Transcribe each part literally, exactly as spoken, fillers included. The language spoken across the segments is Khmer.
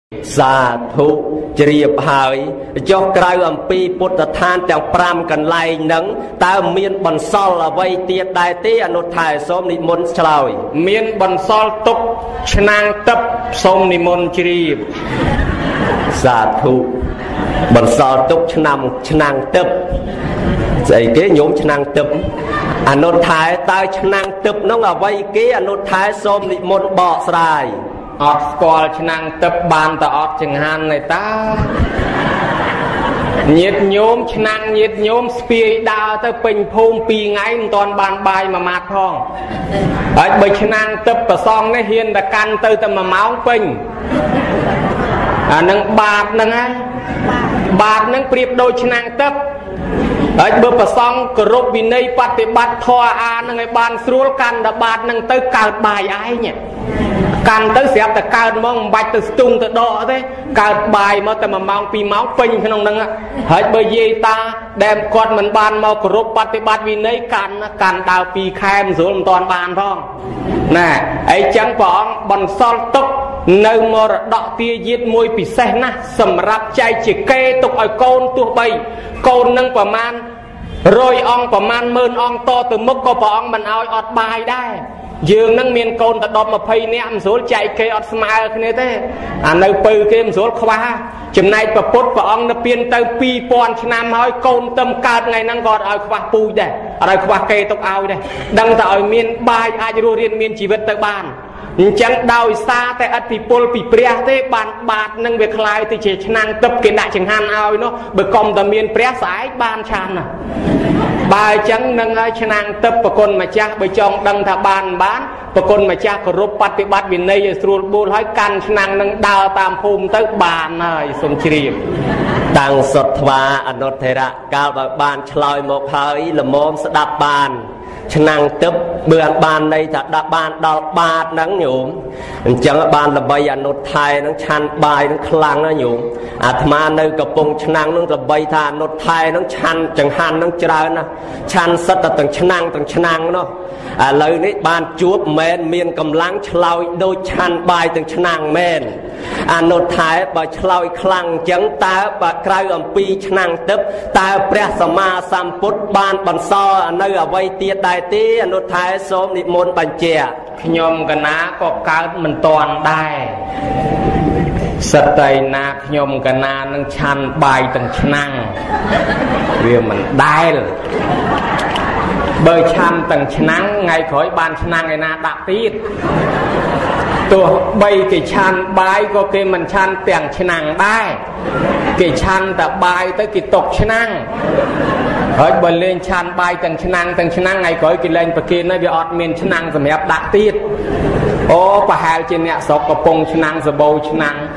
Sa thu chìa hỏi cho cài âm pi bút than chẳng pram cần lại nắng ta miên bần sol là vây tiệt đại tí anh nốt thải xóm nị môn chào miên bần sol tục nang tập xóm nị môn chìa sa thu bần sol tục nằm nang tập dạy kế nhóm nang tập anh nốt thải ta nang tập nó là vây kế anh nốt thải xóm nị môn bỏ sài ọt squall nang tập bàn ta ọt chẳng hạn này ta nhiệt nhóm nang nhiệt nhóm spie đào tới bình phun pi ngay toàn bàn bài mà mát phong ở bây nang tập và song nó hiền là căn tư tâm mà máu bình à nâng bạc nâng ai bạc nâng priệp đôi nang tập ở bữa và song cờ rốt vì này bắt thì bắt thoa a nâng ai bàn srul căn đã bạc nâng tới cào bài ai nhỉ càng tới xếp ta cao mong bạch từ tung từ đó thế cao bài mà ta mà mong pi máu pin cái nông nâng á hết bởi vì ta đem con mình ban mau của rốt bắt thì bắt vì nấy càng càng đào pi khem rồi toàn bàn phong nè ấy chẳng bỏ bằng son tốc nơi mà đọ tia giết môi pi xe na sầm rạp chay chỉ kê tục ở côn tua bay côn nâng quả man rồi ong quả man mơn ong to từ mức có bỏ ong mình ao ọt bài đây dương nâng miền côn ta đọp mà phây nè em số chạy kê ọt smile thế thế à nơi pư kê em số khóa chừng này bà bút bà ông nó biên tới pi pon năm hỏi côn tâm cao ngày năng gọt ở khóa pui đây ở đây khóa kê tốc ao đây đăng ta ở miền bài ai rùa riêng miền chỉ vật tới bàn chẳng đào xa tại ati pol pi prea thế bàn bạt nâng việc lại thì chỉ năng tập cái đại chẳng hạn ao nó bởi công ta miền prea sải ban chan à bài chẳng nâng ai năng tập và con mà cha bởi trong đăng thà bàn bán và con mà cha có rốt bắt bị bắt vì này rồi buồn hỏi can năng nâng đào tam phùm tới bàn này xong chìm tăng sốt hoa anh nốt thế ra cao và bàn chloi một hơi là mồm sẽ đạp bàn năng tập bươn bàn đây thật đạp bàn đào bát nắng nhổm chẳng bàn là bây anh nốt thai nó chăn bài nó khlang nó nhổm à mà nơi cặp bông năng nó là bây thà nốt thai nó chăn chẳng hạn nó chơi nó chăn sắt là từng năng từng năng nó à lời này bàn chuột men miền cầm láng chloi đôi chăn bài từng năng men à nốt thai bà chloi khlang chẳng ta bà cài âm pi năng tập ta pre sama samput bàn bàn so nơi ở vây tiệt đại tí nốt thái xóm nị môn bánh chè nhom cái ná có cao mình toàn đai sật tay na nhom cái ná nâng chăn bài từng năng vì mình đai bởi chăn từng năng ngày khỏi bàn năng ngày na đạp tít tôi bây cái chăn bài có cái mình chăn tiền năng đai cái chăn ta bài tới cái tục năng hỏi bởi lên chan bài từng năng từng năng ngày khỏi cái lên và kia nó bị ọt miền năng rồi mẹ đặt tiết ô bà hai trên nhẹ sọc có bông năng rồi bầu năng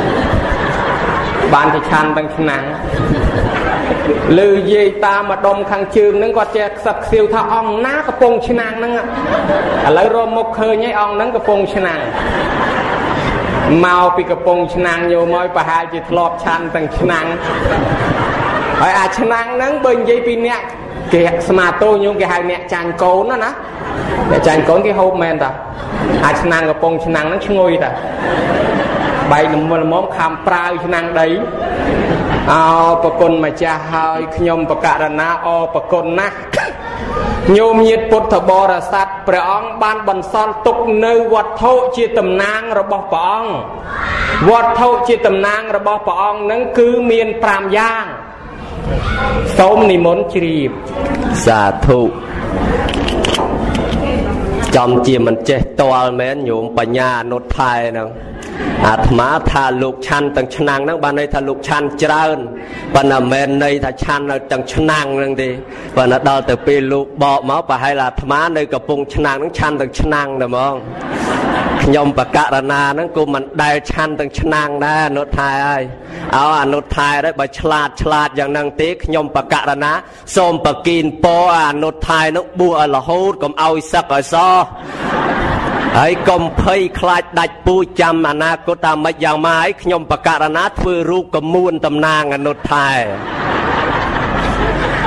bàn thì chan từng năng lư gì ta mà đông khang chương nó có che sập siêu thao ong ná có bông năng nó à lấy rô một hơi nhảy ong nó có bông năng mau bị cái bông năng nhiều môi bà hai chỉ lọp chan từng năng hỏi à chân năng nắng bên dây pin nè kìa mà tôi nhung cái hai mẹ chàng cốn đó nè để chàng cốn cái hôm men ta à chân năng cái bông chân năng nó ngồi ta bay làm món khám prao chân năng đấy ao bậc con mà cha hơi nhom bậc cả đàn na o bậc con na nhôm nhiệt bột thợ bò là sạt bè ong ban bần son tục nơi vật thô chia tầm nang rồi bỏ ong vật thô chia tầm nang rồi bỏ ong nắng cứ miền pram giang xóm nị môn chìm sa thu trong chìm mình chết toal mến nhộm bà nhà nốt thai nè à má thà lục chăn từng năng nắng bà này thà lục chăn trơn bà nà mến này thà chăn là từng năng nè đi bà nà đo từ pi lục bọ máu bà hay là má nơi cặp bông năng nó chăn từng năng nè mong nhom bà cả là na nó cô mình đai chăn từng năng nè nốt thai ai áo à nốt thai đấy bà chlat chlatอย่างnăng tiếc nhom bà cả là na xôm bà kín po à nốt thai nó bùa là hốt còn ao sắc ở so ấy công phơi khai đạch pu chăm à na cô ta mấy dạng mai nhom bà cả là na thưa ru cầm muôn tầm nang à nốt thai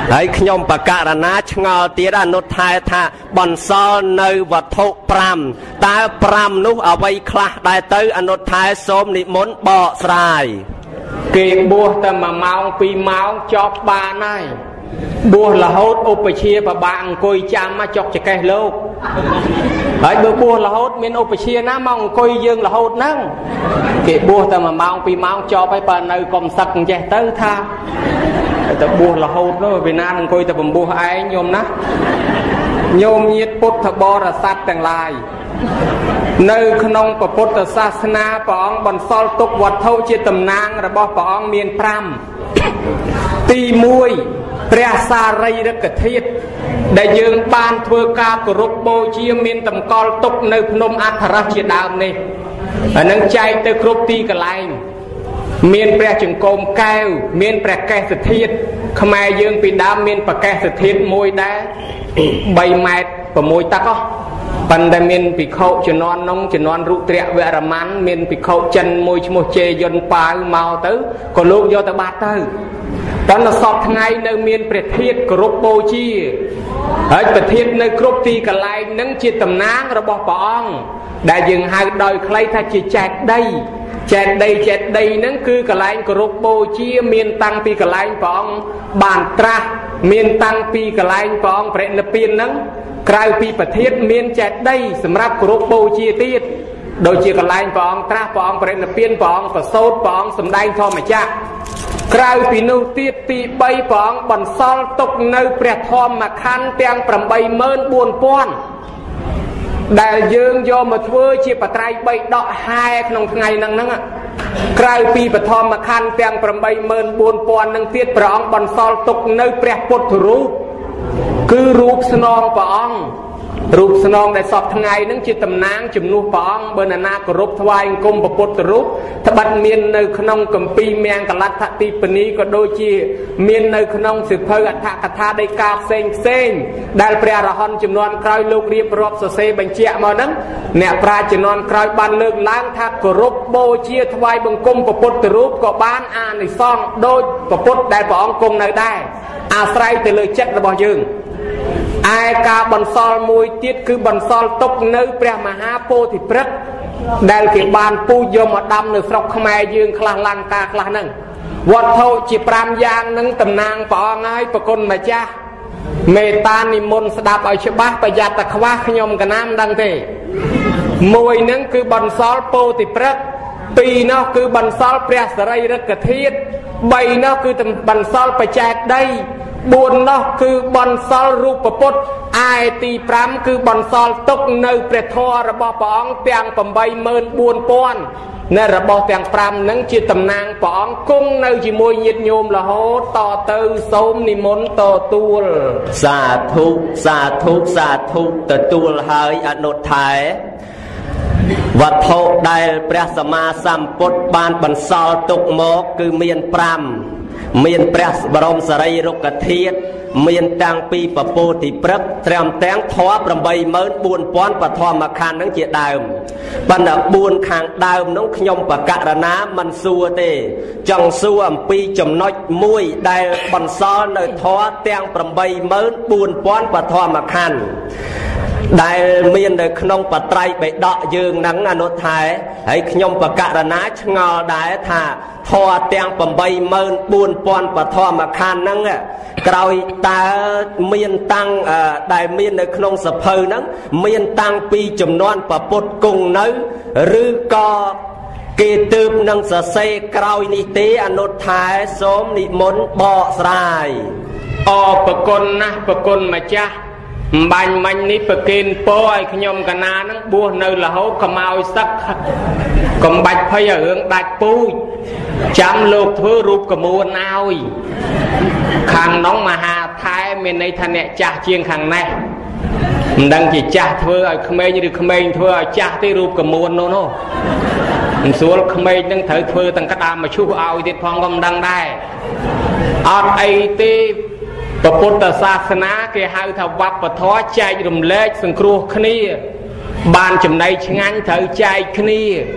ហើយខ្ញុំបកករណាឆ្ងល់ទៀតអនុថែថាបន្សល់នៅវត្ថុប្រាំតើប្រាំនោះអ្វីខ្លះដែរទៅអនុថែសូមនិមន្តបកស្រាយគេបួសតែមួយម៉ោងពីរម៉ោងចប់បានហើយបួសរហូតឧបជាប្របាអង្គុយចាំមកចុកចកេះលោកហើយបើបួសរហូតមានឧបជាណាមកអង្គុយយើងរហូតហ្នឹងគេបួសតែមួយម៉ោងពីរម៉ោងចប់ហើយបើនៅកុំសឹកអញ្ចេះទៅថាតែបួសរហូតនោះវាណាអង្គុយតែបំពោះឯងញោមណាញោមញាតិពុទ្ធបរិស័ទទាំងឡាយនៅក្នុងពុទ្ធសាសនាព្រះអង្គបន្សល់ទុកវត្ថុជាតំណាងរបស់ព្រះអង្គមានប្រាំទីមួយព្រះសារីរិកធាតុដែលយើងបានធ្វើការគោរពបូជាមានតម្កល់ទុកនៅភ្នំអថរជាដើមនេះអានឹងចែកទៅគ្រប់ទីកន្លែងមានព្រះចង្កូមកែវមានព្រះកេសធាតុខ្មែរយើងពីដើមមានព្រះកេសធាតុមួយដែរបីម៉ែត្រប្រាំមួយតឹកហ៎ប៉ុន្តែមានភិក្ខុជំនាន់នោះជំនាន់រុទ្រវរ្ម័នមានភិក្ខុចិនមួយឈ្មោះជេយុនប៉ាវមកទៅក៏លោកយកទៅបាត់ទៅប៉ុន្តែសពថ្ងៃនៅមានព្រះធាតុគោរពបូជាហើយព្រះធាតុនៅគ្រប់ទីកន្លែងនឹងជាតំណាងរបស់ព្រះអង្គដែលយើងហៅដោយខ្លីថាជាចេតិយចេតិយចេតិយហ្នឹងគឺកន្លែងគោរពបូជាមានតាំងពីកន្លែងព្រះអង្គបានត្រាស់មានតាំងពីកន្លែងព្រះអង្គព្រះនិព្វានហ្នឹងក្រៅពីប្រធានមានចេតិយសម្រាប់គោរពបូជាទៀតដូចជាកន្លែងព្រះអង្គត្រាស់ព្រះអង្គព្រះនិព្វានព្រះអង្គប្រសូតព្រះអង្គសម្ដែងធម្មចក្រក្រៅពីនោះទៀតទីបីព្រះអង្គបន្សល់ទុកនៅព្រះធម្មខណ្ឌទាំង ប្រាំបីម៉ឺនបួនពាន់ ដែលយើងយកមកធ្វើជាបត្រៃបីដកហែក្នុងថ្ងៃហ្នឹងហ្នឹងក្រៅពីបឋមខណ្ឌទាំង ប្រាំបីម៉ឺនបួនពាន់ នឹងទៀតព្រះអង្គបន្សល់ទុកនៅព្រះពុទ្ធរូបគឺរូបស្នងព្រះអង្គរូបស្នងដែលសពថ្ងៃហ្នឹងជាតំណាងជំនួសព្រះអង្គបើណាគោរពថ្វាយអង្គមព្រះពុទ្ធរូបត្បិតមាននៅក្នុងគម្ពីរមង្គលដ្ឋទីបនីក៏ដូចជាមាននៅក្នុងសៀវភៅអដ្ឋកថាដីកាផ្សេងផ្សេងដែលព្រះអរហន្តជំនាន់ក្រោយលោករៀបរាប់សរសេរបញ្ជាក់មកហ្នឹងអ្នកប្រាជ្ញជំនាន់ក្រោយបានលើកឡើងថាគោរពបូជាថ្វាយបង្គំព្រះពុទ្ធរូបក៏បានអានិសង្សដូចព្រះពុទ្ធដែលព្រះអង្គគង់នៅដែរអាស្រ័យទៅលើចិត្តរបស់យើងឯការបន្សល់មួយទៀតគឺបន្សល់ទុកនៅព្រះមហាពោធិព្រឹក្សដែលគេបានពូជយកមកដាំនៅស្រុកខ្មែរយើងខ្លះលង្កាខ្លះហ្នឹងវត្ថុជាប្រាំយ៉ាងនឹងតំណាងព្រះអង្គហើយប្រគុណម្ចាស់មេត្តានិមន្តស្ដាប់ឲ្យច្បាស់ប្រយ័ត្នតែខ្វះខ្ញុំកណាមដឹងទេមួយហ្នឹងគឺបន្សល់ពោធិព្រឹក្សពីរនោះគឺបន្សល់ព្រះសារីរិកធាតុបីនោះគឺបន្សល់បច្ចេកដីបួននោះគឺបន្សល់រូបពុទ្ធឯទីប្រាំគឺបន្សល់ទុកនៅព្រះធម៌របស់ព្រះអង្គទាំង ប្រាំបីម៉ឺនបួនពាន់ នៅរបស់ទាំងប្រាំហ្នឹងជាតំណាងព្រះអង្គគង់នៅជាមួយញាតិញោមរហូតតទៅសូមនិមន្តទទួលសាធុសាធុសាធុទទួលហើយអនុថែវត្ថុដែលព្រះសម្មាសម្ពុទ្ធបានបន្សល់ទុកមកគឺមានប្រាំមានព្រះបរមសារីរុក្ខធាតុមានតាំងពីពពោធិព្រឹក្សត្រឹមទាំងធម៌ ប្រាំបីម៉ឺនបួនពាន់ បឋមខណ្ឌនឹងជាដើមប៉ុន្តែបួនខាងដើមនោះខ្ញុំបកករណាមិនសួរទេចង់សួរអំពីចំណុចមួយដែលបន្សល់នៅធម៌ទាំង ប្រាំបីម៉ឺនបួនពាន់ បឋមខណ្ឌដែលមាននៅក្នុងបត្រៃបិដកយើងហ្នឹងអនុថែហើយខ្ញុំបកករណាឆ្ងល់ដែរថាធម៌ទាំង ប្រាំបីម៉ឺនបួនពាន់ បឋមខណ្ឌហ្នឹងក្រោយតើមានតាំងដែលមាននៅក្នុងសភៅហ្នឹងមានតាំងពីចំនួនពពុទ្ធគង់នៅឬក៏គេទើបនឹងសរសេរក្រោយនេះទេអនុថែសូមនិមន្តបកស្រាយអរប្រគុណណាស់ប្រគុណម្ចាស់បាញ់មាញ់នេះប្រគេនពរឲ្យខ្ញុំកណានឹងបួសនៅរហូតកុំឲ្យសឹកកុំបាច់ភ័យឲ្យរឿងដាច់ពូជចាំលោកធ្វើរូបកមួនឲ្យខាងនោះមហាថែមានន័យថាអ្នកចាស់ជាងខាងនេះមិនដឹងជាចាស់ធ្វើឲ្យក្មេងឬក្មេងធ្វើឲ្យចាស់ទេរូបកមួននោះនោះមិនស្រួលក្មេងនឹងត្រូវធ្វើទាំងក្តាមមកឈូសឲ្យទៀតផងក៏មិនដឹងដែរអត់អីទេពុទ្ធសាសនាគេហៅថាវប្បធម៌ចែករំលែកសង្គ្រោះគ្នាបានចំណៃឆ្ងាញ់ត្រូវចែកគ្នា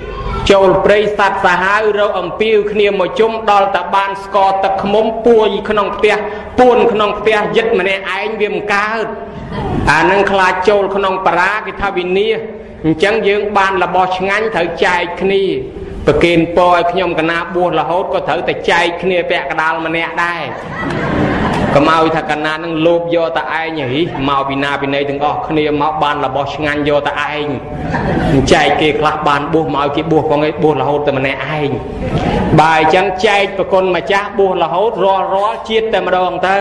ចូលព្រៃសត្វសាហាវរកអំពីវគ្នាមកជុំដល់តែបានស្កទឹកខ្មុំពួយក្នុងផ្ទះពួនក្នុងផ្ទះយិតម្នាក់ឯងវាមិនកើតអានឹងខ្លាចចូលក្នុងបារាគេថាវិនាសអញ្ចឹងយើងបានរបស់ឆ្ងាញ់ត្រូវចែកគ្នាប្រគេនពរឲ្យខ្ញុំកណាបួសរហូតក៏ត្រូវតែចែកគ្នាពាក់កដាលម្នាក់ដែរកុំឲ្យថាកណានឹងលោភយកតែឯងហីមកពីណាពីណីទាំងអស់គ្នាមកបានរបស់ឆ្ងាញ់យកតែឯងចែកគេខ្លះបានបួសមកឲ្យគេបួសផងឯងបួសរហូតតែម្នាក់ឯងបើអញ្ចឹងចែកប្រគុណម្ចាស់បួសរហូតរាល់រាល់ជាតិតែម្ដងទៅ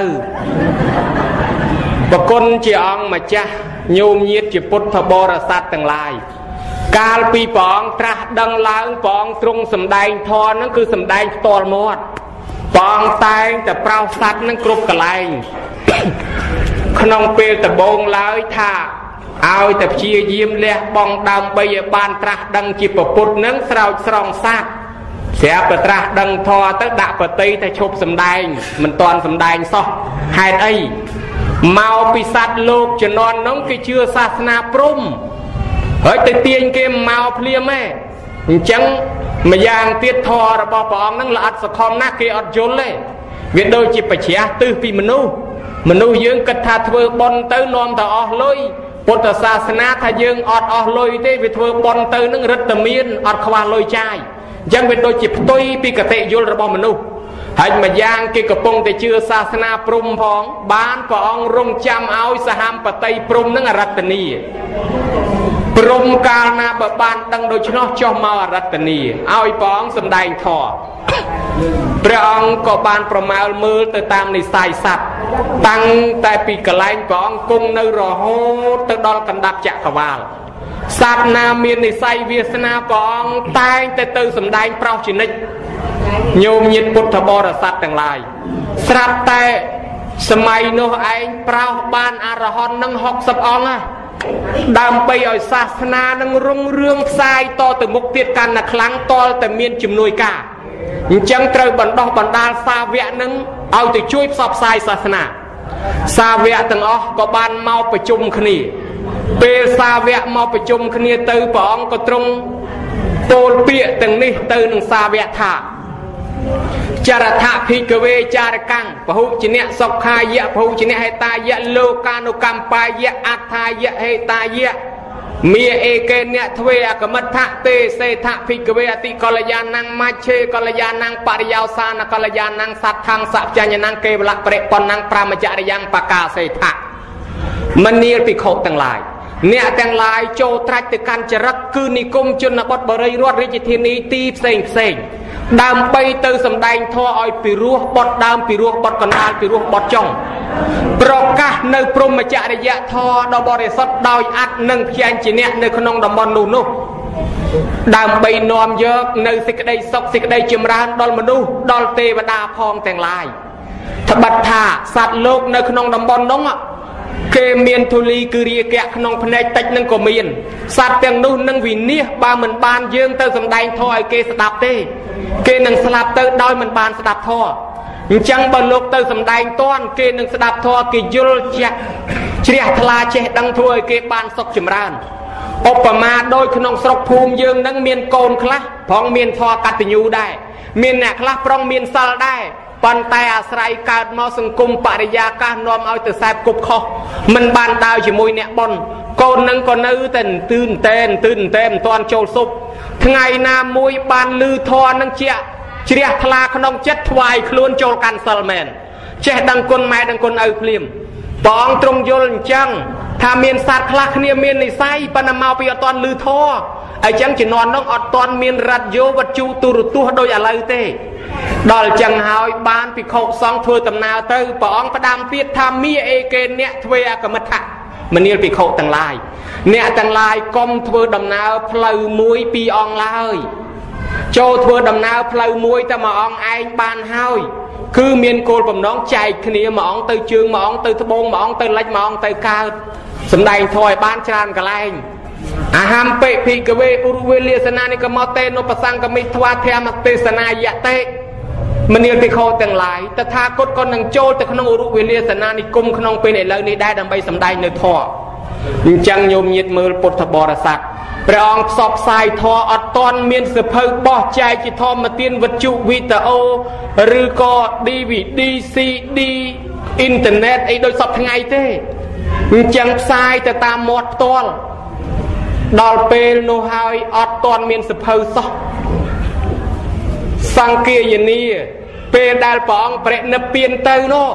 ប្រគុណជាអង្គម្ចាស់ញោមញាតជាពុទ្ធបរិស័ទទាំងឡាយកាលពីព្រះអង្គត្រាស់ដឹងឡើងព្រះអង្គទ្រង់សម្ដែងធម៌ហ្នឹងគឺសម្ដែងផ្ទាល់មាត់ព្រះអង្គតែងតែប្រោសសัตว์ហ្នឹងគ្រប់កន្លែងក្នុងពេលដំបូងឡើយថាឲ្យតែព្យាយាមលះបង់ដើម្បីឲ្យបានត្រាស់ដឹងជាពុទ្ធហ្នឹងស្រោចស្រង់សัตว์ស្រាប់តែត្រាស់ដឹងធម៌ទៅដាក់បតីតែឈប់សម្ដែងមិនតាន់សម្ដែងសោះហេតុអីមកពីសัตว์លោកជំនាន់ហ្នឹងគេជឿសាសនាព្រហ្មហើយទៅទាញគេមកភ្លាមឯងអញ្ចឹងម្យ៉ាងទៀតធម៌របស់ព្រះអង្គហ្នឹងល្អិតសខំណាស់គេអត់យល់ទេវាដូចជាបច្រាស់ទិសពីមនុស្សមនុស្សយើងគិតថាធ្វើបុណ្យទៅនាំទៅអស់លុយពុទ្ធសាសនាថាយើងអត់អស់លុយទេវាធ្វើបុណ្យទៅនឹងរិទ្ធតែមានអត់ខ្វះលុយចាយអញ្ចឹងវាដូចជាផ្ទុយពីកតិយល់របស់មនុស្សហើយម្យ៉ាងគេកំពុងតែជឿសាសនាព្រហ្មផងបានព្រះអង្គរងចាំឲ្យសហមបតីព្រហ្មនឹងអរតនីព្រហ្មកាលណាបើបានដឹងដូច្នោះចុះមកអរតនីឲ្យព្រះអង្គសម្ដែងធម៌ព្រះអង្គក៏បានប្រមាលមើលទៅតាមនិស័យសត្វតាំងតែពីកន្លែងព្រះអង្គគង់នៅរហូតទៅដល់កណ្ដាប់ចក្រវាលសត្វណាមាននិស័យវាសនាព្រះអង្គតែងតែទៅសម្ដែងប្រោសជានិច្ចញោមញាតពុទ្ធបរិស័ទទាំងឡាយស្រាប់តែសម័យនោះឯងប្រោសបានអរហន្តនឹងហុកសិបអង្គណាដើម្បីឲ្យសាសនានឹងរុងរឿងផ្សាយតទៅមុខទៀតកាន់តែខ្លាំងតលតែមានជំនួយការអញ្ចឹងត្រូវបណ្ដោះបណ្ដាលសាវកនឹងឲ្យទៅជួយផ្សព្វផ្សាយសាសនាសាវកទាំងអស់ក៏បានមកប្រជុំគ្នាពេលសាវកមកប្រជុំគ្នាទៅព្រះអង្គក៏ទ្រង់ពោលពាក្យទាំងនេះទៅនឹងសាវកថាចរថភិក្ខវេចារកាំងពហុជនៈសុខាយៈពហុជនៈហេតាយៈលោកានុកម្មបាយៈអដ្ឋាយៈហេតាយៈមាអេកេនៈទ្វេអកមិដ្ឋទេសេថភិក្ខវេអតិកល្យាណੰមច្ឆេកល្យាណੰបរិយោសានកល្យាណੰសត្ថੰសច្ញ្ញណੰកេវលៈបរិប៉ុណ្ណੰប្រមចរិយ៉ាងបកាសេថៈមនាលភិក្ខុទាំងឡាយអ្នកទាំងឡាយចូលត្រាច់ទៅកាន់ចរិតគឺនិគមជនបទបរិយរដ្ឋរាជធានីទីផ្សេងផ្សេងដើម្បីទៅសម្ដែងធម៌ឲ្យពិរោះបត់ដើមពិរោះបត់កណ្ដាលពិរោះបត់ចុងប្រកាសនៅព្រហ្មចរិយធម៌ដ៏បរិសុទ្ធដោយអត្តនិងព្យាញ្ជនៈនៅក្នុងតំបន់នោះនោះដើម្បីនាំយកនៅសេចក្តីសុខសេចក្តីចម្រើនដល់មនុស្សដល់ទេវតាផងទាំងឡាយត្បិតថាសត្វលោកនៅក្នុងតំបន់នោះគេមានធូលីគឺរាគៈក្នុងភ្នែកតិចនឹងក៏មានសត្វទាំងនោះនឹងវិនាសបើមិនបានយើងទៅសម្ដែងធម៌ឲ្យគេស្ដាប់ទេគេនឹងស្លាប់ទៅដោយមិនបានស្ដាប់ធម៌អញ្ចឹងបើលោកទៅសម្ដែងតន់គេនឹងស្ដាប់ធម៌គេយល់ចាស់ជ្រះថ្លាចេះដឹងធ្វើឲ្យគេបានសុខចម្រើនឧបមាដូចក្នុងស្រុកភូមិយើងនឹងមានកូនខ្លះផងមានធម៌កតញ្ញូដែរមានអ្នកខ្លះប្រុងមានសិលដែរប៉ុន្តែអាស្រ័យកើតមកសង្គមបរិយាកាសនាំឲ្យទៅសែបគប់ខុសមិនបានដើរជាមួយអ្នកប៉ុនកូននឹងក៏នៅតែទឿនតែនទឿនតែមិនទាន់ចូលសុខថ្ងៃណាមួយបានលឺធម៌នឹងជាជ្រះថ្លាក្នុងចិត្តថ្វាយខ្លួនចូលកាន់សិលមែនចេះដឹងគុណម៉ែដឹងគុណឪភ្លាមព្រះអង្គទ្រង់យល់អញ្ចឹងថាមានសត្វខ្លះគ្នាមាននិស័យប៉ុន្តែមកពីអត់ទាន់លឺធម៌អញ្ចឹងជំនាន់នោះអត់ទាន់មានរតយោវត្ថុទូរទស្សន៍ដូចឥឡូវទេដល់អញ្ចឹងហើយបានភិក្ខុសង្ឃធ្វើដំណើរទៅព្រះអង្គផ្ដាំទៀតថាមាអេកេនៈទ្វេអកមិដ្ឋៈមនាលភិក្ខុទាំងឡាយអ្នកទាំងឡាយកុំធ្វើដំណើរផ្លូវមួយពីរអង្គឡើយចូលធ្វើដំណើរផ្លូវមួយតែមួយអង្គឯងបានហើយគឺមានគោលបំណងចែកគ្នាមួយអង្គទៅជើងមួយអង្គទៅត្បូងមួយអង្គទៅលិចមួយអង្គទៅកើតសម្ដែងធម៌ឲ្យបានច្រើនកន្លែងអាហំពេភិកវេឧរវេលាសនានិកមតេនុបសង្កមិធ្វាធម្មទេសនាយតេមនាលភិក្ខុទាំងឡាយតថាគតក៏នឹងចូលទៅក្នុងឧរុវេលាសនានិគមក្នុងពេលឥឡូវនេះដែរដើម្បីសម្ដែងនៅធម៌អញ្ចឹងញោមញាតមើលពុទ្ធបរិស័ទព្រះអង្គផ្សព្វផ្សាយធម៌អត់តន់មានសភៅបោះចែកជាធម្មទានវិទ្យុវីដេអូឬក៏ ឌី វី ឌី ស៊ី ឌី អ៊ីនធឺណិតអីដូចសពថ្ងៃទេអញ្ចឹងផ្សាយទៅតាមមាត់ផ្ទាល់ដល់ពេលនោះហើយអត់តន់មានសភៅសោះសង្គាយនាពេលដែលព្រះអង្គប្រនិព្វានទៅនោះ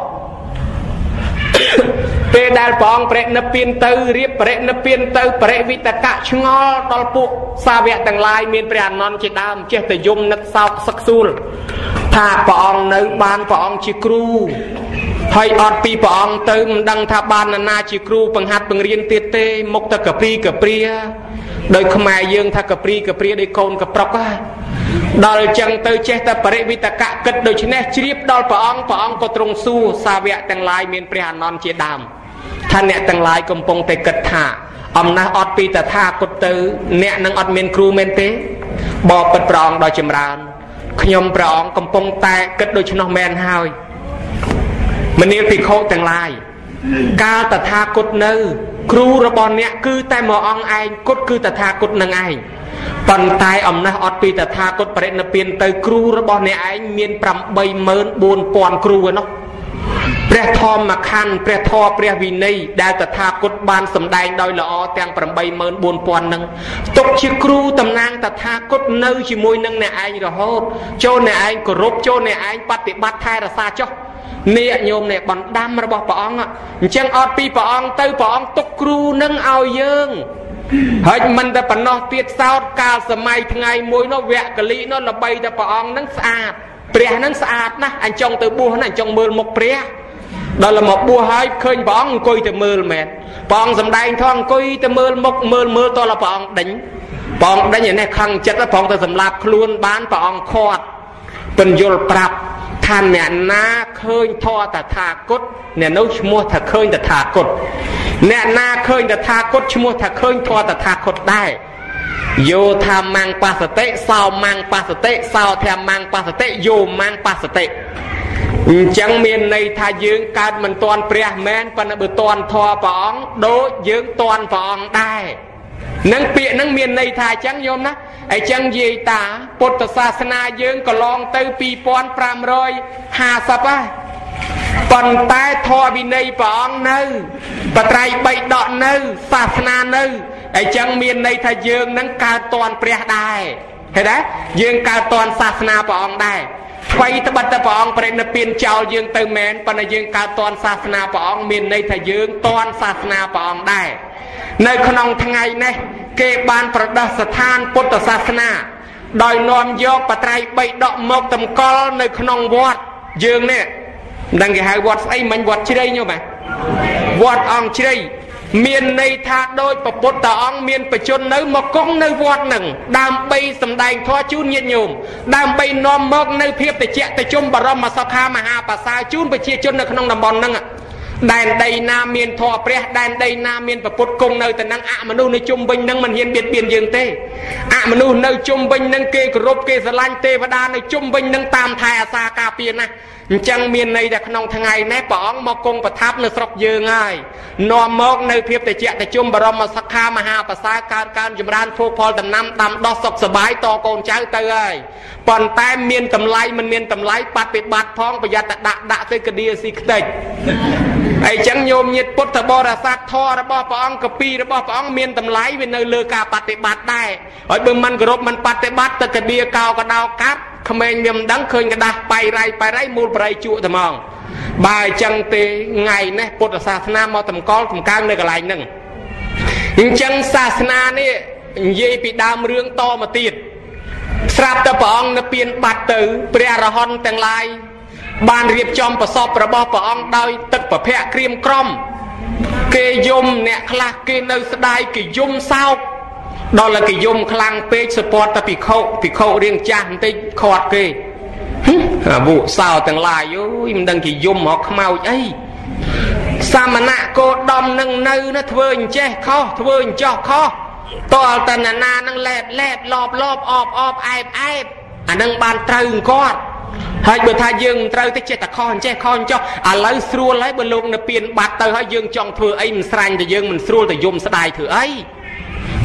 ពេលដែលព្រះអង្គប្រនិព្វានទៅរៀបប្រនិព្វានទៅបរិវិតកៈឆ្ងល់ដល់ពួកសាវកទាំងឡាយមានព្រះអនន្តជាដើមចេះតែយំនឹកសោកសឹកសួលថាព្រះអង្គនៅបានព្រះអង្គជាគ្រូហើយអត់ពីព្រះអង្គទៅមិនដឹងថាបាននរណាជាគ្រូបង្ហាត់បង្រៀនទៀតទេមុខទៅកព្រីកព្រាដោយខ្មែរយើងថាកព្រីកព្រាដោយកូនកប្រុកហ្នឹងដល់ចឹងទៅចេះតែបរិវិតកៈគិតដូច្នេះជ្រាបដល់ព្រះអង្គព្រះអង្គក៏ទ្រង់សួរសាវកទាំងឡាយមានព្រះអនន្តជាដើមថាអ្នកទាំងឡាយកំពុងតែគិតថាអំណះអត់ពីតថាគតទៅអ្នកនឹងអត់មានគ្រូមែនទេបបិទ្ធព្រះអង្គដ៏ចម្រើនខ្ញុំព្រះអង្គកំពុងតែគិតដូច្នោះមែនហើយមនាលភិក្ខុទាំងឡាយកាលតថាគតនៅគ្រូរបស់អ្នកគឺតែមួយអង្គឯងគតគឺតថាគតនឹងឯងប៉ុន្តែអំណះអត់ពីតថាគតបរិនិព្វានទៅគ្រូរបស់អ្នកឯងមានប្រាំបីម៉ឺនបួនពាន់គ្រូឯនោះព្រះធម្មខណ្ឌព្រះធម៌ព្រះវិន័យដែលតថាគតបានសម្ដែងដោយល្អទាំងប្រាំបីម៉ឺនបួនពាន់នឹងទុកជាគ្រូតំណាងតថាគតនៅជាមួយនឹងអ្នកឯងរហូតចូលអ្នកឯងគោរពចូលអ្នកឯងបប្រតិបត្តិថែរក្សាចុះនេះញោមនេះបណ្ដាំរបស់ព្រះអង្គអញ្ចឹងអត់ពីព្រះអង្គទៅព្រះអង្គទុកគ្រូនឹងឲ្យយើងហើយមិនតែប៉ុណ្ណោះទៀតសោតកាលសម័យថ្ងៃមួយនោះវគ្គលិនោះល្បីតែព្រះអង្គនឹងស្អាតព្រះនឹងស្អាតណាស់អញ្ចឹងទៅបួសណាអញ្ចឹងមើលមុខព្រះដល់មកបួសហើយឃើញព្រះអង្គអង្គុយទៅមើលមែនព្រះអង្គសម្ដែងធម៌អង្គុយទៅមើលមុខមើលមើលតលព្រះអង្គដេញព្រះអង្គដេញឯនេះខឹងចិត្តព្រះអង្គទៅសម្លាប់ខ្លួនបានព្រះអង្គខាត់ពន្យល់ប្រាប់ថាអ្នកណាឃើញធម៌តថាគតអ្នកនោះឈ្មោះថាឃើញតថាគតអ្នកណាឃើញតថាគតឈ្មោះថាឃើញធម៌តថាគតដែរយោថាម៉ាំងបសតិសោម៉ាំងបសតិសោថាម៉ាំងបសតិយោម៉ាំងបសតិអញ្ចឹងមានន័យថាយើងកើតមិនទាន់ព្រះមែនប៉ុន្តែបើទាន់ធម៌ព្រះអង្គដូចយើងទាន់ព្រះអង្គដែរនឹងពាក្យនឹងមានន័យថាអញ្ចឹងញោមណាអញ្ចឹងនិយាយតាពុទ្ធសាសនាយើងកន្លងទៅពីរពាន់ប្រាំរយហាសិបហើយប៉ុន្តែធម៌វិន័យព្រះអង្គនៅបត្រៃបីដកនៅសាសនានៅអញ្ចឹងមានន័យថាយើងនឹងកើតតាន់ព្រះដែរឃើញទេយើងកើតតាន់សាសនាព្រះអង្គដែរថ្មីត្បិតតែព្រះអង្គប្រនិព្វានចោលយើងទៅមែនប៉ុន្តែយើងកើតតាន់សាសនាព្រះអង្គមានន័យថាយើងតាន់សាសនាព្រះអង្គដែរនៅក្នុងថ្ងៃនេះគេបានប្រដេសស្ថានពុទ្ធសាសនាដោយនាំយកបត្រៃបីដកមកតម្កល់នៅក្នុងវត្តយើងនេះមិនដឹងគេហៅវត្តស្អីមិញវត្តជ្រៃញោមហ៎វត្តអង្គជ្រៃមានន័យថាដោយព្រះពុទ្ធអង្គមានបជននៅមកគង់នៅវត្តនឹងដើម្បីសម្ដែងធម៌ជូនញាតិញោមដើម្បីនាំមកនៅភាពតិចតិជុំបរមសុខាមហាប្រសើរជូនប្រជាជននៅក្នុងតំបន់ហ្នឹងដែនដីណាមានធម៌ព្រះដែនដីណាមានព្រះពុទ្ធគង់នៅតែនឹងអមនុស្សនៅជុំវិញនឹងមិនហ៊ានបៀតបៀនយើងទេអមនុស្សនៅជុំវិញនឹងគេគោរពគេស្រឡាញ់ទេវតានៅជុំវិញនឹងតាមថែអាសាការពារណាអញ្ចឹងមានន័យថាក្នុងថ្ងៃនេះព្រះអង្គមកគង់ប្រថាប់នៅស្រុកយើងហើយនាំមកនៅភាពតិចតិជុំបរមសុខាមហាប្រសើរកើតកើនចម្រើនភោគផលដំណាំដាំដុះសុខសប្បាយតកូនចៅទៅហើយប៉ុន្តែមានតម្លៃមិនមានតម្លៃបប្រតិបត្តិផងប្រយ័ត្នតែដាក់ដាក់ទៅកដៀស៊ីខ្ទេចអីចឹងញោមញាតិពុទ្ធបរិស័ទធម៌របស់ព្រះអង្គកពីរបស់ព្រះអង្គមានតម្លៃវានៅលើការបប្រតិបត្តិដែរហើយបើមិនគោរពមិនបប្រតិបត្តិទៅកដៀកោកដោកាត់ក្មេងវាមិនដឹងឃើញกระดาษបាយរៃបាយរៃមូលប្រៃជក់តែហ្មងបើអញ្ចឹងទេថ្ងៃនេះពុទ្ធសាសនាមកតម្កល់តម្កើងនៅកន្លែងហ្នឹងអញ្ចឹងសាសនានេះនិយាយពីដើមរឿងតមកទៀតស្រាប់តែព្រះអង្គនិព្វានបាត់ទៅព្រះអរហន្តទាំងឡាយបានរៀបចំប្រសពរបស់ព្រះអង្គដោយទឹកប្រភៈក្រៀមក្រំគេយំអ្នកខ្លះគេនៅស្ដាយគេយំសោកដល់តែគេយំខ្លាំងពេកសពតតែភិក្ខុភិក្ខុរៀងចាស់បន្តិចខាត់គេអាវុសោទាំងឡាយអើយមិនដឹងគេយំមកខ្មោចអីសាមណៈគោដំនឹងនៅណាធ្វើអញ្ចេះខុសធ្វើអញ្ចោះខុសតលតណានានឹងលែបលែបលបលបអបអបអែបអែបអានឹងបានត្រូវគាត់ហើយបើថាយើងមិនត្រូវទៅចេះតែខុសអញ្ចេះខុសអញ្ចោះឥឡូវស្រួលហើយបើលោកនៅពៀនបាត់ទៅហើយយើងចង់ធ្វើអីមិនស្រាញ់តែយើងមិនស្រួលតែយំស្ដាយធ្វើអី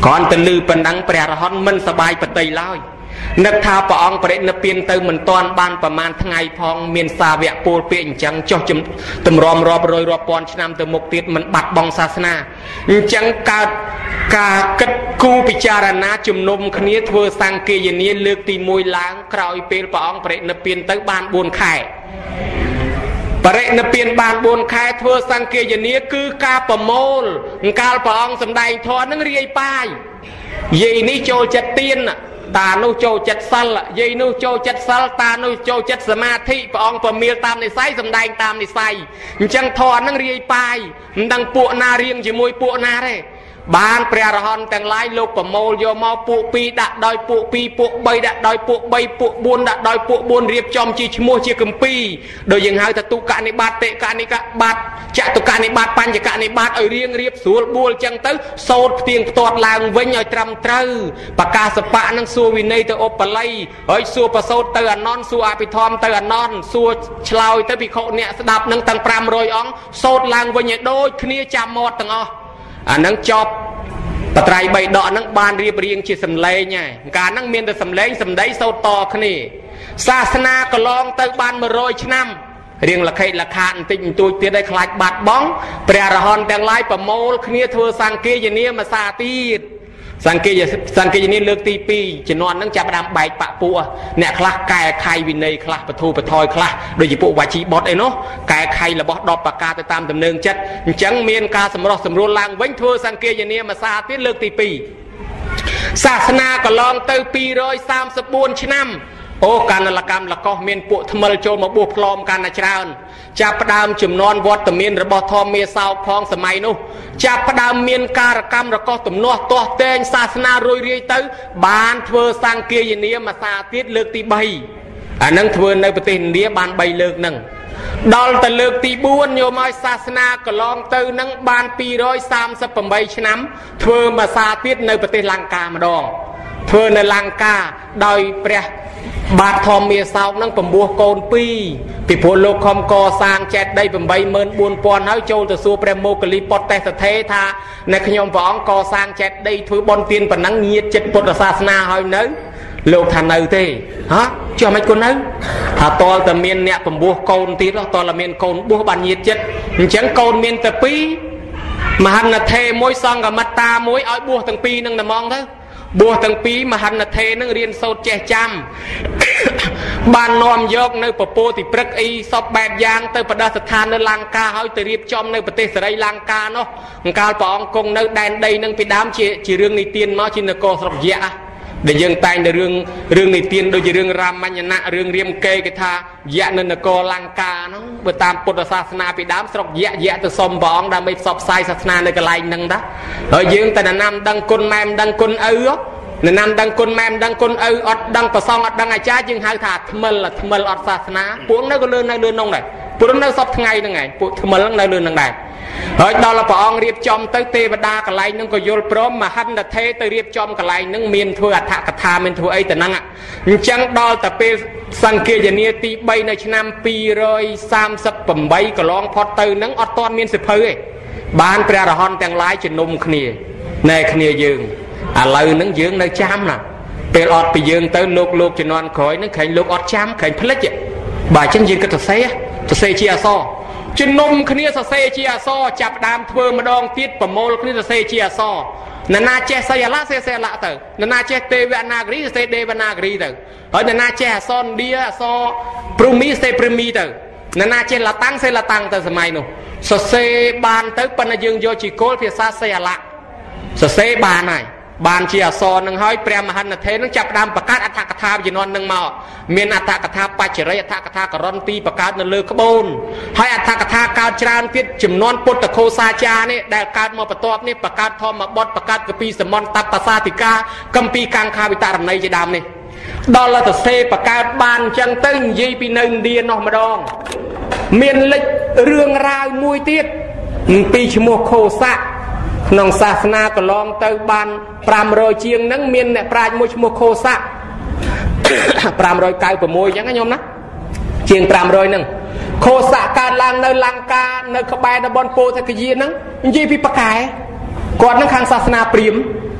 còn từ lư phần đắng bè hòn mình sờ bài bật tay lôiนึกท่าปองประเด็นเปลี่ยนเติมเหมือนตอนบ้านประมาณทั้งไงพองเมียนซาเวะปูเปลี่ยนจังจ่อจุ่มตำรอมรอบรอยรอบปอนชนำเติมมุกติดมันบัดบองศาสนาจังกากากัดกูพิจารณาจุ่มนมคณีทัวสังเกยนี้เลือกตีมวยล้างคราวเปลี่ยนปองประเด็นเปลี่ยนเติมบ้านบุญไข่ประเด็นเปลี่ยนบ้านบุญไข่ทัวสังเกยนี้คือกาประโมลการปองสำได้ทอนั่งเรียป้ายยีนี้โจจัดเตียนตาโนโจจัดซัลยีโนโจจัดซัลตาโนโจจัดสมาธิปองประเมียตามในไซสำแดงตามในไซจังทอนั่งเรียปายดังปูนาเรียงจมวยปูนาเร่บ้านเปรียรหอนแต่งลายโลกประโมลโยมอปูปีดักดอยปูปีปูใบดักดอยปูใบปูบุญดักดอยปูบุญเรียบจอมจีชมัวจีกัมปีโดยยังหายแต่ตุกะในบาดเตะกะในกะบาดจะตุกะในบาดปัญจกะในบาดเอาเรียงเรียบสูบบัวจังเต้าโซดเตียงตอดลางเว้นเอาตรำเต้าปากกาสปะนั่งสัววินัยเตออบปะไลเฮ้ยสัวประโซดเตอนอนสัวอภิธรรมเตอนอนสัวชลอยเตอพิโคเนี่ยสดับนั่งตั้งปรามรอยอ่องโซดลางเว้นโดยคณีจามอดตั้งอ๋ออันนั่งจอบปไตรใบดอกนั่งบานเรียบเรียงจีสำเลงไงการนั่งเมียนแต่สำเลงสำได้โซต่อขณีศาสนาก็ลองเติบานมาโรยชนำเรียงละใครละคานติ่งตัวเตี้ยได้คลายบาดบ้องเปรียรหอนแต่งลายประโมลขณีเธอสังเกตอย่างนี้มาซาตีดสังเกตสังเกตอย่างนี้เลือกตีปีจะนอนนั่งจับดำใบปะปัวเนี่ยคลาไก่ไข่วินัยคลาปะทูปะทอยคลาโดยเฉพาะวาจีบอสไอ้เนาะไก่ไข่ละบอสดอกปากกาไปตามดำเนินจัดจังเมียนกาสำรวจสำรวจลางเว้นเธอสังเกตอย่างนี้มาซาตีดเลือกตีปีศาสนาก็ลองเติมปีร้อยสามสิบบุญชนำโอ้การนละกรรมละก็เมียนปุถมลโจมาบุกพลอมการนาจรานจับประดามจุ่มนอนวัดตะเมียนระบอทอมเมียสาวพองสมัยนู้จับประดามเมียนการกรรมละก็ตุ่มนัวตัวเตงศาสนาโรยเรียเตอบ้านเทอสังเกยเนียมาซาติดเลือกตีใบอันนั้นเทอในประเทศเดียบ้านใบเลือกนั่งดอลแต่เลือกตีบุญโยมอยศาสนาก็ลองเตอนั่งบ้านปีร้อยสามสิบใบชนะเทอมาซาติดในประเทศลังกามาดองเทอในลังกาโดยเปรียบาดทอมเมียสาวนั่งประบัวโกนปีปีโพโลคอมกอสร้างแจดได้เป็นใบเมินบุญปอนเฮาโจตะสูเปรมโมกลีปอดแต่สเทธาในขยมฟ้องกอสร้างแจดได้ถือบอลเตียนปนังเงียดเจ็ดปุตตศาสนาเฮาเนื้อโลกทานเนื้อเต้ฮะจอมไอ้คนนั้นถ้าตอลแต่เมียนเนี่ยประบัวโกนตีแล้วตอลเมียนโกนบัวบันเงียดเจ็ดจังโกนเมียนแต่ปีมหันนาเทมวยซองกับมัตตามวยเอาบัวตั้งปีนั่งแต่มองเถอะบัวตั้งปีมหันนาเทนั่งเรียนโซเจจำบ้านนอมยกในปะโปติปรักอีสอบแบบยางเตอประดาสถานในลังกาเฮาเตรียบจอมในประเทศสไรลังกาเนาะการปองกงในแดนใดนั่งไปดามเจีเรื่องในเตียนมาชินโกสระยะเดี๋ยวยังแต่งในเรื่องเรื่องในเตียนโดยเรื่องรามัญญะเรื่องเรียมเกยกทายะนันโกลังกาเนาะเมื่อตามพุทธศาสนาไปดามสระยะยะตัวสมบองดามไปสอบไซศาสนาในกลายนั่งนะเฮ้ยยังแต่นำดังคนแมมดังคนเอ๋อในนำดังคนแมมดังคนเอออดดังประซองอดดังอาจารย์จึงหายถาดทมลละทมลอดศาสนาพวกนั้นก็เลื่อนในเลื่อนน้องไหนพวกนั้นสอบไงนั่งไงพวกทมลนั่งในเลื่อนนั่งไหนเฮ้ยดอลลาร์ปองเรียบจอมเตเตวดากะไลนั่งก็โยลพร้อมมาหันตะเทเตเรียบจอมกะไลนั่งเมียนทัวอัฐกถาเมียนทัวไอแต่นั่งอ่ะจังดอลแต่เป็นสังเกตอย่างนี้ตีใบในชนามปีร้อยสามสิบปุ่มใบก็ลองพอเตนั่งอดตอนเมียนสิเพยบ้านเปรย์ฮอนแต่งลายจะนมขณีในขณียืงอะไรนั่งยืงในจามน่ะเป็นอดไปยืงเตโลกโลกจะนอนคอยนั่งแข่งโลกอดจามแข่งพลัดเจบ่ายจังยืนก็จะเสียจะเสียเชียซอจะนมขณีจะเสียเชียซอจับดามเทอมาดองติดประโมลขณีจะเสียเชียซอนานาเจสยาละเสียเสียละเตอนานาเจเตวานากรีเสเดวานากรีเตอเฮ้ยนานาเจซอนเดียซอปรุมีเสปรุมีเตอนานาเจละตั้งเสละตั้งเตอสมัยนู้สเสบานเตอปนยืงโยจิโกลเพียซาเสียละสเสบานไหนบานเชียซอนนั่งห้อยเปรมหันนาเทนั่งจับดำประกาศอัฐกถาไปนอนนั่งมาเมียนอัฐกถาปัจเจริญอัฐกถากรอนตีประกาศนั่นเลือกขบวนให้อัฐกถาการจานพิษจุ่มนอนปุตตะโคซาจาเนี่ยได้การมาประตอบนี่ประกาศทอมมาบดประกาศกปีสมอนตับปะซาติกากัมปีกังคาวิตารในจะดำนี่ดอลลาร์เซประกาศบานจังตึ้งยีปีหนึ่งเดียนออกมาดองเมียนเล็กเรื่องราวมวยติดปีชโมโคซะน้องศาสนาก็ลองเตยบานปรามรอยเชียงนั่งเมียนเนี่ยปลายมวยชโมโคซะปรามรอยไก่ประมวยยังไงโยมนะเชียงปรามรอยนั่งโคซะการลางในลังกาในขบายในบอลโปตะกยีนั่งยี่ปีประกายก่อนนั่งทางศาสนาปริม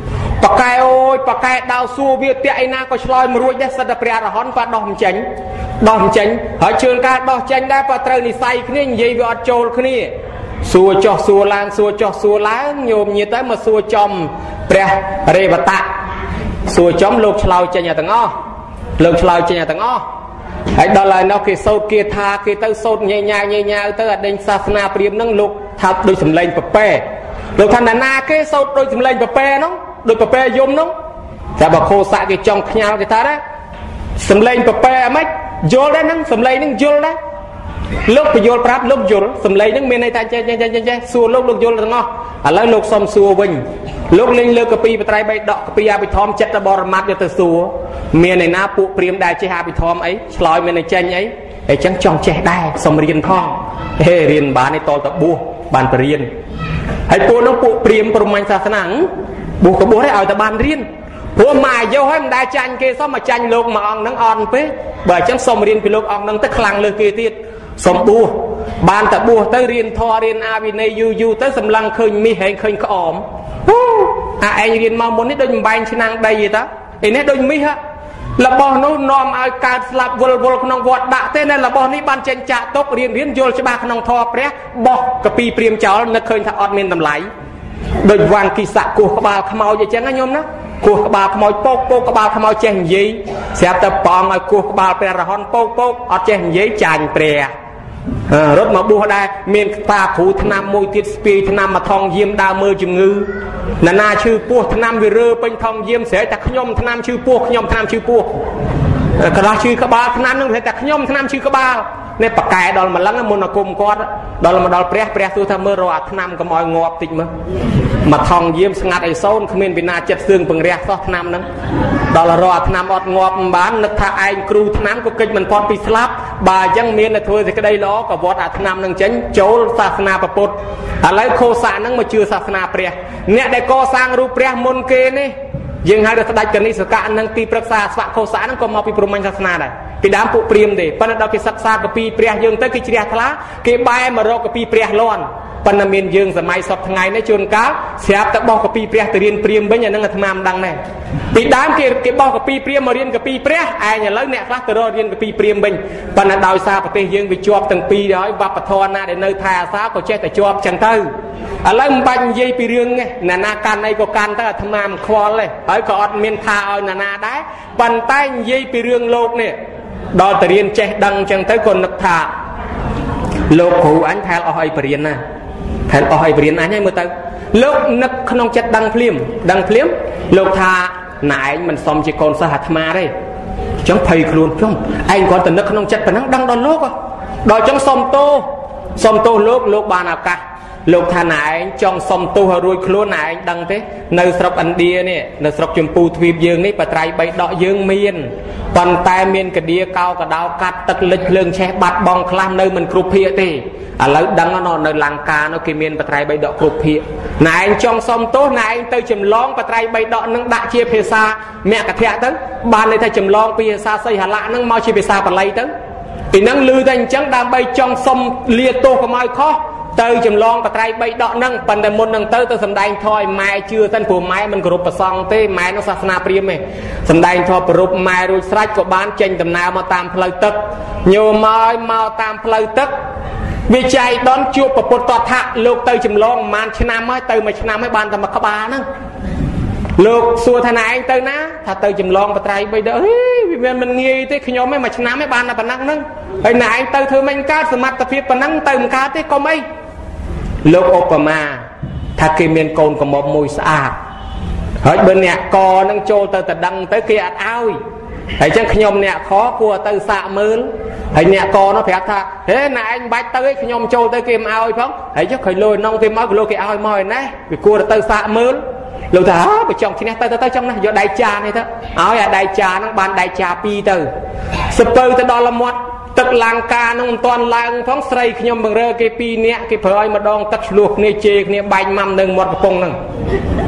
បកែអូយបកែដៅសួរវាតាក់ឯណាក៏ឆ្លើយមិនរួចដែរសិតតែព្រះអរហន្តក៏ដោះមិនចេញដោះមិនចេញហើយជឿនការដោះចេញដែរក៏ត្រូវនិស័យគ្នានិយាយវាអត់ចូលគ្នាសួរចោះសួរឡើងសួរចោះសួរឡើងញោមញាតិទៅមកសួរចំព្រះរេវតៈសួរចំលោកឆ្លើយចេញទាំងអស់លោកឆ្លើយចេញទាំងអស់ហើយដល់ហើយនោះគេសោតគេថាគេទៅសោតញ៉ៃញ៉ាញ៉ៃញ៉ាទៅអដេញសាសនាព្រាហ្មណ៍ហ្នឹងលោកថាដូចសម្លេងប្រប៉ែលោកថាណាណាគេសោតដូចសម្លេងប្រប៉ែហ្នឹងដូចប្រប៉ែយំហ្នឹងតែបើខោសាក់គេចង់ខ្ញាល់គេថាណាសម្លេងប្រប៉ែអីមិនយល់ដែរហ្នឹងសម្លេងហ្នឹងយល់ដែរលោកបញ្យល់ប្រាប់លោកយល់សម្លេងហ្នឹងមានន័យថាចេះចេះចេះចេះសួរលោកលោកយល់ទាំងអស់ឥឡូវលោកសុំសួរវិញលោកលេងលើកកពីបត្រៃបីដកកពីអភិធម្មចិត្តបរមត្តយកទៅសួរមានឯណាពួកព្រាហ្មណ៍ដែលចេះអភិធម្មអីឆ្លើយមានតែចេញអីអញ្ចឹងចង់ចេះដែរសុំរៀនផងហេរៀនបានឯតតបួសបានបរៀនហើយពួកនោះពួកព្រាហ្មណ៍ព្រហ្មញ្ញសាសនាបួសក៏បួសដែរឲ្យតែបានរៀនព្រោះមកអាយុហើយមិនដែលចាញ់គេសុំមកចាញ់លោកមួយអង្គហ្នឹងអត់ពេកបើអញ្ចឹងសុំរៀនពីលោកអង្គហ្នឹងទៅខ្លាំងលើគេទៀតសុំបួសបានតែបួសទៅរៀនធម៌រៀនអាវិន័យយូរយូរទៅសម្លឹងឃើញមាសហែងឃើញក្អមអាឯងរៀនមកមុននេះដូចបំបែងឆ្នាំងដីទេតាឯនេះដូចមាសរបស់នោះនាំឲ្យកើតស្លាប់វល់វល់ក្នុងវត្តដាក់ទេនៅរបស់នេះបានចេញចាក់ទុករៀនរៀនយល់ច្បាស់ក្នុងធម៌ព្រះបោះកពីព្រាមចោលនឹកឃើញថាអត់មានតម្លៃដូចវ៉ាន់គិសៈគោះក្បាលខ្មោចអញ្ចឹងណាញោមណាគោះក្បាលខ្មោចពោកពោកក្បាលខ្មោចចេះនិយាយស្រាប់តែប៉ងឲ្យគោះក្បាលព្រះរហន្តពោកពោកអត់ចេះនិយាយចាញ់ព្រះរត់មកបួសដែរមានតាគ្រូឆ្នាំមួយទៀតស្ពាយឆ្នាំមកថងយាមដើរមើលជំងឺណានាឈឺពោះឆ្នាំវារើពេញថងយាមស្រែកតែខ្ញុំឆ្នាំឈឺពោះខ្ញុំឆ្នាំឈឺពោះកន្លះឈឺក្បាលឆ្នាំនឹងស្រែកតែខ្ញុំឆ្នាំឈឺក្បាលនេះបកែដល់ម្លឹងមុនអាគុំគាត់ដល់មកដល់ព្រះព្រះសួរថាមើលរកអាឆ្នាំកុំឲ្យងាប់តិចមើលមកថងយាមស្ងាត់អីសូនគ្មានវិណាចិត្តសឿងពង្រះសោះឆ្នាំហ្នឹងដល់រកអាឆ្នាំអត់ងាប់មិនបាននឹកថាឯងគ្រូឆ្នាំក៏កិច្ចមិនផុតពីស្លាប់បើអញ្ចឹងមានតែធ្វើសេចក្តីល្អក៏វត្តអាឆ្នាំហ្នឹងចេញចូលសាសនាពុទ្ធឥឡូវខោសាហ្នឹងមកជឿសាសនាព្រះអ្នកដែលកសាងរូបព្រះមុនគេនេះយើងហៅថាស្ដេចកនិសកៈនឹងទីប្រឹក្សាស្វៈខោសាហ្នឹងក៏មកពីព្រហ្មញ្ញសាសនាដែរពីដើមពួកព្រាហ្មណ៍ទេប៉ុន្តែដល់គេសិក្សាកពីព្រះយើងទៅគេជ្រះថ្លាគេបែរមករកកពីព្រះលន់ប៉ុន្តែមានយើងសម័យសពថ្ងៃនេះជួនកាលស្រាប់តែបោះកពីព្រះទៅរៀនព្រាហ្មណ៍វិញអានឹងអាត្មាមិនដឹងដែរពីដើមគេគេបោះកពីព្រាហ្មណ៍មករៀនកពីព្រះឯងឥឡូវអ្នកខ្លះទៅរករៀនកពីព្រាហ្មណ៍វិញប៉ុន្តែដោយសារប្រទេសយើងវាជាប់ទាំងពីរហើយវប្បធម៌ណាដែលនៅថែអាសាក៏ចេះតែជាប់ចឹងទៅឥឡូវមិនបាច់និយាយពីរឿងនេះណានាកាន់អីក៏កាន់ទៅអាត្មាមិនខ្វល់ទេហើយក៏អត់មានថាឲ្យណានាដែរប៉ុន្តែនិយាយពីរឿងលោកនេះដល់ទៅរៀនចេះដឹងចឹងទៅក៏នឹកថាលោកគ្រូអញថែលអស់អីបរៀនណាថែលអស់អីបរៀនអញហើយមើលទៅលោកនឹកក្នុងចិត្តដឹងភ្លាមដឹងភ្លាមលោកថាណែឯងមិនសមជាកូនសិស្សអាត្មាទេចឹងភ័យខ្លួនខ្ញុំឯងគ្រាន់តែនឹកក្នុងចិត្តប៉ុណ្ណឹងដឹងដល់លោកដល់ចឹងសុំទោសសុំទោសលោកលោកបានឱកាសលោកថាណែឯងចង់សុំទោសឲ្យរួចខ្លួនណែឯងដឹងទេនៅស្រុកឥណ្ឌានេះនៅស្រុកចម្ពូទ្វីបយើងនេះបត្រៃបីដកយើងមានប៉ុន្តែមានកដៀកោកដោកាត់ទឹកលិចភ្លើងឆេះបាត់បងខ្លះនៅមិនគ្រប់ភាគទេឥឡូវដឹងណនៅលង្កានោះគេមានបត្រៃបីដកគ្រប់ភាគណែឯងចង់សុំទោសណែឯងទៅចម្លងបត្រៃបីដកនឹងដាក់ជាភាសាមគ្គធៈទៅបានន័យថាចម្លងពីភាសាសីហលៈនឹងមកជាភាសាបាលីទៅពីនឹងឮតែអញ្ចឹងដើម្បីចង់សុំលាទោសកុំឲ្យខុសទៅចម្លងបត្រៃបីដកហ្នឹងប៉ុន្តែមុនហ្នឹងទៅទៅសំដែងធម៌ឲ្យម៉ែជឿសិនព្រោះម៉ែមិនគោរពប្រសង់ទេម៉ែនោះសាសនាព្រាហ្មណ៍ទេសំដែងធម៌ប្រពម៉ែរួចស្រេចក៏បានចេញដំណើរមកតាមផ្លូវទឹកញោមឲ្យមកតាមផ្លូវទឹកវាចៃដន្យជួបព្រះពុទ្ធតថៈលោកទៅចម្លងប្រហែលឆ្នាំហើយទៅមួយឆ្នាំហើយបានតែមួយក្បាលហ្នឹងលោកសួរថាណែឯងទៅណាថាទៅចម្លងបត្រៃបីដកហេវាមិនមិនងាយទេខ្ញុំឯងមួយឆ្នាំឯងបានតែប៉ុណ្ណឹងហ្នឹងហើយណែឯងទៅធ្វើមិនកើតសមត្ថភាពប៉ុណ្ណឹងទៅមិនកើតទេកុំអីលោកឧបមាថាគេមានកូនកំមុំមួយស្អាតហើយបើអ្នកកនឹងចូលទៅតដឹងទៅគេអត់ឲ្យហើយចឹងខ្ញុំអ្នកខគួរទៅសាកមើលហើយអ្នកកនោះប្រាប់ថាហេណែឯងបាច់ទៅឯងខ្ញុំចូលទៅគេមិនឲ្យផងហើយចុះឃើញលុយនងគេមកក៏លោកគេឲ្យមកឯណេះវាគួរទៅសាកមើលលោកថាបើចង់ឈ្នះទៅទៅទៅចង់ណាយកដៃចានេះទៅឲ្យអាដៃចាហ្នឹងបានដៃចាពីរទៅសពើទៅដល់មាត់ទឹកលង្កានឹងមិនទាន់ឡើងផងស្រីខ្ញុំបង្រើគេពីរនាក់គេប្រើឲ្យម្ដងទឹកឆ្លោះគ្នាជេរគ្នាបែកម៉ាំនៅមាត់កំពង់ហ្នឹង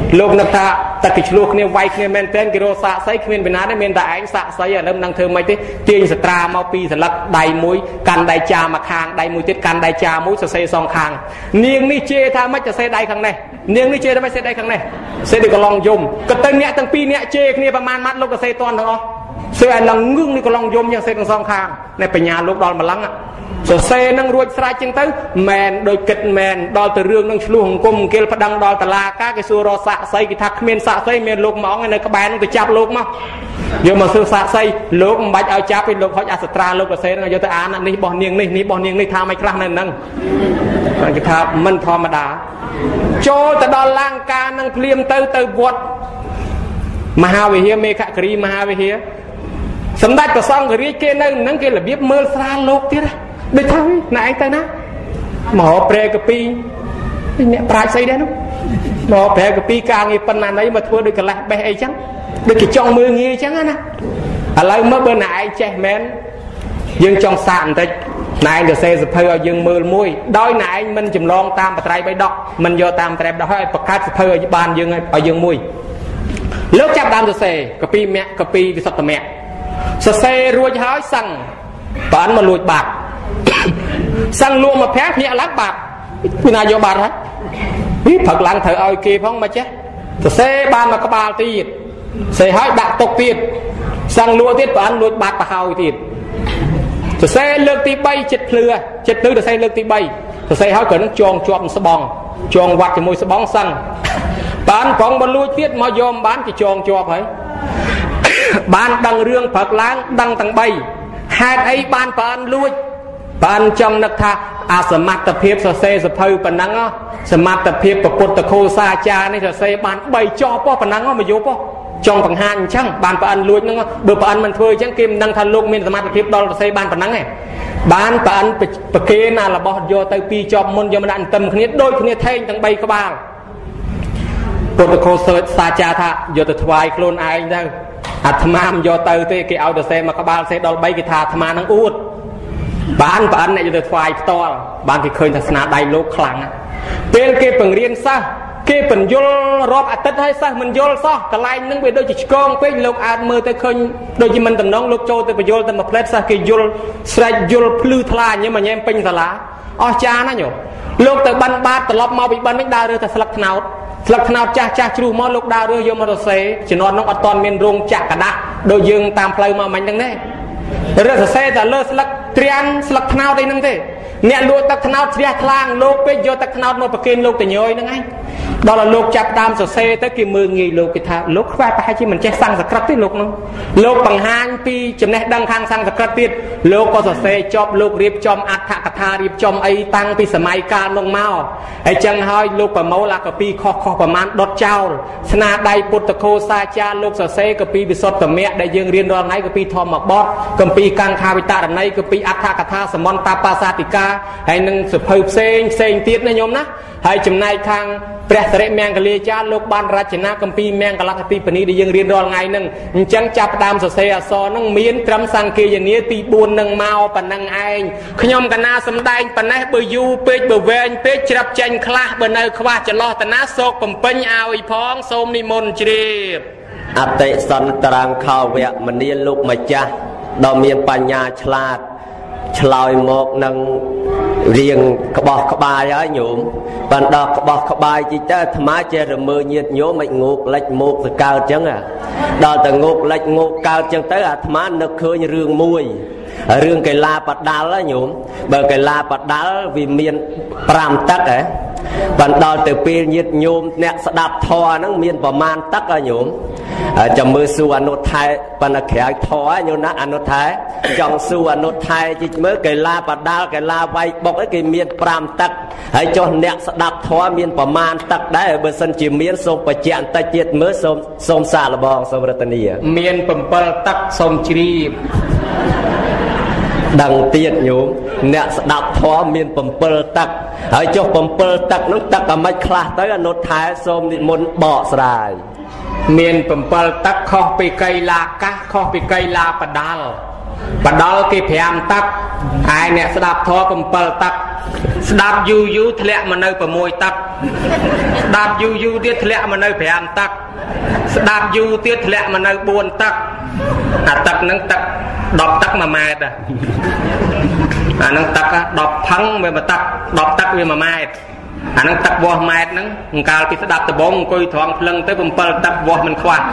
លោកនឹកថាតែគេឆ្លោះគ្នាវាយគ្នាមែនទែនគេរកសាកសីគ្មានពីណាទេមានតែឯងសាកសីឥឡូវមិនដឹងធ្វើម៉េចទេទាញសត្រាមកពីស្លឹកដៃមួយកាន់ដៃចាមកខាងដៃមួយទៀតកាន់ដៃចាមួយសរសេរសងខាងនាងនេះជេរថាម៉េចសរសេរដៃខាងនេះនាងនេះជេរថាម៉េចសរសេរដៃខាងនេះសេដូចកន្លងយំក៏ទៅអ្នកទាំងពីរអ្នកជេរគ្នាប្រមាណម៉ាត់លោកសរសេរតន់ទាំងអស់សើឲ្យឡើងងឹងនេះកន្លងយំយ៉ាងសេទាំងសងខាងនេះបញ្ញាលោកដល់ម្លឹងសរសេរនឹងរួចស្រេចចឹងទៅមែនដូចគិតមែនដល់ទៅរឿងនឹងឆ្លោះអង្គមអង្គិលប្តឹងដល់តុលាការគេសួររកសាកសីគេថាគ្មានសាកសីមានលោកមកនៅក្បែរនឹងទៅចាប់លោកមកយកមកសួរសាកសីលោកមិនបាច់ឲ្យចាប់ទេលោកហុចអសត្រាលោកសរសេរនឹងយកទៅអាននេះបោះនាងនេះនេះបោះនាងនេះថាមិនខ្លះនៅនឹងគេថាមិនធម្មតាចូលទៅដល់លង្កានឹងភ្លាមទៅទៅវត្តមហាវិហារមេខគិរីមហាវិហារសម្ដេចព្រះសង្ឃរាជគេនៅនឹងគេរបៀបមើលស្រាលលោកទៀតដូចថាណែឯងទៅណាមហោព្រែកពីអ្នកប្រាជ្ញស្អីដែរនោះមហោព្រែកពីការងារប៉ុណ្ណាណីមកធ្វើដូចកលេសបេះអីចឹងដូចគេចង់មើលងាយចឹងណាឥឡូវមើលបើណែឯងចេះមែនយើងចង់សាកបន្តិចណែឯងទៅសេសភៅឲ្យយើងមើលមួយដោយណែឯងមិនចម្លងតាមបត្រៃបៃដកមិនយកតាមត្រៃបៃដកឲ្យបង្កើតសភៅឲ្យបានយើងឲ្យយើងមួយលោកចាប់ដើមសរសេរកពីមគ្គកពីវិសុទ្ធមគ្គសរសេររួចហើយសឹងបានមកលួចបាត់សឹងលួចមកប្រាក់ភ្នាក់ឡើងបាត់ពីណាយកបាត់ហើយនេះផឹកឡើងត្រូវឲ្យគេផងមកចេះសរសេរបានមកក្បាលទៀតសេឲ្យដាក់ទុកទៀតសឹងលួចទៀតបានលួចបាត់ទៅហើយទៀតសរសេរលើកទីបីចិត្តភ្លឺចិត្តភ្លឺសរសេរលើកទីបីសរសេរហើយគ្រាន់នឹងចងជាប់ស្បង់ចងវត្តជាមួយស្បង់សឹងបានប្រងបលួចទៀតមកយកបានគេចងជាប់ហើយបានដឹងរឿងព្រឹកឡើងដឹងទាំងបីហេតុអីបានបានលួចបានចង់នឹកថាអាសមត្ថភាពសរសេរសភៅប៉ុណ្ណឹងសមត្ថភាពប្រពុទ្ធខោសាចារនេះសរសេរបានបីចោះប៉ុប៉ុណ្ណឹងមកយកប៉ុចង់បង្ហាញអញ្ចឹងបានប្រអិនលួចហ្នឹងបើប្រអិនមិនធ្វើអញ្ចឹងគេមិនដឹងថាលោកមានសមត្ថភាពដល់សរសេរបានប៉ុណ្ណឹងទេបានប្រអិនប្រគេណារបស់យកទៅពីរជាប់មុនយកមកដាក់អន្ទឹមគ្នាដូចគ្នាថេងទាំងបីក្បាលពុទ្ធខោសាចារថាយកទៅថ្វាយខ្លួនឯងទៅអាត្មាមិនយកទៅទេគេឲ្យទៅសេមកក្បាលសេដល់បីគេថាអាត្មានឹងអួតបានប្រអិនអ្នកយកទៅថ្វាយផ្ទាល់បានគេឃើញថាស្នាដៃលោកខ្លាំងពេលគេបង្រៀនសិស្សគេបញ្យល់រាប់អាទិត្យឲ្យសិស្សមិនយល់សោះកន្លែងហ្នឹងវាដូចជាឆ្កងពេកលោកអាចមើលទៅឃើញដូចជាមិនតំណងលោកចូលទៅបញ្យល់ទៅមួយផ្លែតសិស្សគេយល់ស្រែកយល់ភ្លឺថ្លាញ៉ឹមញ៉ែមពេញសាលាអស់ចាណាញោមលោកទៅបិណ្ឌបាតត្រឡប់មកពីបិណ្ឌវិញដើររើតែស្លឹកត្នោតស្លឹកត្នោតចាស់ចាស់ជ្រុះមកលោកដើររើយកមកសរសេរជំនាន់នោះអត់ទាន់មានរោងចក្រកដាក់ដូចយើងតាមផ្លូវមកមិញហ្នឹងទេរើសរសេរតែលើស្លឹកត្រាំស្លឹកត្នោតអីហ្នឹងទេអ្នកលួចទឹកត្នោតជ្រះថ្លាងលោកពេកយកទឹកត្នោតមកប្រគេនលោកតញយហ្នឹងឯងដល់ឲ្យលោកចាប់តាមសរសេរទៅគេមើលងាយលោកគេថាលោកខ្វះប្រហែលជាមិនចេះសង្ស្ក្រឹតទេលោកនោះលោកបង្ហាញពីចំណេះដឹងខាងសង្ស្ក្រឹតទៀតលោកក៏សរសេរចប់លោករៀបចំអត្ថកថារៀបចំអីតាំងពីសម័យកាលនោះមកហើយចឹងហើយលោកប្រមូលអាកពីខុសខុសប្រមាណដុតចោលស្នាដៃពុទ្ធខោសាចារលោកសរសេរកពីវិសុទ្ធមគ្គដែលយើងរៀនរាល់ថ្ងៃកពីធម្មបទកពីកង្ខាវិតរណីកពីអត្ថកថាសមន្តបាសាតិកាហើយនឹងសភៅផ្សេងផ្សេងទៀតណាញោមណាហើយចំណែកខាងព្រះសិរិមង្គលាចារ្យលោកបានរចនាគម្ពីរមង្គលកទីបនីដែលយើងរៀនរាល់ថ្ងៃហ្នឹងអញ្ចឹងចាប់ផ្ដើមសរសេរអក្សរហ្នឹងមានត្រឹមសង្គាយនាទីបួននឹងមកប៉ុណ្ណឹងឯងខ្ញុំកណាសំដែងប៉ុណ្ណេះបើយូរពេកបើវែងពេកច្រាប់ចាញ់ខ្លះបើនៅខ្វះចន្លោះតាណាសោកបំពេញឲ្យផងសូមនិមន្តជ្រាបអតិសន្តរាងខោវៈមនាលោកម្ចាស់ដ៏មានបញ្ញាឆ្លាតឆ្លើយមកនឹងរៀងក្បោះក្បាយហើយញោមបានដល់ក្បោះក្បាយជីទៅអាត្មាចេះរមើញាតញោមមិនងោកលិចមកទៅកើតចឹងដល់តែងោកលិចងោកកើតចឹងទៅអាត្មានឹកឃើញរឿងមួយរឿងកីឡាបដាល់ញោមបើកីឡាបដាល់វាមានប្រាំទឹកហ៎បានដល់ទៅពេលញាតញោមអ្នកស្ដាប់ធម៌ហ្នឹងមានប្រមាណទឹកហ៎ញោមចាំមើលសួរអនុថែបណ្ណក្រៅធរញោមណាអនុថែចង់សួរអនុថែជីមើលកីឡាបដាល់កីឡាវាយបុកគេមានប្រាំទឹកហើយចុះអ្នកស្ដាប់ធម៌មានប្រមាណទឹកដែរបើសិនជាមានសូមបញ្ជាក់បន្តិចទៀតមើលសូមសូមសាកល្បងសូមរតនីមាន 7 ទឹកសូមជ្រាបដឹងទៀតញោមអ្នកស្ដាប់ធម៌មាន 7 ទឹកហើយចុះ 7 ទឹកនោះទឹកអាម៉េចខ្លះទៅអនុថែសូមនិមន្តបកស្រាយមាន 7 ទឹកខុសពីកីឡាកាសខុសពីកីឡាបដាល់បដល់គេប្រាំទឹកហើយអ្នកស្ដាប់ធម៌bảyទឹកស្ដាប់យូរយូរធ្លាក់មកនៅ6ទឹកស្ដាប់យូរយូរទៀតធ្លាក់មកនៅប្រាំទឹកស្ដាប់យូរទៀតធ្លាក់មកនៅបួនទឹកអាទឹកហ្នឹងទឹកដប់ទឹកមួយម៉ែត្រអាហ្នឹងទឹកដប់ផឹងវាមួយទឹកដប់ទឹកវាមួយម៉ែត្រអាហ្នឹងទឹកវាស់ម៉ែត្រហ្នឹងអង្កាលពីស្ដាប់ដបងអង្គុយត្រង់ភ្លឹងទៅbảyទឹកវាស់មិនខ្វះ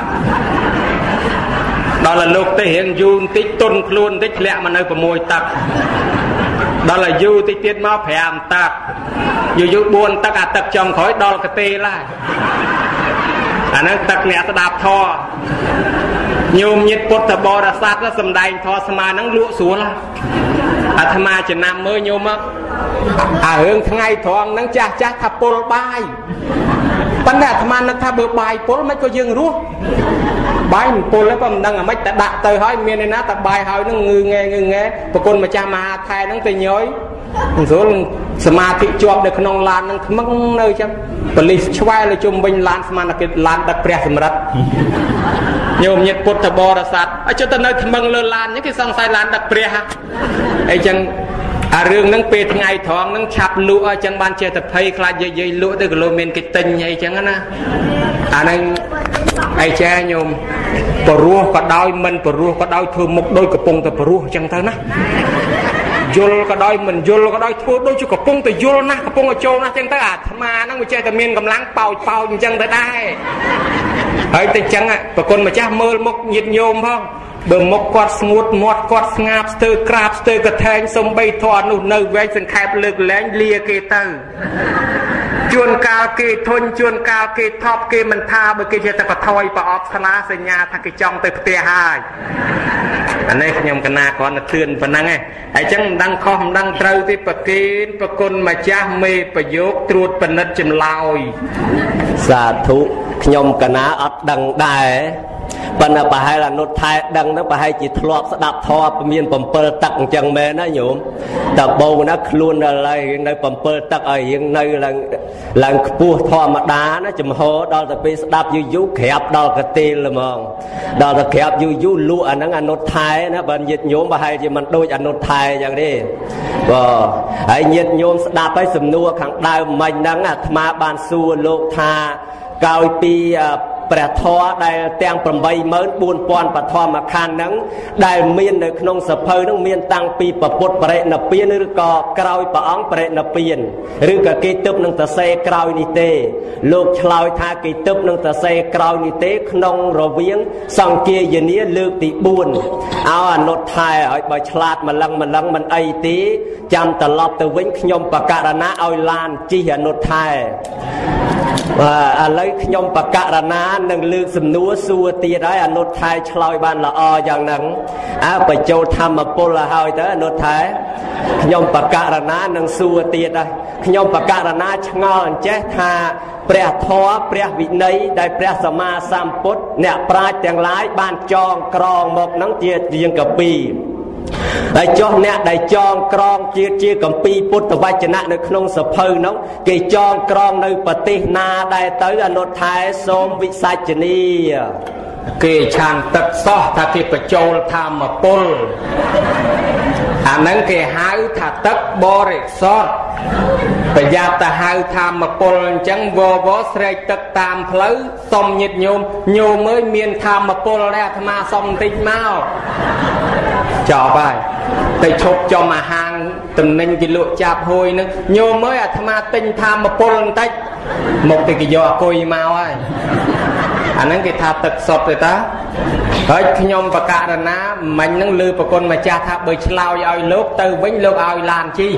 ដល់តែលោកទៅរៀងយូរបន្តិចទុនខ្លួនបន្តិចធ្លាក់មកនៅ6ទឹកដល់តែយូរតិចទៀតមកប្រាំទឹកយូរយូរបួនទឹកអាទឹកចំក្រោយដល់កទេឡើយអាហ្នឹងទឹកអ្នកស្ដាប់ធម៌ញោមញាតិពុទ្ធបរិស័ទសំដែងធម៌ស្មើហ្នឹងលក់ស្រួលអាត្មាចំណាំមើលញោមមកអារឿងថ្ងៃត្រង់ហ្នឹងចាស់ចាស់ថាពុលបាយប៉ុន្តែអាត្មានឹកថាបើបាយពុលមិនក៏យើងរស់បាយមិនពុលទេប៉ុន្តែមិនដឹងអាម៉េចតែដាក់ទៅហើយមានឯណាតែបាយហើយហ្នឹងងឺងែងឺងែប្រគុណម្ចាស់មហាថៃហ្នឹងទៅញយស្រួលសមាធិជាប់នៅក្នុងឡានហ្នឹងថ្មឹងនៅចឹងបលិសឆ្វែលជុំវិញឡានស្មានតែគេឡានដឹកព្រះសម្រិទ្ធញោមញាតិពុទ្ធបរិស័ទឲ្យចុះទៅនៅថ្មឹងលើឡានហ្នឹងគេសង្ស័យឡានដឹកព្រះអីចឹងអារឿងហ្នឹងពេលថ្ងៃត្រង់ហ្នឹងឆាប់លក់អញ្ចឹងបានចេះតែភ័យខ្លាចយាយយាយលក់ទៅគីឡូមានគេទិញអីចឹងណាអាហ្នឹងអីចាញោមបរោះក៏ដោយមិនបរោះក៏ដោយធ្វើមុខដូចកំពុងតែបរោះអញ្ចឹងទៅណាយល់ក៏ដោយមិនយល់ក៏ដោយធ្វើដូចជាកំពុងតែយល់ណាស់កំពុងតែចូលណាស់អញ្ចឹងទៅអាអាត្មាហ្នឹងវាចេះតែមានកម្លាំងប៉ោចប៉ោចអញ្ចឹងទៅដែរហើយតែអញ្ចឹងប្រគុណម្ចាស់មើលមុខញាតិញោមផងបើមុខគាត់ស្ងួតមាត់គាត់ស្ងាបស្ទើរក្រាបស្ទើរកថែងសំបីធរនោះនៅវែងសង្ខេបលើកលែងលាគេទៅជួនកាលគេធុញជួនកាលគេថប់គេមិនថាបើគេចេះតែកថយប្រអប់ស្លាសញ្ញាថាគេចង់ទៅផ្ទះហើយអានេះខ្ញុំកណាគ្រាន់តែធឿនប៉ុណ្ណឹងឯងហើយចឹងមិនដឹងខុសមិនដឹងត្រូវទេប្រគេនប្រគុណម្ចាស់មេប្រយោគត្រួតពិនិត្យចម្លើយសាធុខ្ញុំកណាអត់ដឹងដែរប៉ុន្តែប្រហែលអនុថែដឹងហ្នឹងប្រហែលជាធ្លាប់ស្ដាប់ធម៌មាន7ទឹកអញ្ចឹងមែនណាញោមតបោណាខ្លួនដល់ហើយនៅ7ទឹកឲ្យរៀងនៅឡើងឡើងខ្ពស់ធម្មតាណាចំហដល់ទៅពេលស្ដាប់យូរយូរក្រាបដល់កទេលហ្មងដល់ទៅក្រាបយូរយូរលក់អាហ្នឹងអនុថែណាបើញាតិញោមប្រហែលជាមិនដូចអនុថែអញ្ចឹងទេបាទហើយញាតិញោមស្ដាប់ហើយសំណួរខាងដើមមិញហ្នឹងអាត្មាបានសួរលោកថាកោយពីព្រះធម៌ដែលទាំង8ម៉ឺនបួនពាន់បឋមខណ្ឌហ្នឹងដែលមាននៅក្នុងសភៅហ្នឹងមានតាំងពីពពុទ្ធបរិនិព្វានឬក៏ក្រោយព្រះអង្គបរិនិព្វានឬក៏គេទើបនឹងទៅសេក្រោយនេះទេលោកឆ្លើយថាគេទើបនឹងទៅសេក្រោយនេះទេក្នុងរវាងសង្គាយនាលើកទី4ឲ្យអនុថែឲ្យបើឆ្លាតម្លឹងម្លឹងមិនអីទេចាំត្រឡប់ទៅវិញខ្ញុំបករណាឲ្យឡានជិះអនុថែបាទឥឡូវខ្ញុំបករណានឹងលើកសំណួរសួរទៀតហើយអនុថែឆ្លើយបានល្អយ៉ាងហ្នឹងអើបញ្ចូលធម្មពលឲ្យហើយទៅអនុថែខ្ញុំបករណានឹងសួរទៀតហើយខ្ញុំបករណាឆ្ងល់អញ្ចេះថាព្រះធម៌ព្រះវិន័យដែលព្រះសម្មាសម្ពុទ្ធអ្នកប្រាជ្ញទាំងឡាយបានចងក្រងមកហ្នឹងជាជាងកពីហើយចុះអ្នកដែលចងក្រងជាជាកម្ពីពុទ្ធវចនៈនៅក្នុងសភៅនោះគេចងក្រងនៅប្រទេសណាដែរទៅអនុថែសូមវិសាចនីគេឆានទឹកសោះថាគេបញ្ចូលធម្មពលអាហ្នឹងគេហៅថាទឹកបរិសុទ្ធប្រយ័ត្នទៅហៅធម្មពលអញ្ចឹងវវស្រែកទឹកតាមផ្លូវសុំញាតិញោមញោមអើយមានធម្មពលដែរអាត្មាសុំបន្តិចមកចប់ហើយទៅឈប់ចំអាហារតំណែងគេលក់ចាប់ហួយនឹងញោមអើយអាត្មាទិញធម្មពលបន្តិចមកទៅគេយកអគុយមកហើយអាហ្នឹងគេថាទឹកសុទ្ធទេតាហើយខ្ញុំបករណាមិញហ្នឹងលើប្រគុណម្ចាស់ថាបើឆ្លោយឲ្យលោកទៅវិញលោកឲ្យឡានជិះ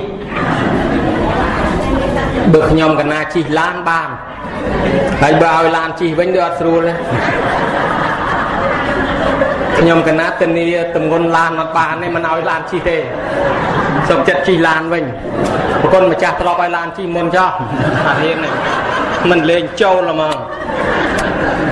បើខ្ញុំកណាជិះឡានបានហើយបើឲ្យឡានជិះវិញដូចអត់ស្រួលទេខ្ញុំកណាធានាទម្ងន់ឡានអត់បានទេមិនឲ្យឡានជិះទេសុំចិត្តជិះឡានវិញប្រគុណម្ចាស់ធ្លាប់ឲ្យឡានជិះមុនចោះអាហ៊ានមិនលេងចូលហ្មង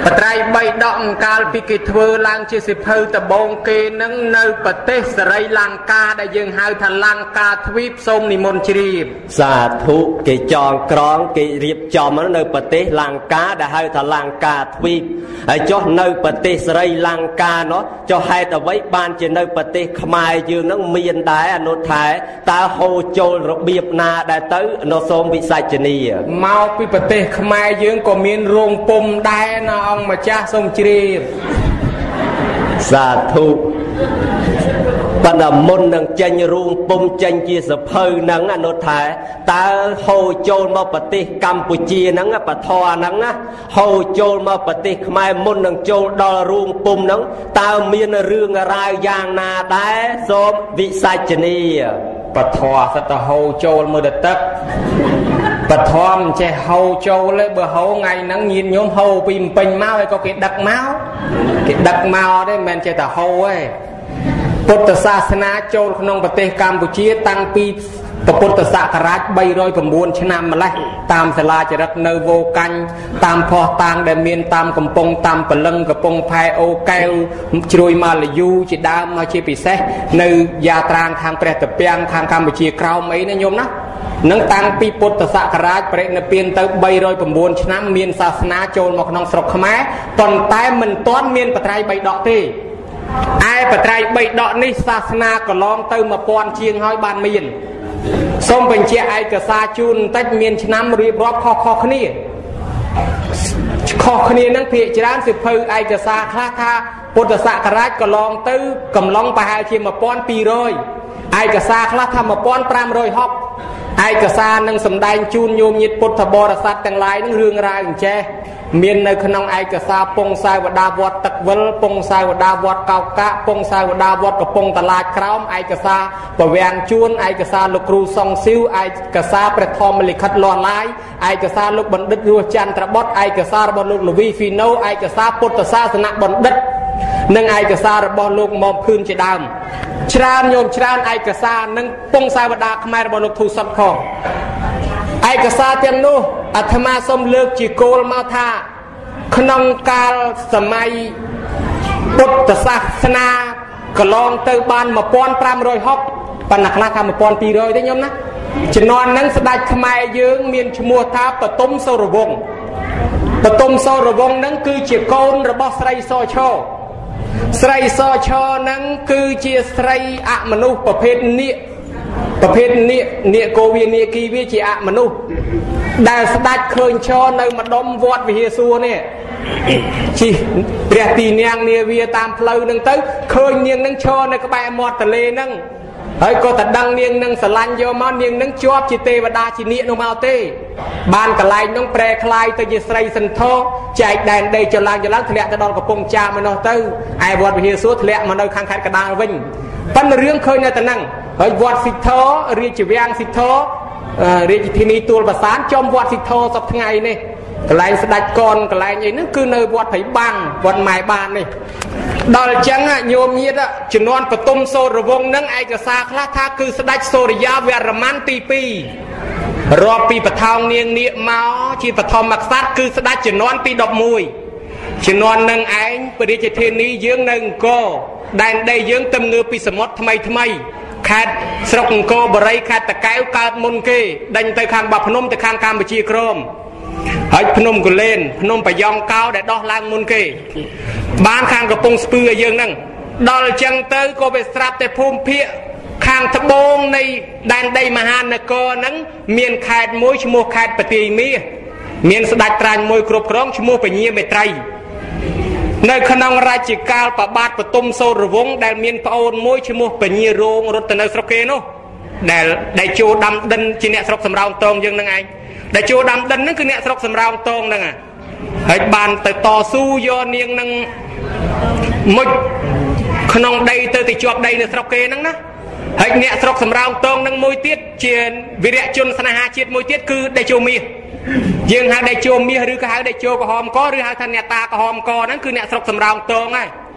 បត្រៃបីដកកាលពីគេធ្វើឡើងជាសិភៅដបងគេនឹងនៅប្រទេសសេរីលង្កាដែលយើងហៅថាលង្កាទ្វីបសូមនិមន្តជ្រាបសាធុគេចងក្រងគេរៀបចំនៅប្រទេសលង្កាដែលហៅថាលង្កាទ្វីបហើយចុះនៅប្រទេសសេរីលង្កានោះចុះហេតុអ្វីបានជានៅប្រទេសខ្មែរយើងនឹងមានដែរអនុថែតើហូរចូលរបៀបណាដែរទៅនៅសូមវិសាចនីមកពីប្រទេសខ្មែរយើងក៏មានរោងពុម្ពដែរណាអង្គម្ចាស់សូមជ្រាបសាធុបណ្ដមុននឹងចេញរូងពុំចេញជាសភៅហ្នឹងអនុថែតើហូរចូលមកប្រទេសកម្ពុជាហ្នឹងបធរហ្នឹងណាហូរចូលមកប្រទេសខ្មែរមុននឹងចូលដល់រូងពុំហ្នឹងតើមានរឿងរ៉ាវយ៉ាងណាដែរសូមវិសាចនីបធរសិតទៅហូរចូលមើលទឹកបធរមិនចេះហូរចូលទេបើហូរថ្ងៃហ្នឹងញាតិញោមហូរពីម្ពិញមកហើយក៏គេដឹកមកគេដឹកមកទេមិនមែនចេះតែហូរទេពុទ្ធសាសនាចូលក្នុងប្រទេសកម្ពុជាតាំងពីពុទ្ធសករាជបីរយ៩ឆ្នាំម្លេះតាមសាលាចរិតនៅវោកាញ់តាមផោះតាងដែលមានតាមកំពង់តាមពលឹងកំពង់ផែអូកែវជ្រួយម៉ាឡាយូជាដើមមកជាពិសេសនៅយាត្រាខាងព្រះតាពាំងខាងកម្ពុជាក្រោមអីណាញោមណានឹងតាំងពីពុទ្ធសករាជបរិនិព្វានទៅបីរយ៩ឆ្នាំមានសាសនាចូលមកក្នុងស្រុកខ្មែរប៉ុន្តែមិនទាន់មានបត្រៃបីដកទេឯបត្រៃបីដកនេះសាសនាកន្លងទៅមួយពាន់ជាងហើយបានមានសូមបញ្ជាក់ឯកសារជូនបន្តិចមានឆ្នាំរៀបរាប់ខុសៗគ្នាខុសគ្នានឹងភាគច្រើនសិភៅឯកសារខ្លះថាពុទ្ធសករាជកន្លងទៅកំឡុងប្រហែលជាមួយពាន់ពីរយឯកសារខ្លះថាមួយពាន់ប្រាំរយហុកឯកសារនឹងសម្ដែងជូនញោមញាតិពុទ្ធបរិស័ទទាំងឡាយនឹងរឿងរ៉ាវអញ្ចេះមាននៅក្នុងឯកសារពងសាវតាវត្តទឹកវិលពងសាវតាវត្តកោកាពងសាវតាវត្តកំពង់តឡាចក្រោមឯកសារពវាំងជួនឯកសារលោកគ្រូសុងស៊ីវឯកសារព្រះធម្មលិខិតលាស់ឡាយឯកសារលោកបណ្ឌិតរស់ចន្ទរបុត្រឯកសាររបស់លោកលវីហ្វីណូឯកសារពុទ្ធសាសនបណ្ឌិតនិងឯកសាររបស់លោកមុំភឿនជាដើមច្រើនញោមច្រើនឯកសារនិងពងសាវតាខ្មែររបស់លោកធូសុតផងឯកសារទាំងនោះអាត្មាសូមលើកជាគោលមកថាក្នុងកាលសម័យពុទ្ធសាសនាកន្លងទៅបានមួយពាន់ប្រាំរយហុកប៉ុន្តែខ្លះថាមួយពាន់ពីរយទេញោមណាជំនាន់ហ្នឹងស្ដេចខ្មែរយើងមានឈ្មោះថាបទុមសូរវង្សបទុមសូរវង្សហ្នឹងគឺជាកូនរបស់ស្រីសឈរស្រីសឈរហ្នឹងគឺជាស្រីអមនុស្សប្រភេទនាគប្រភេទនាគនាគកោវានាគីវាជាអមនុស្សដែលស្ដេចឃើញឈរនៅម្ដុំវត្តវិហារសួរនេះជិះព្រះទីនាងនាវាតាមផ្លូវហ្នឹងទៅឃើញនាងហ្នឹងឈរនៅក្បែរមាត់ទន្លេហ្នឹងហើយក៏តែដឹងនាងហ្នឹងស្រឡាញ់យកមកនាងហ្នឹងជាប់ជាទេវតាជានាគនោះមកទេបានកន្លែងហ្នឹងប្រែคล้ายទៅជាស្រីសន្ធរចែកដែនដីចឡើងចឡើងធ្លាក់ទៅដល់កំពង់ចាមឯនោះទៅឯវត្តវិហារសួរធ្លាក់មកនៅខាងខេត្តកណ្ដាលវិញប៉ុន្តែរឿងឃើញនៅតែហ្នឹងហើយវត្តសិទ្ធររាជវាំងសិទ្ធររាជធានីទួលប្រសានចំវត្តសិទ្ធរសពថ្ងៃនេះកន្លែងស្ដេចកនកន្លែងអីហ្នឹងគឺនៅវត្តព្រៃបាំងវត្តម៉ែបាននេះដល់អញ្ចឹងញោមញាតិជំនាន់បទុមសូរវង្សហ្នឹងឯកសារខ្លះថាគឺស្ដេចសូរិយាវរ្ម័នទីពីររាប់ពីបថោងនាងនាគមកជាបឋមក្សត្រគឺស្ដេចជំនាន់ទីដប់មួយជំនាន់នឹងឯងព្រះរាជធានីយើងនៅអង្គរដែនដីយើងទំងើបពីសមុទ្រថ្មីថ្មីខេត្តស្រុកអង្គរបូរីខេត្តតាកែវកើតមុនគេដេញទៅខាងបាភ្នំទៅខាងកម្ពុជាក្រមហើយភ្នំកលែនភ្នំបាយ៉ង់កោដែលដោះឡើងមុនគេបានខាងកំពង់ស្ពឺឲ្យយើងហ្នឹងដល់អញ្ចឹងទៅក៏វាស្រាប់តែភូមិភាគខាងត្បូងនៃដែនដីមហានគរហ្នឹងមានខេត្តមួយឈ្មោះខេត្តបន្ទាយមាសមានស្ដេចត្រាញ់មួយគ្រប់គ្រងឈ្មោះពញាមេត្រីនៅក្នុងរជ្ជកាលប្របាទបទុមសូរវង្សដែលមានប្អូនមួយឈ្មោះពញារោងរត់ទៅនៅស្រុកគេនោះដែលដែលចូលដាំដិនជាអ្នកស្រុកសំរោងតងយើងហ្នឹងឯងដែលចូលដាំដិនហ្នឹងគឺអ្នកស្រុកសំរោងតងហ្នឹងហើយបានទៅតស៊ូយកនាងហ្នឹងមុជក្នុងដីទៅទៅជាប់ដីនៅស្រុកគេហ្នឹងណាហើយអ្នកស្រុកសំរោងតងហ្នឹងមួយទៀតជាវីរៈជនស្នេហាជាតិមួយទៀតគឺដេជោមាសយើងហៅដេជោមាសឬក៏ហៅដេជោក្រហមកឬហៅថាអ្នកតាក្រហមកហ្នឹងគឺអ្នកស្រុកសំរោងតងហើយ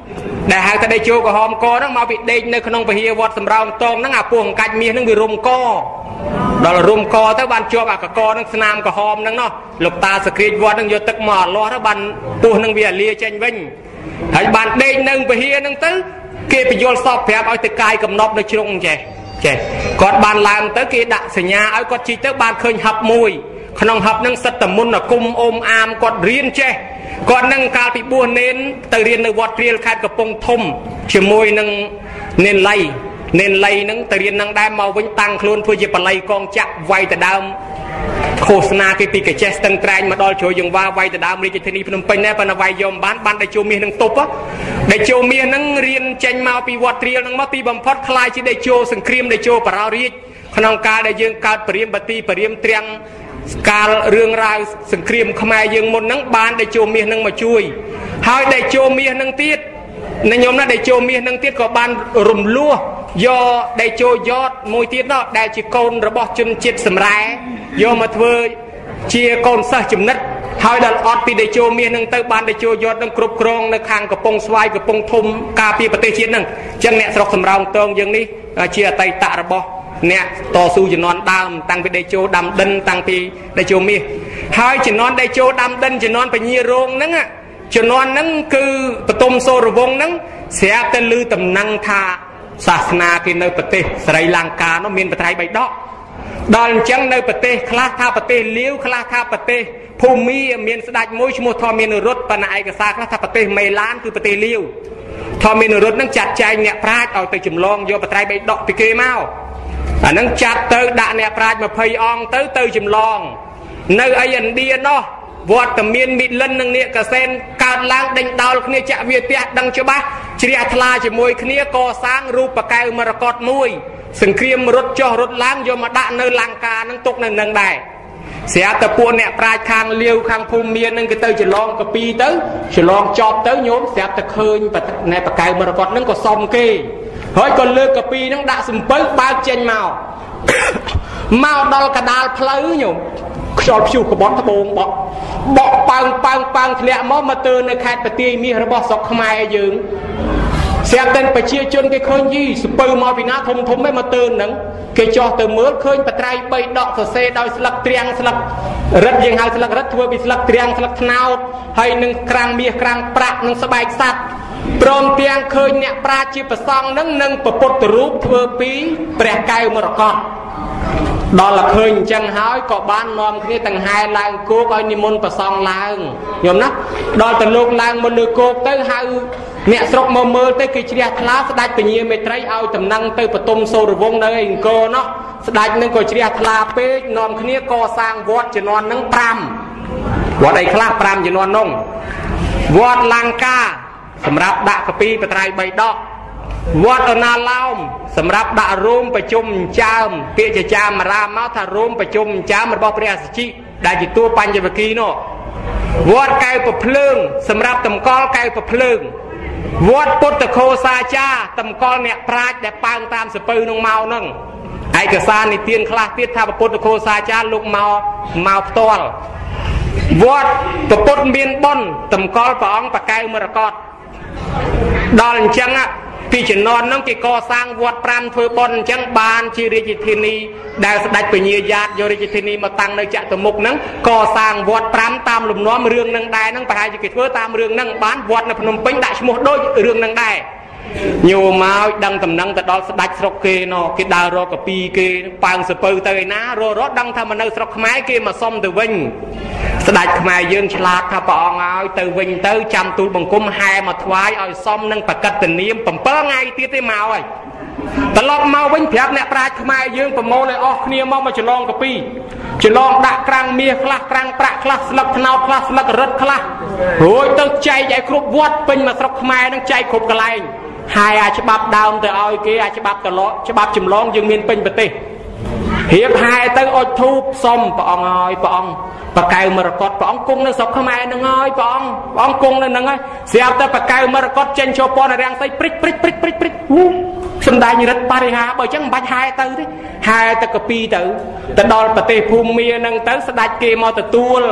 ដែលហៅថាដេជោក្រហមកហ្នឹងមកពីដេកនៅក្នុងពហិវត្តសម្រោងតងហ្នឹងអាពោះអង្កាច់មាសហ្នឹងវារុំកដល់រុំកទៅបានជាប់អាកកហ្នឹងស្នាមក្រហមហ្នឹងណោះលោកតាសក្រាចវត្តហ្នឹងយកទឹកមកអលាស់ទៅបានពោះហ្នឹងវាលាចេញវិញហើយបានដេកនៅពហិហ្នឹងទៅគេបញ្យល់សពប្រាប់ឲ្យទៅកាយកំណប់នៅជ្រុងចេះចេះគាត់បានឡើងទៅគេដាក់សញ្ញាឲ្យគាត់ជីកទៅបានឃើញហឹបមួយក្នុងហឹបហ្នឹងសិតតមុនគុំអូមអាមគាត់រៀនចេះគាត់នឹងកាលពីបួសនេនទៅរៀននៅវត្តព្រាលខេត្តកំពង់ធំជាមួយនឹងនេនលៃនេនលៃហ្នឹងទៅរៀននឹងដែរមកវិញតាំងខ្លួនធ្វើជាបល័យកងចាក់វាយទៅដើមឃោសនាគេពីកញ្ចេះស្ទឹងត្រែងមកដល់ជ្រោយយើងវ៉ាវាយទៅដើមរាជធានីភ្នំពេញដែរប៉ុន្តែវាយយកបានបានដេជោមាសនឹងទប់ដេជោមាសហ្នឹងរៀនចេញមកពីវត្តព្រាលហ្នឹងមកទីបំផុតខ្លាយជាដេជោសង្គ្រាមដេជោបរោរាជក្នុងកាលដែលយើងកើតព្រាមបទីព្រាមត្រាំងកាលរឿងរ៉ាវសង្គ្រាមខ្មែរយើងមុនហ្នឹងបានដេជោមាសហ្នឹងមកជួយហើយដេជោមាសហ្នឹងទៀតណាញោមណាដេជោមាសហ្នឹងទៀតក៏បានរំលោះយកដេជោយ៉តមួយទៀតនោះដែលជាកូនរបស់ជនជាតិសម្រែយកមកធ្វើជាកូនសិស្សចំណិតហើយដល់អត់ពីដេជោមាសហ្នឹងទៅបានដេជោយ៉តហ្នឹងគ្រប់គ្រងនៅខាងកំពង់ស្វាយកំពង់ធំការពារប្រទេសជាតិហ្នឹងអញ្ចឹងអ្នកស្រុកសំរោងតងយើងនេះជាអតីតរបស់អ្នកតស៊ូជំនាន់ដើមតាំងពីដេជោដាំដិនតាំងពីដេជោមាសហើយជំនាន់ដេជោដាំដិនជំនាន់ពញារោងហ្នឹងជំនាន់ហ្នឹងគឺបតុមសូរវង្សហ្នឹងស្រាប់តែឮតំណែងថាសាសនាគេនៅប្រទេសស្រីលង្កានោះមានបត្រៃបៃដកដល់អញ្ចឹងនៅប្រទេសខ្លះថាប្រទេសលាវខ្លះថាប្រទេសភូមាមានស្ដេចមួយឈ្មោះធម្មមានរុទ្ធប៉ុន្តែឯកសារខ្លះថាប្រទេសមេឡានគឺប្រទេសលាវធម្មមានរុទ្ធហ្នឹងចាត់ចែងអ្នកប្រាជ្ញឲ្យទៅចម្លងយកបត្រៃបៃដកពីគេមកអាហ្នឹងចាត់ទៅដាក់អ្នកប្រាជ្ញยี่สิบអង្គទៅទៅចម្លងនៅឯឥណ្ឌានោះវត្តមានមិលិននិងនាគកសែនកើតឡើងដេញដោលគ្នាចាក់វាផ្ទះដឹងច្បាស់ជ្រះថ្លាជាមួយគ្នាកសាងរូបកែវមរកតមួយសង្គ្រាមរត់ចុះរត់ឡើងយកមកដាក់នៅលង្កានឹងទុកនៅនឹងដែរស្រាប់តែពួកអ្នកប្រាជ្ញខាងលាវខាងភូមិមាននឹងគេទៅច្រឡងកពីទៅច្រឡងចប់ទៅញោមស្រាប់តែឃើញអ្នកបកែវមរកតនឹងក៏សុំគេហើយក៏លើកកពីនឹងដាក់សំពៅបើកចេញមកមកដល់កដាលផ្លូវញោមខ្យល់ព្យុះក្បត់ត្បូងបក់បក់ប៉ើងប៉ើងប៉ើងធ្លាក់មកមកទើនៅខេត្តបទាយមាសរបស់ស្រុកខ្មែរយើងស្រាប់តែប្រជាជនគេឃើញយីសំពៅមកពីណាធំធំឯងមកទើហ្នឹងគេចោះទៅមើលឃើញបត្រៃបីដកសរសេរដោយស្លឹកត្រាំងស្លឹករឹតយើងហៅស្លឹករឹតធ្វើពីស្លឹកត្រាំងស្លឹកត្នោតហើយនឹងក្រាំងមាសក្រាំងប្រាក់និងស្បែកសត្វព្រមទាំងឃើញអ្នកប្រាជ្ញជាប្រសង់ហ្នឹងនឹងពពុទ្ធរូបធ្វើពីព្រះកែវមរកតដល់តែឃើញអញ្ចឹងហើយក៏បាននាំគ្នាទាំងហែឡើងគោកឲ្យនិមន្តប្រសង់ឡើងញោមណាដល់ទៅលោកឡើងមកលើគោកទៅហៅអ្នកស្រុកមកមើលទៅគេជ្រះថ្លាស្ដេចពញាមេត្រីឲ្យតំណែងទៅបតុមសូរវង្សនៅឯអង្គរនោះស្ដេចនឹងក៏ជ្រះថ្លាពេកនាំគ្នាកសាងវត្តជំនាន់នឹងប្រាំវត្តអីខ្លះប្រាំជំនាន់នោះវត្តលង្កាសម្រាប់ដាក់កពីបត្រៃបីដកវត្តអណាឡោមសម្រាប់ដាក់រោមប្រជុំចាមពាក្យចាមរាមមកថារោមប្រជុំចាមរបស់ព្រះអសជិដែលជាតួបញ្ញវគិនោះវត្តកែវប្រភ្លើងសម្រាប់តម្កល់កែវប្រភ្លើងវត្តពុទ្ធខោសាចាតម្កល់អ្នកប្រាជ្ញដែលប៉ើងតាមសពៅនឹងមកហ្នឹងឯកសារនិទានខ្លះទៀតថាពុទ្ធខោសាចាលោកមកមកផ្ទាល់វត្តប្រពុតមានបុណ្យតម្កល់ព្រះអង្គបកែវមរកតដល់អញ្ចឹងពីជំនាន់ហ្នឹងគេកសាងវត្តប្រាំធ្វើបុណ្យអញ្ចឹងបានជារាជធានីដែលស្ដេចពញាយ៉ាតយករាជធានីមកតាំងនៅចតុមុខហ្នឹងកសាងវត្តប្រាំតាមលំនាំរឿងហ្នឹងដែរហ្នឹងប្រហែលជាគេធ្វើតាមរឿងហ្នឹងបានវត្តនៅភ្នំពេញដាក់ឈ្មោះដូចរឿងហ្នឹងដែរញោមមកដឹងតំណែងទៅដល់ស្ដេចស្រុកគេណោះគេដើររកកពីគេប៉ើងសពៅទៅឯណាររដឹងថាមកនៅស្រុកខ្មែរគេមកសុំទៅវិញស្ដេចខ្មែរយើងឆ្លាតថាព្រះអង្គឲ្យទៅវិញទៅចាំទូលបង្គំហែមកថ្វាយឲ្យសមនឹងបកត្តនាមbảyថ្ងៃទៀតទេមកហើយត្រឡប់មកវិញប្រាប់អ្នកប្រាជ្ញខ្មែរយើងប្រមូលឲ្យអស់គ្នាមកមកច្រឡងកពីច្រឡងដាក់ក្រាំងមាសខ្លះក្រាំងប្រាក់ខ្លះស្លឹកត្នោតខ្លះស្លឹករឹតខ្លះរួចទៅចែកឲ្យគ្រប់វត្តពេញមកស្រុកខ្មែរនឹងចែកគ្រប់កន្លែងហើយអាច្បាប់ដើមទៅឲ្យគេអាច្បាប់តឡច្បាប់ចម្លងយើងមានពេញប្រទេសរៀបហែទៅអុជធូបសុំព្រះអង្គហើយព្រះអង្គបកែវមរកតព្រះអង្គគង់នៅស្រុកខ្មែរនឹងហើយព្រះអង្គព្រះអង្គគង់នៅនឹងហើយស្រាប់តែបកែវមរកតចេញចូលពណ៌រាំងស្អីព្រិចព្រិចព្រិចព្រិចព្រិចសំដែងរិទ្ធបរិហាបើអញ្ចឹងមិនបាច់ហែទៅទេហែទៅកពីទៅទៅដល់ប្រទេសភូមានឹងទៅស្ដេចគេមកទទួល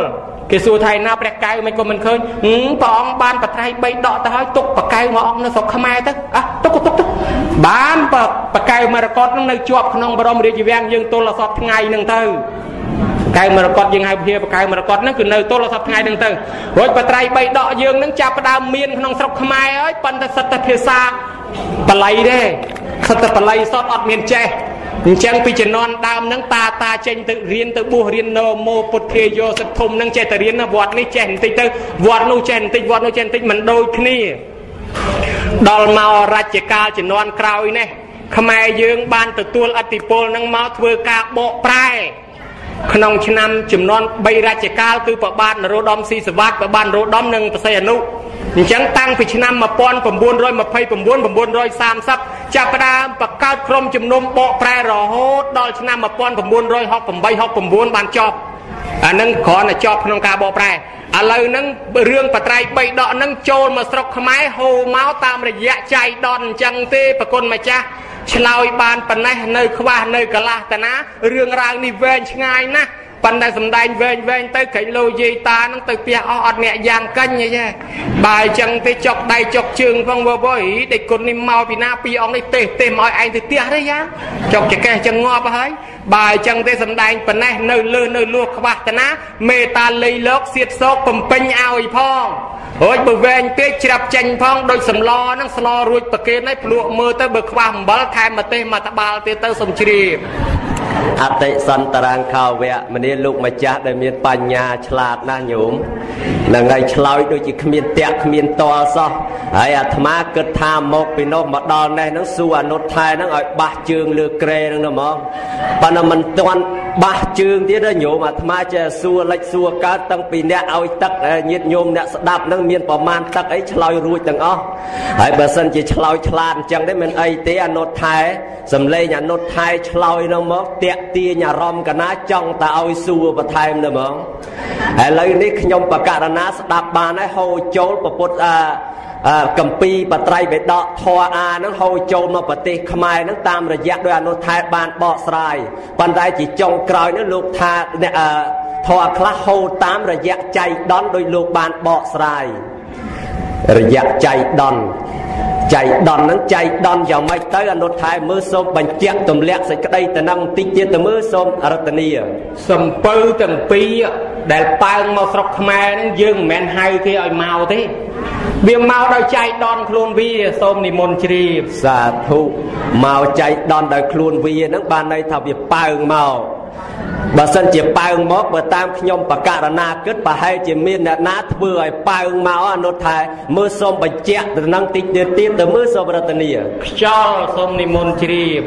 គេសួរថៃណាព្រះកែវមិនក៏មិនឃើញព្រះអង្គបានបត្រៃបីដកទៅហើយទុកប្រកែវមកអង្គនៅស្រុកខ្មែរទៅអះទុកទុកទុកបានប្រកែវមរកតនឹងនៅជាប់ក្នុងបរមរាជវាំងយើងទល់សពថ្ងៃហ្នឹងទៅកែវមរកតយើងហៅជាប្រកែវមរកតហ្នឹងគឺនៅទល់សពថ្ងៃហ្នឹងទៅរួចបត្រៃបីដកយើងហ្នឹងចាប់ផ្ដើមមានក្នុងស្រុកខ្មែរហើយប៉ុន្តែសិតតែភាសាបល័យទេសិតតែបល័យសតអត់មានចេះអញ្ចឹងពីជំនាន់ដើមហ្នឹងតាតាចេញទៅរៀនទៅបួសរៀននៅមោពុទ្ធាយោសិទ្ធុំហ្នឹងចេះតែរៀនវត្តនេះចេះបន្តិចទៅវត្តនោះចេះបន្តិចវត្តនោះចេះបន្តិចមិនដូចគ្នាដល់មករជ្ជកាលជំនាន់ក្រោយនេះខ្មែរយើងបានទទួលឥទ្ធិពលហ្នឹងមកធ្វើការបកប្រែក្នុងឆ្នាំចំនួនបីរជ្ជកាលគឺប្របាទនរោត្តមស៊ីសវត្តប្របាទនរោត្តមនិងប្រស័យអនុអញ្ចឹងតាំងពីឆ្នាំmột nghìn chín trăm hai mươi chín 930ចាប់ផ្ដើមបង្កើតក្រុមជំនុំបកប្រែរហូតដល់ឆ្នាំmột nghìn chín trăm sáu mươi tám sáu mươi chínបានចប់អានឹងគ្រាន់តែចប់ក្នុងការបកប្រែឥឡូវហ្នឹងរឿងបត្រៃបីដកហ្នឹងចូលមកស្រុកខ្មែរហូរមកតាមរយៈចៃដន្យអញ្ចឹងទេប្រគុណម្ចាស់ឆ្លើយបានប៉ុណ្ណេះនៅខ្វះនៅកលាស់តាណារឿងរ៉ាវនេះវែងឆ្ងាយណាស់ប៉ុន្តែសំដែងវែងវែងទៅក្រៃលោយាយតានឹងទៅផ្ទះអស់អត់អ្នកយ៉ាងកាញ់អីទេបើអញ្ចឹងទេចុកដៃចុកជើងផងវើវើអីដេកគុណនេះមកពីណាពីអង្គនេះទេទេមកឲ្យឯងទៅផ្ទះទេយ៉ាចុកចកេះចឹងងាប់ហើយបើអញ្ចឹងទេសំដែងប៉ុណ្ណេះនៅលើនៅលួខ្វះតាណាមេតាលៃលោកសៀតសោកបំពេញឲ្យផងរួចបើវែងពេកច្រាប់ចេញផងដូចសម្លហ្នឹងស្លរួចប្រគេនឲ្យភ្លក់មើលទៅបើខ្វះអំបិលថែមម្ទេសមកត្បាល់ទៀតទៅសុំជ្រាបអតិសន្តរាងខោវៈមនាលោកម្ចាស់ដែលមានបញ្ញាឆ្លាតណាស់ញោមនឹងឲ្យឆ្លើយដូចជាគ្មានតាក់គ្មានតល់សោះហើយអាត្មាគិតថាមកពីនោះមកដល់នេះហ្នឹងសួរអនុថែហ្នឹងឲ្យបាសជើងលើក្រែហ្នឹងហ្មងប៉ុន្តែមិនទាន់បាសជើងទៀតទេញោមអាត្មាចេះសួរលិចសួរកើតតាំងពីអ្នកឲ្យទឹកញាតិញោមអ្នកស្ដាប់ហ្នឹងមានប្រមាណទឹកអីឆ្លើយរួចទាំងអស់ហើយបើសិនជាឆ្លើយឆ្លាតអញ្ចឹងទេមិនអីទេអនុថែសំឡេងអនុថែឆ្លើយហ្នឹងមកតាក់ទាញអារម្មណ៍កណាចង់តែឲ្យសួរបន្ថែមទៅហ្មងឥឡូវនេះខ្ញុំបកករណាស្ដាប់បានហើយហូរចូលពុទ្ធអាកម្ពីបត្រៃបិដកធរអាហ្នឹងហូរចូលមកប្រទេសខ្មែរហ្នឹងតាមរយៈដោយអនុថែបានបកស្រាយប៉ុន្តែជាចុងក្រោយហ្នឹងលោកថាអ្នកធរខ្លះហូរតាមរយៈចៃដន្យដោយលោកបានបកស្រាយរយៈចៃដន្យចៃដន្យហ្នឹងចៃដន្យយ៉ាងម៉េចទៅអនុថែមើលសូមបញ្ជាក់ទម្លាក់សេចក្តីទៅនឹងបន្តិចទៀតទៅមើលសូមរតនីសំពៅទាំងពីរដែលប៉ើងមកស្រុកខ្មែរហ្នឹងយើងមិនមែនហៅគេឲ្យមកទេវាមកដោយចៃដន្យខ្លួនវាសូមនិមន្តជ្រាបសាធុមកចៃដន្យដោយខ្លួនវាហ្នឹងបានន័យថាវាប៉ើងមកបើសិនជាប៉ើងមកបើតាមខ្ញុំបកករណាគិតប្រហែលជាមានអ្នកណាធ្វើឲ្យប៉ើងមកអនុថែមើលសូមបញ្ជាក់ទៅនឹងតិចទៀតទៀតទៅមើលសូមរតនីខ្យល់សូមនិមន្តជ្រាប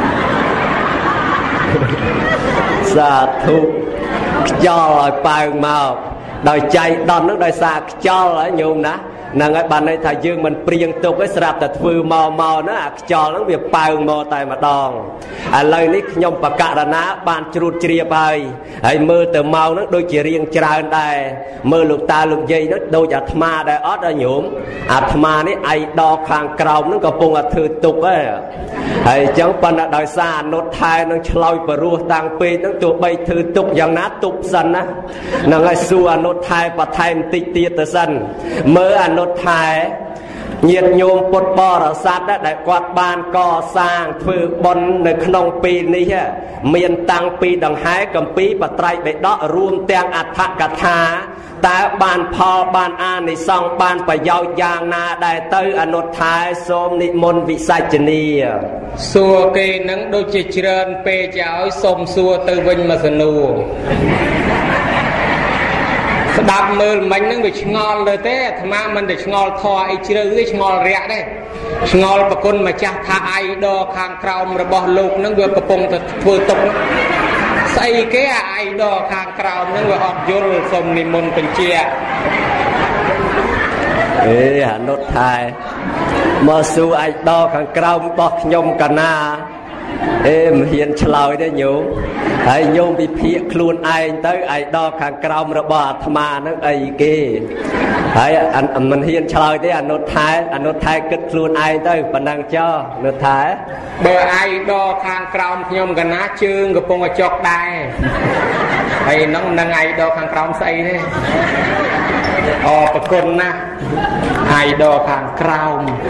សាធុខ្យល់ឲ្យប៉ើងមកដោយចៃដន្យនឹងដោយសារខ្យល់ហើយញោមណាហ្នឹងហើយបានន័យថាយើងមិនព្រៀងទុកឯស្រាប់តែធ្វើមកមកណាអាខ្យល់ហ្នឹងវាប៉ើងមកតែម្ដងឥឡូវនេះខ្ញុំបកករណាបានជ្រួតជ្រាបហើយហើយមើលទៅមកហ្នឹងដូចជារៀងច្រើនដែរមើលលោកតាលោកយាយហ្នឹងដូចអាត្មាដែរអត់ឲ្យញោមអាត្មានេះឯដកខាងក្រោមហ្នឹងកំពុងតែធ្វើទុកឯងហើយអញ្ចឹងប៉ុន្តែដោយសារអនុថែនឹងឆ្លោយបរោះតាំងពេកហ្នឹងទោះបីធ្វើទុកយ៉ាងណាទុកសិនណាហ្នឹងហើយសួរអនុថែបន្ថែមបន្តិចទៀតទៅសិនមើលអនុថែញាតិញោមពុទ្ធបរិស័ទដែលគាត់បានកសាងធ្វើបុណ្យនៅក្នុងពេលនេះមានតាំងពីដង្ហែកម្ពីបត្រៃបិដករួមទាំងអត្ថកថាតើបានផលបានអានិសង្សបានប្រយោជន៍យ៉ាងណាដែរទៅអនុថែសូមនិមន្តវិសាចនីសួរគេនឹងដូចជាច្រើនពេកឲ្យសូមសួរទៅវិញមកសនួរស្ដាប់មើលមិញហ្នឹងវាឆ្ងល់ទៅទេអាត្មាមិនតែឆ្ងល់ធေါ်អីជ្រៅទេឆ្ងល់រាក់ទេឆ្ងល់ប្រគុណម្ចាស់ថាអៃដរខាងក្រោមរបស់លោកហ្នឹងវាកំពុងតែធ្វើទុកស្អីគេអាអៃដរខាងក្រោមហ្នឹងវាអត់យល់សូមនិមន្តបញ្ជាក់អេអនុថែមកសួរអៃដរខាងក្រោមរបស់ខ្ញុំកណាเอ๊ะมันเฮียนฉลอยได้โยมไอ้โยมไปเพียคลุนไอ้เต้ไอ้ดอกข้างกราวระบาดธรรมานั่งไอ้เกไอ้อันมันเฮียนฉลอยได้อนุท้ายอนุท้ายกึศคลุนไอ้เต้ปนังเจ้าอนุท้ายเบอร์ไอ้ดอกข้างกราวขยมกันนะชื่นกับปงกระจกได้ไอ้น้องนางไอ้ดอกข้างกราวใส่เนี่ยอ๋อประกนนะไอ้ดอกข้างกราว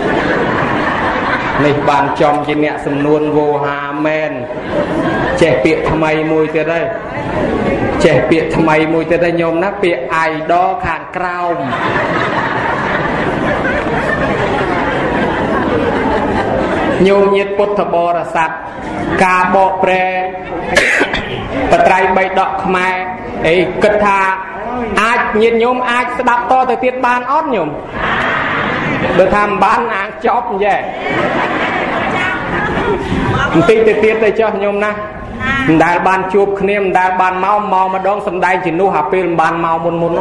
ในบ้านจอมจีเนี่ยสำนวนโวฮาแมนเจ็บเปียทำไมมวยจะได้เจ็บเปียทำไมมวยจะได้โยมนะเปียไอดอขานกราวโยมยิดพุทธบริษัทกาบอกแปรปไตรใบดอกขมายไอ้กึศธาอาจยิดโยมอาจสดับต่อแต่เตียนบานอ้อนโยมโดยทำบ้านอ่างจอบแย่ตีเตียดเลยเจ้าโยมนะได้บ้านจูบเนียมได้บ้านเมาเมามาดองสำได้จินูหาเปลบ้านเมามุนมุน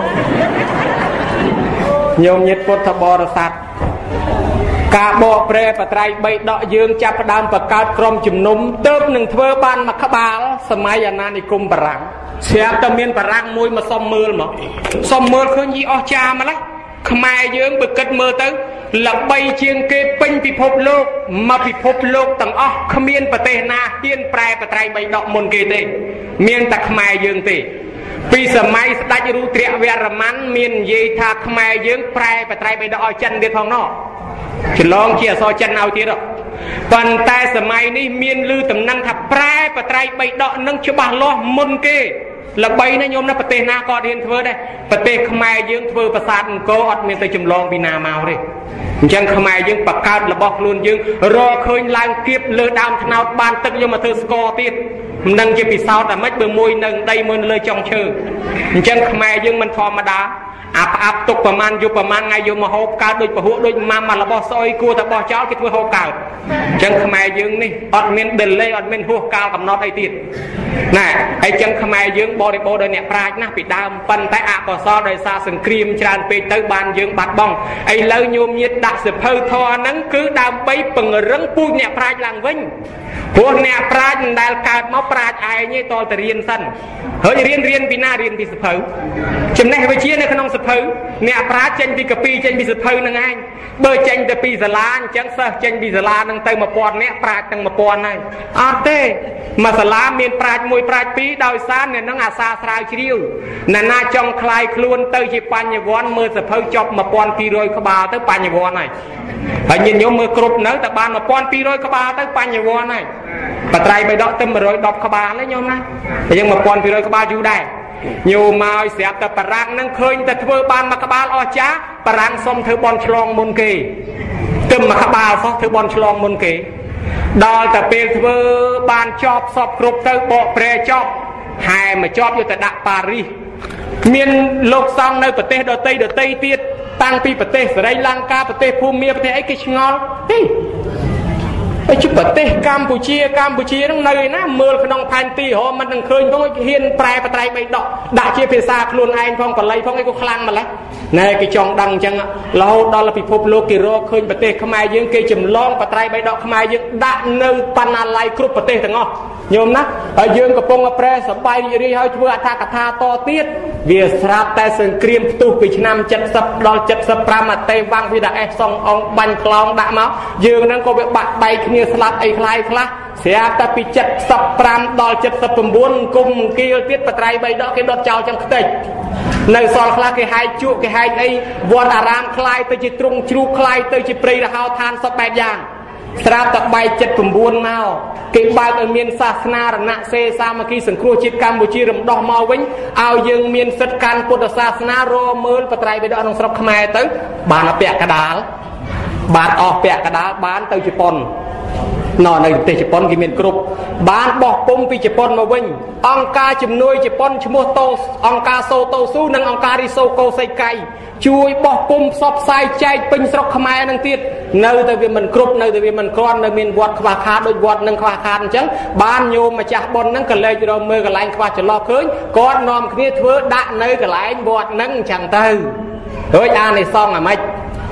โยมยิดพุทธบริษัทกาบอกเปรปไตรใบดอกยืงจับดามประกาศกรมจุ่มนุ่มเติมหนึ่งเทอบ้านมาขบาลสมัยอนานิคมปรังเสียตะเมียนปรังมวยมาซ่อมมือหมอซ่อมมือเขายี่อจามาละขมายยืงบึกกัดมือตึงหลับใบเชียงเกเป็นพิภพโลกมาพิภพโลกต่างอ๋อขมิ้นประเทศนาเฮียนแปรปไตรใบดอกมนเกเตเมียนตะขมายยืงเตปีสมัยสตัจรูเตรียเวรมันเมียนเยธาขมายยืงแปรปไตรใบดอกจันเดือดทองนอกจะลองเชี่ยซอจันเอาทีหรอกปันแต่สมัยนี้เมียนลือตำนันทับแปรปไตรใบดอกนั่งฉบับล้อมนเกละใบนะโยมนะประเทศนาก็เรียนเถื่อได้ประเทศขมายยืงเถื่อประสาทก็อดเมียนแต่จำลองปีนาเมาเลยจังขมายยืงประกาศระบอกลุนยืงรอเคยลางเก็บเลือดดำขนาดบานตึกยมมาเธอสกอติดนั่งจะปีสาวแต่ไม่เบื่อมวยหนึ่งได้มือเลยจองเชิงจังขมายยืงมันธรรมดาอับอับตกประมาณอยู่ประมาณไงอยู่มาหอบกาดโดยประหัวโดยมามาละบอซอยกูแต่บอเจ้าคิดว่าหอบกาดจังขมายยืงนี่อดเมียนเดินเลยอดเมียนหัวกากับนอตไอติดน่ะไอจังขมายยืงบริโภคโดยเนี่ยปลายนะปิดดามปันแต่อับซอโดยซาสังครีมจานไปเตยบานยืงบัดบ้องไอเล่าโยมยิดดักเสือเพอทอนั้นคือดามไปเปิงเรื่องปูเนี่ยปลายหลังวิ่งพวกเนี่ยปลายได้การมาปลายไอเนี่ยตอนแต่เรียนสั้นเฮ้ยเรียนเรียนปีหน้าเรียนปีสืบเพอจำได้ไปเชี่ยในขนมสืบเพอเนี่ยปลาเจนปีกับปีเจนปีสืบเพอนั่งไงเบอร์เจนแต่ปีสลานจังเซเจนปีสลานั่งเติมมาปอนเนี่ยปลาตั้งมาปอนนั่นอาเต้มาสลาเมียนปลาหมวยปลาปีดาวซานเนี่ยนั่งอาซาสลายชิวนานาจองคลายคลวนเตยจีปัญญาวอนมือสืบเพอจบมาปอนปีรอยขบาเตยปัญญาวอนนั่นไอ้ยินยมมือกรุบเนื้อแต่บานมาปอนปีรอยขบาเตยปัญญาวอนนั่นปัตไตรไปดอกเต็มมารอยดอกขบาเลยโยมนะแต่ยังมาปอนปีรอยขบาอยู่ได้โยมมาเสียแต่ปรังนั่งเคยแต่เธอบานมาขบาลอจ้าปรังส้มเธอบอลฉลองมุนเกเต็มมาขบาลซอกเธอบอลฉลองมุนเกดอลแต่เป็นเธอบานจอบสอบกรุบเธอบอกเปรจอบหายมาจอบอยู่แต่ดักปารีเมียนโลกซองในประเทศดอเตยดอเตยเตียตั้งปีประเทศสไลลังกาประเทศภูมิเมียประเทศไอ้กิชงอลเฮ้ยไอ้ชุบประเทศกัมพูชีกัมพูชีนั่งเลยนะเมื่อขนมพันตีหอมันนั่งเคยต้องเฮียนแปรปไตรไปดอกด่าเชี่ยเพศาคลุนไอ้พองก่อนเลยพองไอ้กูคลั่งมาแล้วในกิจองดังจังเราดอลลาร์พิภพโลกิโรเคยประเทศขมายยังเกยจำลองปไตรไปดอกขมายยังด่าเนื้อปันอะไรครุบประเทศทั้งอ๋อโยมนะยืนกับปงกับแปรสบายรีให้ช่วยอาทากทาต่อเตี้ยเวียสราบแต่สังเกตตู้ปีชนำจัดสับดอลจัดสับปรามาเตวังวิดาเอสององบันกลองด่าเมายืนนั้นก็แบบบัดใบเนียสลัดไอ้คลายคลาเสียแต่ปีจัดสับปรามดอลจัดสับปมบุญกุมกิลเตี้ยปไตรใบดอกกิดดเจ้าจังเตยในซอลคลากิหายจุกิหายไอ้วอดอารามคลายเตยจิตรุงจูคลายเตยจิปรีระหาวทานสแปดอย่างสราบตะใบจัดปมบุญเมาเก็บใบเอาเมียนศาสนาระนาเซซามาคีสังครูจิตกัมพูชีรำดอกมาวิ่งเอายังเมียนสัตการพุทธศาสนาโรเมิลปไตรใบดอกนองสรับขมายเตยบานเปียกระดาลบานออกเปียกระดาลบานเตยจิปนนอนในเตยจิปนกิเมียนกรุบบ้านบอกปุ่มปีจิปนมาวิ่งองกาจิมนุยจิปนชมัวโตองกาโซโตสู้นังองการิโซโกไซไกช่วยบอกปุ่มซอบไซใจเป็นสกขมายนังติดเนื้อแต่เวียมันกรุบเนื้อแต่เวียมันกรอนเนื้อมีนวัดขวาคาโดยวัดนังขวาคาจังบ้านโยมมาจากบนนังกะเลยจะเราเมื่อกะไลขวาจะรอคืนก้อนนอมคืนเถื่อด่าเนื้อกะไลวัดนังจังเตอเฮ้ยอ่านในซองอ่ะไหม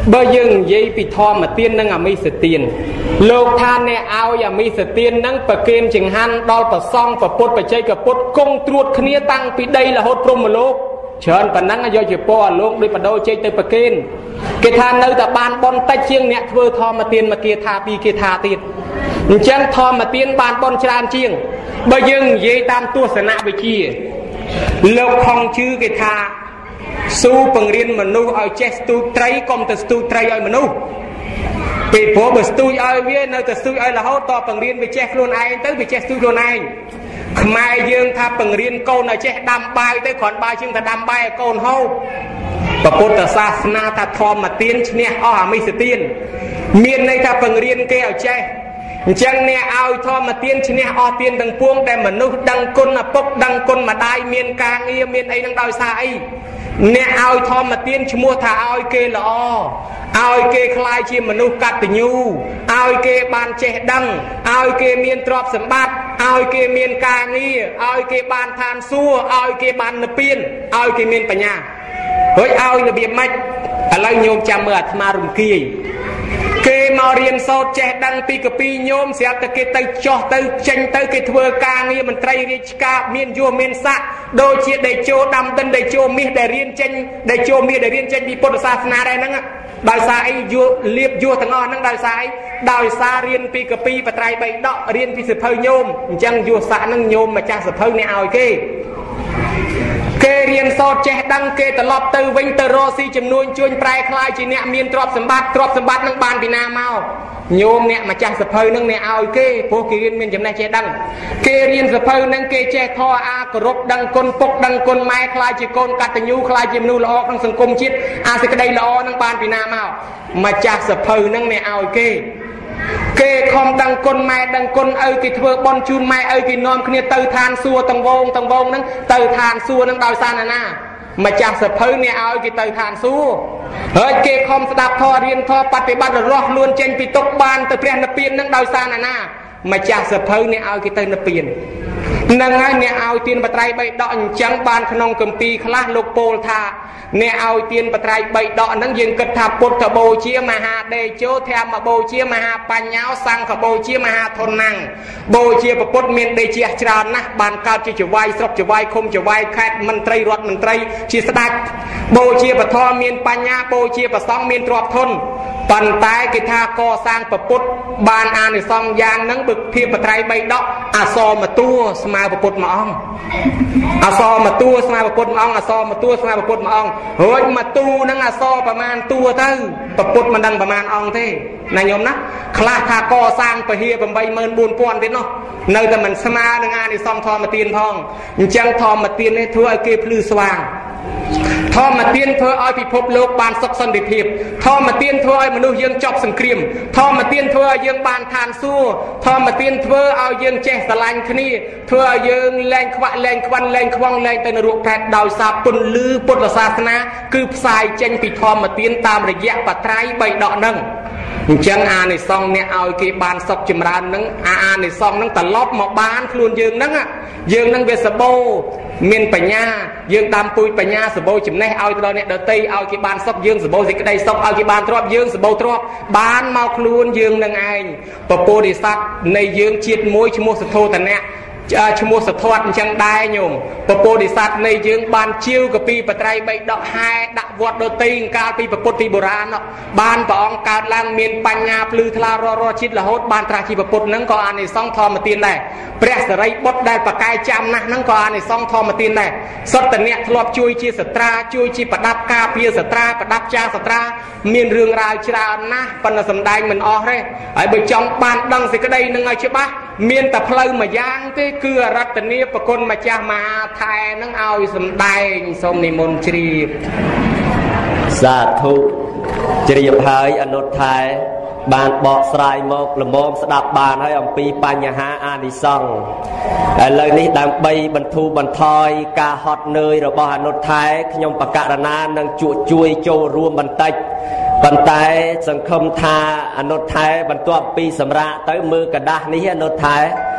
បើយើងនិយាយពីធម្មទាននិងអមិសទានលោកថាអ្នកឲ្យអមិសទាននឹងប្រគេនចង្ហាន់ដល់ព្រះសង្ឃព្រះពុទ្ធបច្ចេកពុទ្ធគង់ត្រួតគ្នាតាំងពីដីរហូតព្រហ្មលោកច្រើនប៉ុណ្ណឹងយកជាពរអាលោកដូចបដូរជ័យទៅប្រគេនគេថានៅតែបានបនតិចជាងអ្នកធ្វើធម្មទានមកគាថាពីរគាថាទៀតអញ្ចឹងធម្មទានបានបនច្រើនជាងបើយើងនិយាយតាមទស្សនវិជ្ជាលោកខំជឿគេថាស៊ូបង្រៀនមនុស្សឲ្យចេះស្ទូចត្រីកុំទៅស្ទូចត្រីឲ្យមនុស្សពេលព្រោះបើស្ទូចឲ្យវានៅតែស្ទូចឲ្យរហូតតបង្រៀនវាចេះខ្លួនឯងទៅវាចេះស្ទូចខ្លួនឯងខ្មែរយើងថាបង្រៀនកូនឲ្យចេះដាំបាយទៅគ្រាន់បើជាងថាដាំបាយឲ្យកូនហូបព្រះពុទ្ធសាសនាថាធម្មទានឈ្នះអស់អមិសទានមានន័យថាបង្រៀនគេឲ្យចេះអញ្ចឹងអ្នកឲ្យធម្មទានឈ្នះអស់ទានទាំងពួងដែលមនុស្សដឹងគុណឪពុកដឹងគុណម្ដាយមានការងារមានអីនឹងដោយសារអីអ្នកឲ្យធម្មទានឈ្មោះថាឲ្យគេល្អឲ្យគេខ្លាយជាមនុស្សកតញ្ញូឲ្យគេបានចេះដឹងឲ្យគេមានទ្រព្យសម្បត្តិឲ្យគេមានការងារឲ្យគេបានឋានសួគ៌ឲ្យគេបាននិព្វានឲ្យគេមានបញ្ញាហើយឲ្យរបៀបម៉េចឥឡូវញោមចាំមើលអាត្មារំគាយគេមករៀនសូត្រចេះដឹងពីកពីញោមស្រាប់តែគេទៅចោះទៅចេញទៅគេធ្វើការងារមន្ត្រីរាជការមានយសមានស័ក្តិដូចជាដេជោដាំដិនដេជោមាសដែលរៀនចេញដេជោមាសដែលរៀនចេញពីពុទ្ធសាសនាដែរហ្នឹងដោយសារអីយសលៀបយសទាំងអស់ហ្នឹងដោយសារអីដោយសាររៀនពីកពីបត្រៃបីដករៀនពីសិភៅញោមអញ្ចឹងយសស័ក្តិហ្នឹងញោមម្ចាស់សិភៅអ្នកឲ្យគេគេរៀនសូត្រចេះដឹងគេត្រឡប់ទៅវិញទៅរកស៊ីចំនួនជួញប្រែคล้ายជាអ្នកមានទ្រព្យសម្បត្តិទ្រព្យសម្បត្តិនឹងបានពីណាមកញោមអ្នកម្ចាស់សភៅនឹងអ្នកឲ្យគេព្រោះគេរៀនមានចំណេះចេះដឹងគេរៀនសភៅនឹងគេចេះធម៌អាគោរពដឹងគុណពុកដឹងគុណម៉ែคล้ายជាកូនកតញ្ញូคล้ายជាមនុស្សល្អក្នុងសង្គមជាតិអាសេចក្តីល្អនឹងបានពីណាមកម្ចាស់សភៅនឹងអ្នកឲ្យគេគេខំដឹងគុណម៉ែដឹងគុណឪគេធ្វើបន់ជូនម៉ែឪគេនាំគ្នាទៅឋានសួគ៌ទាំងវងទាំងវងហ្នឹងទៅឋានសួគ៌ហ្នឹងដោយសារណាម្ចាស់សភៅអ្នកឲ្យគេទៅឋានសួគ៌ហើយគេខំស្ដាប់ធម៌រៀនធម៌បប្រតិបត្តិរស់ខ្លួនចេញពីទុក្ខបានទៅព្រះនិព្វានហ្នឹងដោយសារណាម្ចាស់សភៅអ្នកឲ្យគេទៅនិព្វានហ្នឹងហើយអ្នកឲ្យទានបត្រៃបីដកអញ្ចឹងបានក្នុងគម្ពីរខ្លះលោកពោលថាអ្នកឲ្យទានបត្រៃបីដកហ្នឹងយើងគិតថាពុទ្ធបូជាមហាដេជោធម្មបូជាមហាបញ្ញោសង្ឃបូជាមហាធនណាំងបូជាពុទ្ធមានដេជាច្រើនណាស់បានកើតជាចវាយស្រុកចវាយឃុំចវាយខេត្តមន្ត្រីរដ្ឋមន្ត្រីជាស្ដេចបូជាពធមានបញ្ញាបូជាប្រសង្ឃមានទ្រព្យធនប៉ុន្តែគេថាកសាងពុទ្ធបានអានិសង្សយ៉ាងហ្នឹងបើធៀបបត្រៃបីដកអសរមតួស្មើពុទ្ធមួយអង្គអសរមតួស្មើពុទ្ធមួយអង្គអសរមតួស្មើពុទ្ធមួយអង្គរួចមតួហ្នឹងអសរប្រមាណតួទៅពុទ្ធមិនដឹងប្រមាណអង្គទេណាញោមណាខ្លះថាកសាងពហិ八ម៉ឺនបួនពាន់ទៀតនោះនៅតែមិនស្មើនឹងអានិសង្សធម្មទានផងអញ្ចឹងធម្មទាននេះធ្វើឲ្យគេភ្លឺស្វាងធម្មទានធ្វើឲ្យពិភពលោកបានសុខសន្តិភាពធម្មទានធ្វើឲ្យមនុស្សយើងចប់សង្គ្រាមធម្មទានធ្វើឲ្យយើងបានឋានសួគ៌ធម្មទានធ្វើឲ្យយើងចេះស្រឡាញ់គ្នាធ្វើឲ្យយើងលែងខ្វាក់លែងខ្វាន់លែងខ្វងលែងទៅនរកប្រែតដោយសារពន្លឺពុទ្ធសាសនាគឺផ្សាយចេញពីធម្មទានតាមរយៈបត្រៃបីដកហ្នឹងអញ្ចឹងអានិសង្សអ្នកឲ្យគេបានសុខចម្រើនហ្នឹងអាអានិសង្សហ្នឹងត្រឡប់មកបានខ្លួនយើងហ្នឹងយើងហ្នឹងវាសបោមានបញ្ញាយើងដាំពូជបញ្ញាសបោចំណេះឲ្យទៅដល់អ្នកដទៃឲ្យគេបានសុខយើងសបោសេចក្តីសុខឲ្យគេបានទ្រព្យយើងសបោទ្រព្យបានមកខ្លួនយើងនឹងឯងពពោធិសត្វនៃយើងជាតិមួយឈ្មោះសទ្ធោតនៈឈ្មោះសធាត់អញ្ចឹងដែរញោមពពោធិសត្វនៃយើងបានជាវកពីបត្រៃបីដកហែដាក់វត្តដទៃកាលពីពុទ្ធពីបុរាណបានព្រះអង្គកើតឡើងមានបញ្ញាភ្លឺថ្លាររជាតិរហូតបានត្រាស់ជាពុទ្ធហ្នឹងក៏អានិសង្សធម្មទានដែរព្រះសរិបុត្រដែលប្រកែចាំណាស់ហ្នឹងក៏អានិសង្សធម្មទានដែរសុទ្ធតែអ្នកធ្លាប់ជួយជាសត្រាជួយជាប្រដាប់ការពារសត្រាប្រដាប់ចាសត្រាមានរឿងរ៉ាវច្រើនណាស់ប៉ុន្តែសំដែងមិនអស់ទេហើយបើចង់បានដឹងសេចក្តីនឹងឲ្យច្បាស់មានតែផ្លូវមួយយ៉ាងទេគឺអរតនីប្រគុណម្ចាស់មហាថែនឹងឲ្យសំដែងសូមនិមន្តជ្រាបសាធុជ្រាបហើយអនុថែបានបកស្រាយមកលំមស្ដាប់បានហើយអំពីបញ្ហាអានិសង្សឥឡូវនេះដើម្បីបន្ធូរបន្ថយការហត់នឿយរបស់អនុថែខ្ញុំបកករណានឹងជួជួយចូលរួមបន្តិចប៉ុន្តែសង្ឃឹមថាអនុថែបន្ទាប់ពីសម្រាប់ទៅមើលกระดาษនេះអនុថែ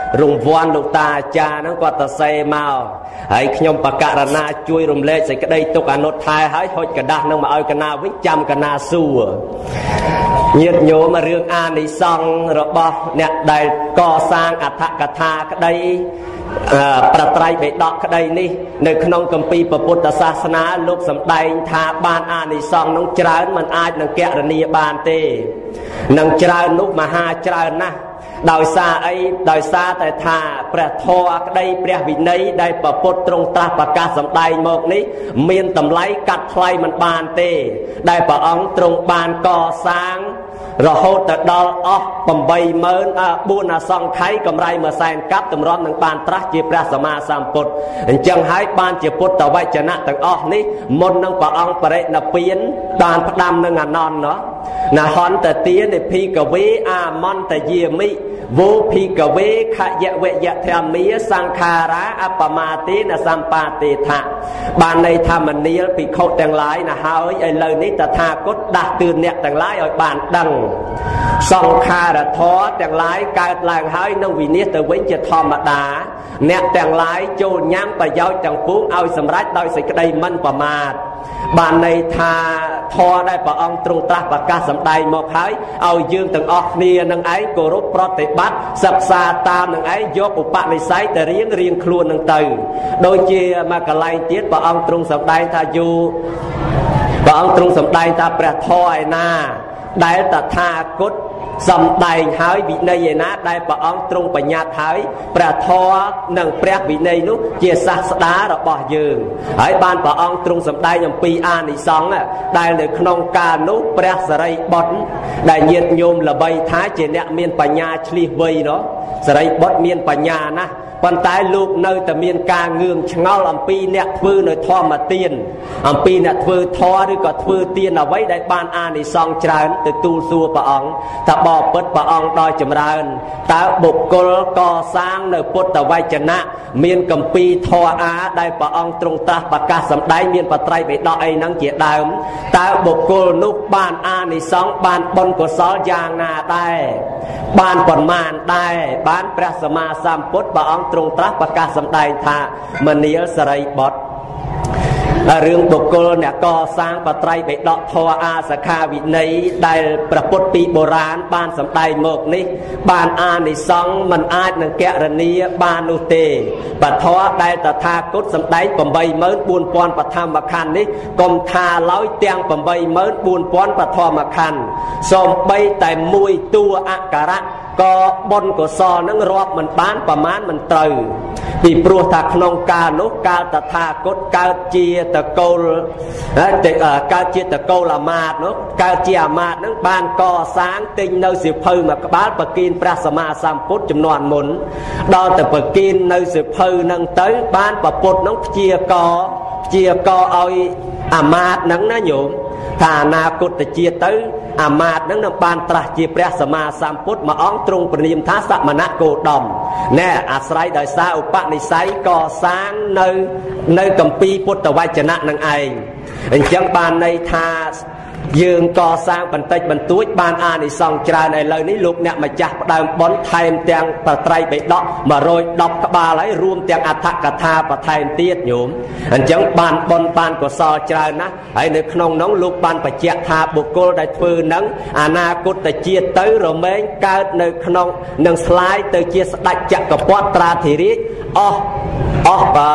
រង្វាន់លោកតាអាចារ្យហ្នឹងគាត់ទៅសេមកហើយខ្ញុំបកករណាជួយរំលែកសេចក្តីទុកអនុថែហើយហុចกระดาษនឹងមកឲ្យកណាវិញចាំកណាសួរញាតិញោមរឿងអានិសង្ឃរបស់អ្នកដែលកសាងអដ្ឋកថាក្តីប្រត្រៃបិដកក្តីនេះនៅក្នុងគម្ពីរពុទ្ធសាសនាលោកសម្ដែងថាបានអានិសង្ឃនោះច្រើនមិនអាចនឹងគណនាបានទេនឹងច្រើននោះមហាច្រើនណាស់ដោយសារអីដោយសារតែថាព្រះធម៌ក្តីព្រះវិន័យដែលព្រះពុទ្ធទ្រង់ត្រាស់ប្រកាសសម្ដែងមកនេះមានតម្លៃកាត់ថ្លៃមិនបានទេដែលព្រះអង្គទ្រង់បានកសាងរហូតទៅដល់អស់84000បួនអសង្ខ័យកម្រៃមួយសែនកាប់តម្រាំនឹងបានត្រាស់ជាព្រះសម្មាសម្ពុទ្ធអញ្ចឹងហើយបានជាពុទ្ធវចនៈទាំងអស់នេះមុននឹងព្រះអង្គបរិនិព្វានបានផ្ដាំនឹងអនន្តណោះណហន្តទានិភិកវេអាមន្តយាមិវោភិកវេខយវយធម្មាសង្ខារាអបមាទេនសម្បាទេថៈបានន័យថាមនាលភិក្ខុទាំងឡាយណាហើយឥឡូវនេះតថាគតដាស់តឿនអ្នកទាំងឡាយឲ្យបានដឹងសង្ខារធម៌ទាំងឡាយកើតឡើងហើយនឹងវិនិច្ឆ័យទៅវិញជាធម្មតាអ្នកទាំងឡាយចូលញ៉ាំប្រយោជន៍ទាំងពួងឲ្យសម្រេចដោយសេចក្តីមិនប្រមាទបានន័យថាធម៌ដែលព្រះអង្គទ្រង់ត្រាស់ប្រកាសសម្ដែងមកហើយឲ្យយើងទាំងអស់គ្នានឹងឯងគោរពប្រតិបត្តិសិក្សាតាមនឹងឯងយកឧបនិស្ស័យទៅរៀងរៀងខ្លួននឹងទៅដូចជាមកកន្លែងទៀតព្រះអង្គទ្រង់សម្ដែងថាយូព្រះអង្គទ្រង់សម្ដែងថាព្រះធម៌ឯណាដែលតថាគតសម្ដែងហើយវិន័យឯណាដែលព្រះអង្គទ្រង់បញ្ញត្តិហើយព្រះធម៌និងព្រះវិន័យនោះជាសាស្តារបស់យើងហើយបានព្រះអង្គទ្រង់សម្ដែងអំពីអានិសង្ឃដែលនៅក្នុងកាលនោះព្រះសរិបុត្រដែលញាតិញោមល្បីថាជាអ្នកមានបញ្ញាឆ្លៀសវៃនោះសរិបុត្រមានបញ្ញាណាស់ប៉ុន្តែលោកនៅតែមានការងឿងឆ្ងល់អំពីអ្នកធ្វើនៅធម្មទានអំពីអ្នកធ្វើធម៌ឬក៏ធ្វើទានអ្វីដែលបានអានិសង្ឃច្រើនទៅទូលសួរព្រះអង្គថាបបិទ្ធព្រះអង្គដ៏ចម្រើនតើបុគ្គលកសាងនៅពុទ្ធវចនៈមានគម្ពីរធម៌អាដែលព្រះអង្គទ្រង់ត្រាស់ប្រកាសសម្ដែងមានបត្រៃបិដកអីហ្នឹងជាដើមតើបុគ្គលនោះបានអានិសង្ឃបានបុណ្យកុសលយ៉ាងណាដែរបានប៉ុន្មានដែរបានព្រះសម្មាសម្ពុទ្ធព្រះអង្គទ្រង់ត្រាស់ប្រកាសសម្ដែងថាមនាលសរិបុត្ររឿងបុគ្គលអ្នកកសាងបត្រៃបិដកធម៌អាសខាវិន័យដែលប្រពុតពីបុរាណបានសម្ដែងមកនេះបានអានិសង្ឃមិនអាចនឹងគណនាបាននោះទេបធម៌ដែលតថាគតសម្ដែង84000បឋមខណ្ឌនេះកុំថាឡើយទាំង84000បឋមខណ្ឌសូម្បីតែមួយតួអក្ខរៈក៏បុណ្យកុសលនឹងរាប់មិនបានប្រមាណមិនត្រូវពីព្រោះថាក្នុងកាលនោះកាលតថាគតកើតជាតកូលកើតជាតកូលអាមាត្យនោះកើតជាអាមាត្យនឹងបានកសាងទិញនៅសិភៅមួយក្បាលប្រគិនព្រះសម្មាសម្ពុទ្ធចំនួនមុនដល់ទៅប្រគិននៅសិភៅនឹងទៅបានប្រពុតនឹងព្យាករព្យាករឲ្យអាមាត្យនឹងណាញោមថាអនាគតជាតិទៅអាមាត្យនឹងនឹងបានត្រាស់ជាព្រះសម្មាសម្ពុទ្ធមួយអង្គទ្រង់ព្រះនាមថាសមណគោតមណែអាស្រ័យដោយសារឧបនិស្ស័យកសាងនៅនៅគម្ពីរពុទ្ធវចនៈនឹងឯងអញ្ចឹងបានន័យថាយើងកសាងបន្តិចបន្តួចបានអានិសង្ឃច្រើនឥឡូវនេះលោកអ្នកម្ចាស់ផ្ដើមបុណ្យថែមទាំងបត្រៃបិដកមួយរយដប់ក្បាលហើយរួមទាំងអដ្ឋកថាបន្ថែមទៀតញោមអញ្ចឹងបានបុណ្យបានកុសលច្រើនណាស់ហើយនៅក្នុងនោះលោកបានបញ្ជាក់ថាបុគ្គលដែលធ្វើនឹងអនាគតជាតិទៅរមែងកើតនៅក្នុងនឹងស្លាយទៅជាស្ដេចចក្រពត្តិត្រាធិរាជអស់អស់840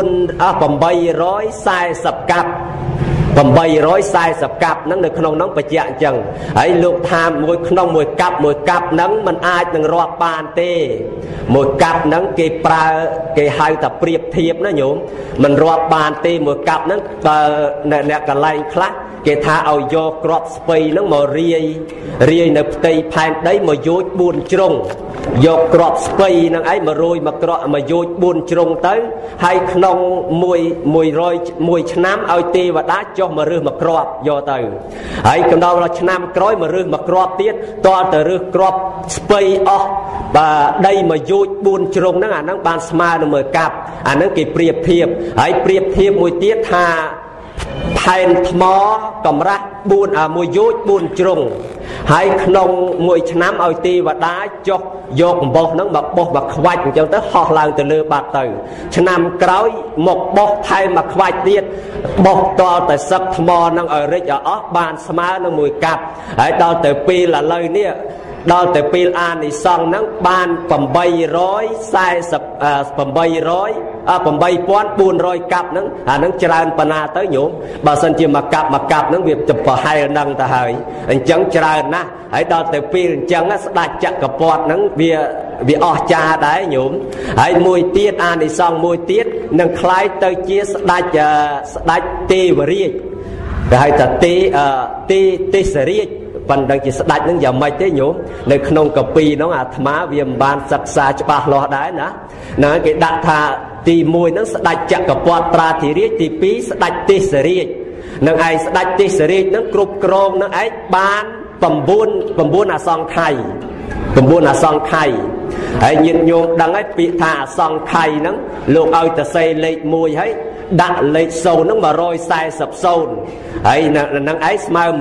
កាប់840កាប់ហ្នឹងនៅក្នុងហ្នឹងបញ្ជាក់អញ្ចឹងហើយលោកថាមួយក្នុងមួយកាប់មួយកាប់ហ្នឹងมันអាចនឹងរាប់បានទេមួយកាប់ហ្នឹងគេប្រើគេហៅថាប្រៀបធៀបណាញោមมันរាប់បានទេមួយកាប់ហ្នឹងបើអ្នកកន្លែងខ្លះគេថាឲ្យយកគ្រាប់ស្ពៃហ្នឹងមករាយរាយនៅផ្ទៃផែនដីមកយោជបួនជ្រុងយកគ្រាប់ស្ពៃហ្នឹងឯងមករយមកក្រក់មកយោជបួនជ្រុងទៅហើយក្នុងមួយ100ឆ្នាំឲ្យទេវតាចុះមករើសមកគ្រាប់យកទៅហើយកណ្ដោដល់ឆ្នាំក្រោយមករើសមកគ្រាប់ទៀតតើទៅរើសគ្រាប់ស្ពៃអស់បាទដីមកយោជបួនជ្រុងហ្នឹងអាហ្នឹងបានស្មើនឹងមួយកាប់អាហ្នឹងគេប្រៀបធៀបហើយប្រៀបធៀបមួយទៀតថាផផែនថ្មកម្រាស់បួនអាមួយយោជបួនជ្រុងហើយក្នុងមួយឆ្នាំឲ្យទេវតាចុះយកអំបោះហ្នឹងមកបោះមកខ្វាច់អញ្ចឹងទៅហោះឡើងទៅលើបាត់ទៅឆ្នាំក្រោយមកបោះថែមមកខ្វាច់ទៀតបោះតលតែសឹកថ្មហ្នឹងឲ្យរិចឲ្យអស់បានស្មើនឹងមួយកាប់ហើយដល់ទៅពេលឥឡូវនេះដល់ទៅពេលអានិសង្ឃហ្នឹងបាន840 8ពាន់បួនរយកាប់ហ្នឹងអាហ្នឹងច្រើនប៉ុណ្ណាទៅញោមបើសិនជាមកកាប់មកកាប់ហ្នឹងវាប្រហែលហ្នឹងទៅហើយអញ្ចឹងច្រើនណាស់ហើយដល់ទៅពេលអញ្ចឹងស្ដេចចក្រពត្តិហ្នឹងវាវាអស្ចារ្យដែរញោមហើយមួយទៀតអានិសង្ឃមួយទៀតនឹងคล้ายទៅជាស្ដេចស្ដេចទេវរាជគេហៅថាទេទេទេសរាជប៉ុន្តែជាស្ដេចនឹងយ៉ាងម៉េចទេញោមនៅក្នុងកាពីហ្នឹងអាត្មាវាមិនបានសិក្សាច្បាស់លាស់ដែរណាហ្នឹងគេដាក់ថាទីមួយហ្នឹងស្ដេចចក្រពត្តិត្រាធិរាជទីពីរស្ដេចទេសរាជនឹងឯងស្ដេចទេសរាជហ្នឹងគ្រប់គ្រងនឹងឯងបាន9 9អសង្ខ័យ9អសង្ខ័យហើយញាតិញោមដឹងហើយពាក្យថាអសង្ខ័យហ្នឹងលោកឲ្យទៅសេលេខមួយហើយដាក់លេខសូន្យហ្នឹងmột trăm bốn mươiសូន្យហើយនឹងឯងស្មើ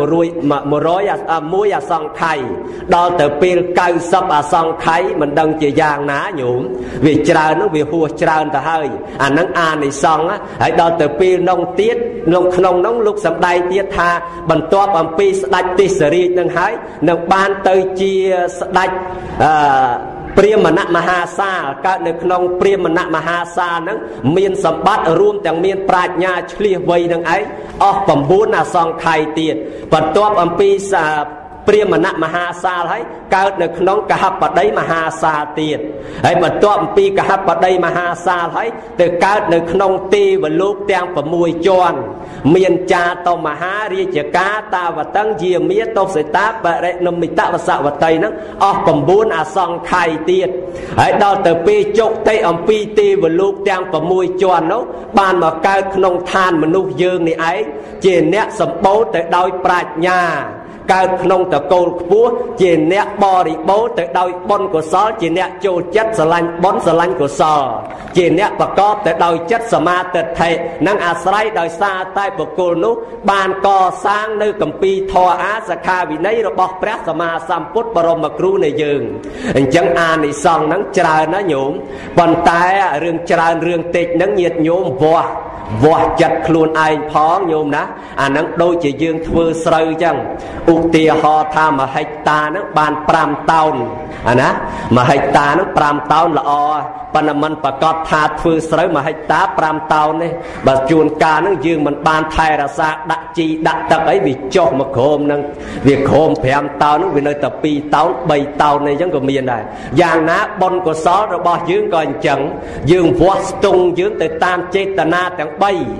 100 1អសង្ខ័យដល់ទៅពេល90អសង្ខ័យមិនដឹងជាយ៉ាងណាញោមវាច្រើនហ្នឹងវាហួសច្រើនទៅហើយអាហ្នឹងអានិសង្ឃហើយដល់ទៅពេលនោះទៀតក្នុងក្នុងនោះលោកសម្ដែងទៀតថាបន្ទាប់អំពីស្ដេចទេសរាជនឹងហើយនឹងបានទៅជាស្ដេចអឺព្រាហ្មណ៍មហាសាលកើតនៅក្នុងព្រាហ្មណ៍មហាសាលហ្នឹងមានសម្បត្តិរួមទាំងមានប្រាជ្ញាឆ្លៀសវៃនឹងឯងអស់9អសង្ខ័យទៀតបន្ទាប់អំពីព្រាហ្មណ៍មហាសាលហើយកើតនៅក្នុងកហបតីមហាសាលទៀតហើយបន្ទាប់អំពីកហបតីមហាសាលហើយទៅកើតនៅក្នុងទេវលោកទាំង6ជាន់មានចាតមហារាជការតាវតੰយាមាតុសិតាបរិណមិតវសវតីហ្នឹងអស់9អសង្ខ័យទៀតហើយដល់ទៅពេលជោគតិអំពីទេវលោកទាំង6ជាន់នោះបានមកកើតក្នុងឋានមនុស្សយើងនេះឯងជាអ្នកសម្បូរទៅដោយប្រាជ្ញាកើតក្នុងតកូលខ្ពស់ជាអ្នកបរិបូរទៅដោយបុណ្យកុសលជាអ្នកចូលចិត្តស្រឡាញ់បុណ្យស្រឡាញ់កុសលជាអ្នកប្រកបទៅដោយចិត្តសមាទិដ្ឋិនិងអាស្រ័យដោយសារតែបុគ្គលនោះបានកសាងនៅគម្ពីរធម៌អាសិក្ខាវិន័យរបស់ព្រះសម្មាសម្ពុទ្ធបរមគ្រូនៃយើងអញ្ចឹងអានិសង្ឃហ្នឹងច្រើនណាញោមប៉ុន្តែរឿងច្រើនរឿងតិចហ្នឹងញាតិញោមវាស់វាស់ចិត្តខ្លួនឯងផងញោមណាអាហ្នឹងដូចជាយើងធ្វើស្រូវអញ្ចឹងឧទាហរណ៍ថាមួយហិកតាហ្នឹងបាន5តោនអាណាមួយហិកតាហ្នឹង5តោនល្អប៉ុន្តែមិនប្រកាសថាធ្វើស្រូវមួយហិកតា5តោនទេបើជួនកាលហ្នឹងយើងមិនបានថែរក្សាដាក់ជីដាក់ទឹកអីវាចុះមកក្រោមហ្នឹងវាក្រោម5តោនហ្នឹងវានៅតែ2តោន3តោនអីចឹងក៏មានដែរយ៉ាងណាបុណ្យកុសលរបស់យើងក៏អញ្ចឹងយើងវាស់ស្ទង់យើងទៅតាមចេតនាទាំង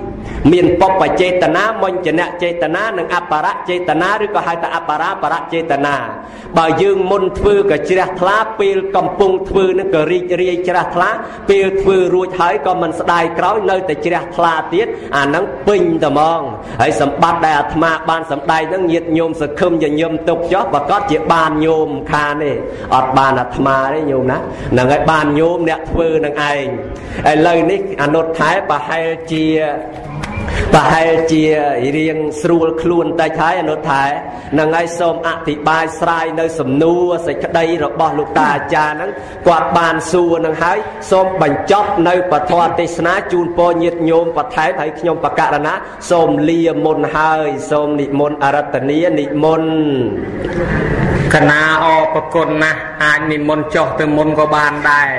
3មានបព្វចេតនាមញ្ញនចេតនានិងអបរចេតនាឬក៏ហៅថាអបរាបរចេតនាបើយើងមុនធ្វើក៏ជ្រះថ្លាពេលកំពុងធ្វើនឹងក៏រីករាយជ្រះថ្លាពេលធ្វើរួចហើយក៏មិនស្ដាយក្រោយនៅតែជ្រះថ្លាទៀតអាហ្នឹងពេញតែហ្មងហើយសម្បត្តិដែលអាត្មាបានសម្ដែងហ្នឹងញាតិញោមសង្ឃឹមញញឹមទុកចុះប្រកាសជាបានញោមខានទេអត់បានអាត្មាទេញោមណាហ្នឹងហើយបានញោមអ្នកធ្វើនឹងឯងឥឡូវនេះអនុថែប្រហែលជាប្រហែលជារៀងស្រួលខ្លួនតិចហើយអនុថែនឹងឲ្យសូមអធិប្បាយស្រាយនៅសំណួរសេចក្តីរបស់លោកតាអាចារ្យហ្នឹងគាត់បានសួរនឹងហើយសូមបញ្ចប់នៅពធទេសនាជូនពរញាតិញោមបន្ថែមហើយខ្ញុំបកករណាសូមលាមុនហើយសូមនិមន្តអរតនីនិមន្តកណាអរប្រគុណណាស់អាចនិមន្តចុះទៅមុនក៏បានដែរ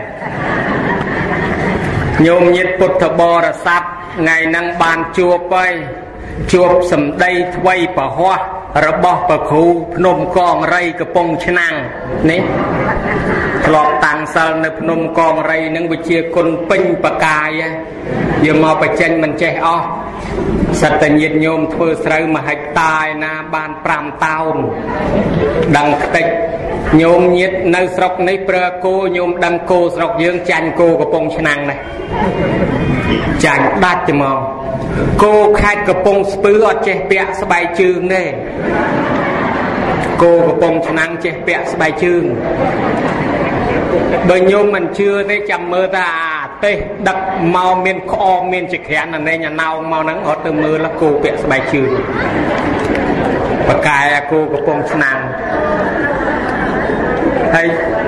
ញោមញាតិពុទ្ធបរិស័ទថ្ងៃហ្នឹងបានជួបហើយជួបសម្ដីថ្វីប្រហោះរបស់ព្រះគ្រូភ្នំកងរៃកំពង់ឆ្នាំងនេះធ្លាប់តាំងសិលនៅភ្នំកងរៃនឹងវិជាគុណពេញបកាយយកមកបញ្ចេញមិនចេះអស់សត្វញាតិញោមធ្វើស្រូវមួយហិកតាឯណាបាន5តោនដឹងខ្ទេចញោមញាតិនៅស្រុកនេះប្រើគោញោមដឹងគោស្រុកយើងចាញ់គោកំពង់ឆ្នាំងណាចាញ់ដាច់ហ្មងគោខេត្តកំពង់ស្ពឺអត់ចេះពាក់ស្បែកជើងទេគោកំពង់ឆ្នាំងចេះពាក់ស្បែកជើងបើញោមមិនជឿទេចាំមើលថាអាទេដឹកមកមានក្អមមានចក្រានណែញណៅមកហ្នឹងអត់ទៅមើលគោពាក់ស្បែកជើងបកាយគោកំពុងឆ្នាំងហើយ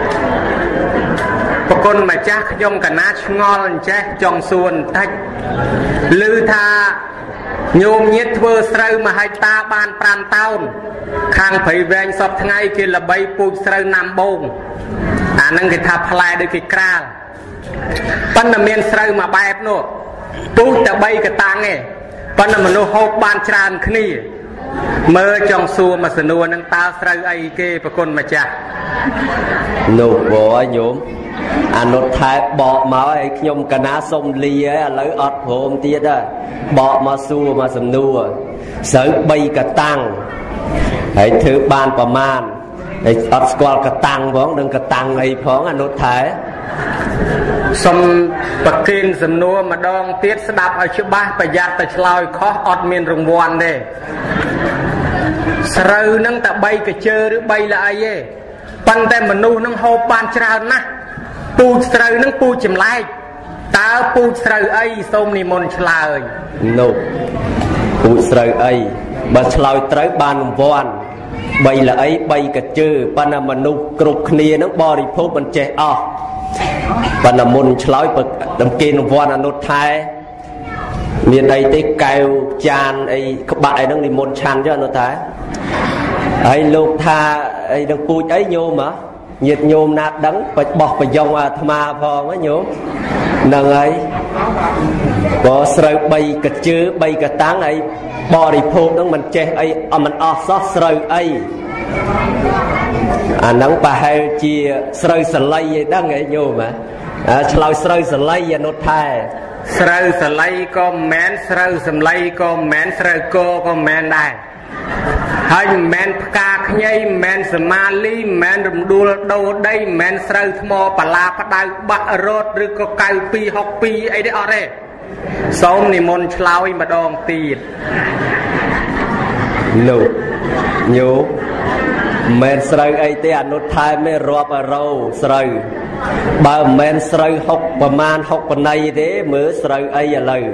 ប្រគុណម្ចាស់ខ្ញុំកណាឆ្ងល់អញ្ចេះចង់សួរបន្តិចឮថាញោមញាតធ្វើស្រូវមួយហិកតាបានប្រាំតោនខាងព្រៃវែងសពថ្ងៃគេល្បីពូជស្រូវណាំបងអាហ្នឹងគេថាផ្លែដូចគេក្រាលប៉ុន្តែមានស្រូវមួយបែបនោះពូជតែបីកតាំងឯងប៉ុន្តែមនុស្សហូបបានច្រើនគ្នាមើលចង់សួរមកសនួរនឹងតើស្រូវអីគេប្រគុណម្ចាស់នោះបងញោមអានុថែបកមកឲ្យខ្ញុំកណាសុំលីហើយឥឡូវអត់ព្រមទៀតហើយបកមកសួរមកសំណួរស្រូវបីកតាំងហើយធ្វើបានប្រមាណហើយអត់ស្គាល់កតាំងផងនឹងកតាំងអីផងអានុថែសុំប្រគិនសំណួរម្ដងទៀតស្ដាប់ឲ្យច្បាស់ប្រយ័ត្នតែឆ្លើយខុសអត់មានរង្វាន់ទេស្រូវនឹងតែបីកជើឬបីល្អីទេប៉ុន្តែមនុស្សនឹងហូបបានច្រើនណាស់ពូជស្រូវនឹងពូជចម្លែកតើពូជស្រូវអីសូមនិមន្តឆ្លើយនោះពូជស្រូវអីបើឆ្លើយត្រូវបានរង្វាន់បីល្អីបីកជើប៉ុន្តែមនុស្សគ្រប់គ្នានឹងបរិភោគមិនចេះអស់ប៉ុន្តែមុនឆ្លើយបើតម្គេរង្វាន់អនុថែមានអីទេកែវចានអីក្បាក់អីហ្នឹងនិមន្តឆាន់ចុះអនុថែហើយលោកថាអីនឹងពូជអីញោមហ៎ញាតិញោមណាដឹងបិបោះប្រយ៉ងអាត្មាផងញោមហ្នឹងហើយបើស្រូវបីកជើបីកតាំងហើយបរិភោគហ្នឹងមិនចេះអីអត់មិនអស់សោះស្រូវអីអាហ្នឹងប្រហែលជាស្រូវសលៃឯដឹងឯញោមហ៎ឆ្លើយស្រូវសលៃអនុថែស្រូវសលៃក៏មិនមែនស្រូវសំឡីក៏មិនមែនស្រូវគោក៏មិនមែនដែរហើយមិនមែនផ្កាខ្ញីមិនមែនសមាលីមិនមែនរំដួលដូរដីមិនមែនស្រូវថ្មបលាផ្ដៅបាក់រត់ឬក៏កៅពីរហុកពីរអីទេអត់ទេសូមនិមន្តឆ្លើយម្ដងទៀតលោកញោមមិនមែនស្រូវអីទេអនុថែមិនរាប់អរោស្រូវបើមិនមែនស្រូវហុកប្រមាណហុកបណៃទេមើលស្រូវអីឥឡូវ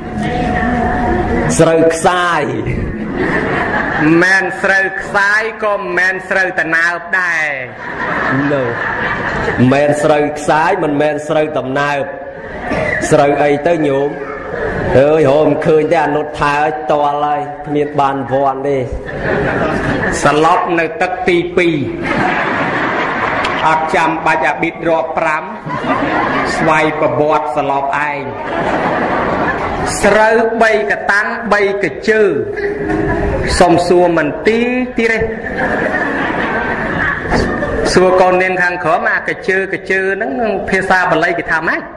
ស្រូវខ្សាយមិនមែនស្រូវខ្សាយក៏មិនមែនស្រូវតណើបដែរលោកមិនមែនស្រូវខ្សាយមិនមែនស្រូវតំណើបស្រូវអីទៅញោមអើយហូមឃើញតែអនុថែឲ្យតល់ហើយគ្មានបានវ័នទេសឡប់នៅទឹកទីពីរអត់ចាំបាច់អាប៊ីតរាប់ប្រាំស្វ័យប្រវត្តិសឡប់ឯងស្រូវបីកតាំងបីកជើសុំសួរមិនទីទៀតទេសួរកូននាងខាងក្រោមអាកជើកជើហ្នឹងភាសាបាលីគេថាម៉េច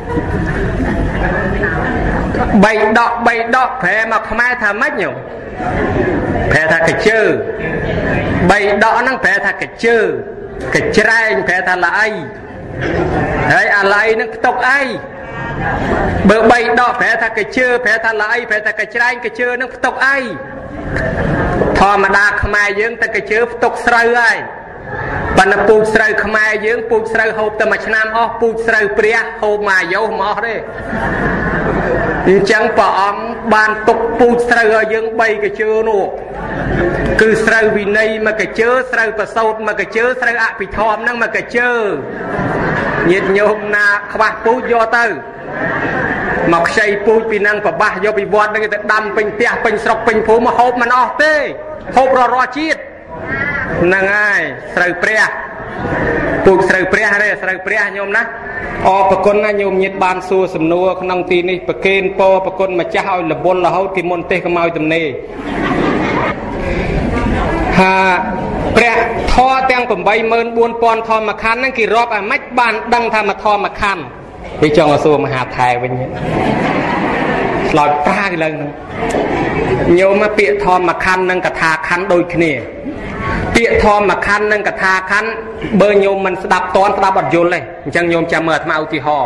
បីដកបីដកប្រែមកខ្មែរថាម៉េចញោមប្រែថាកជើបីដកហ្នឹងប្រែថាកជើកច្រែងប្រែថាល្អីហើយអាឡៃហ្នឹងផ្ទុកអីបើបីដកប្រែថាកជើប្រែថាល្អីប្រែថាកច្រែងកជើហ្នឹងផ្ទុកអីធម្មតាខ្មែរយើងតែកជើផ្ទុកស្រូវហើយប៉ុន្តែពូជស្រូវខ្មែរយើងពូជស្រូវហូបតែមួយឆ្នាំអស់ពូជស្រូវព្រះហូបមួយអាយុមិនអស់ទេអញ្ចឹងព្រះអង្គបានទុកពូជស្រូវឲ្យយើងបីកជើនោះគឺស្រូវវិន័យមួយកជើស្រូវប្រសោតមួយកជើស្រូវអភិធម្មហ្នឹងមួយកជើញាតិញោមណាខ្វះពូជយកទៅមកខ្ចីពូជពីនឹងប្របាសយកពីវត្តហ្នឹងទៅដាំពេញផ្ទះពេញស្រុកពេញភូមិមកហូបមិនអស់ទេហូបរាល់រាល់ជាតិហ្នឹងហើយស្រូវព្រះពូជស្រូវព្រះទេស្រូវព្រះញោមណាអរប្រគុណណាញោមញាតិបានសួរសំណួរក្នុងទីនេះប្រគេនពរប្រគុណម្ចាស់ឲ្យលបុលរហូតពីមុនទេសកុំឲ្យទំនេរហាព្រះធម៌ទាំង eight thousand four hundred ធម្មខណ្ឌហ្នឹងគេរាប់អាម៉េចបានដឹងថាមកធម្មខណ្ឌវាចង់ឲ្យសួរមហាថែវិញឆ្លើយប្រាគេឡើងហ្នឹងញោមមកពាក្យធម្មខណ្ឌនិងកថាខណ្ឌដូចគ្នាពាក្យធម្មខណ្ឌនិងកថាខណ្ឌបើញោមមិនស្ដាប់តន់ស្ដាប់អត់យល់ទេអញ្ចឹងញោមចាំមើលអាត្មាឧទាហរណ៍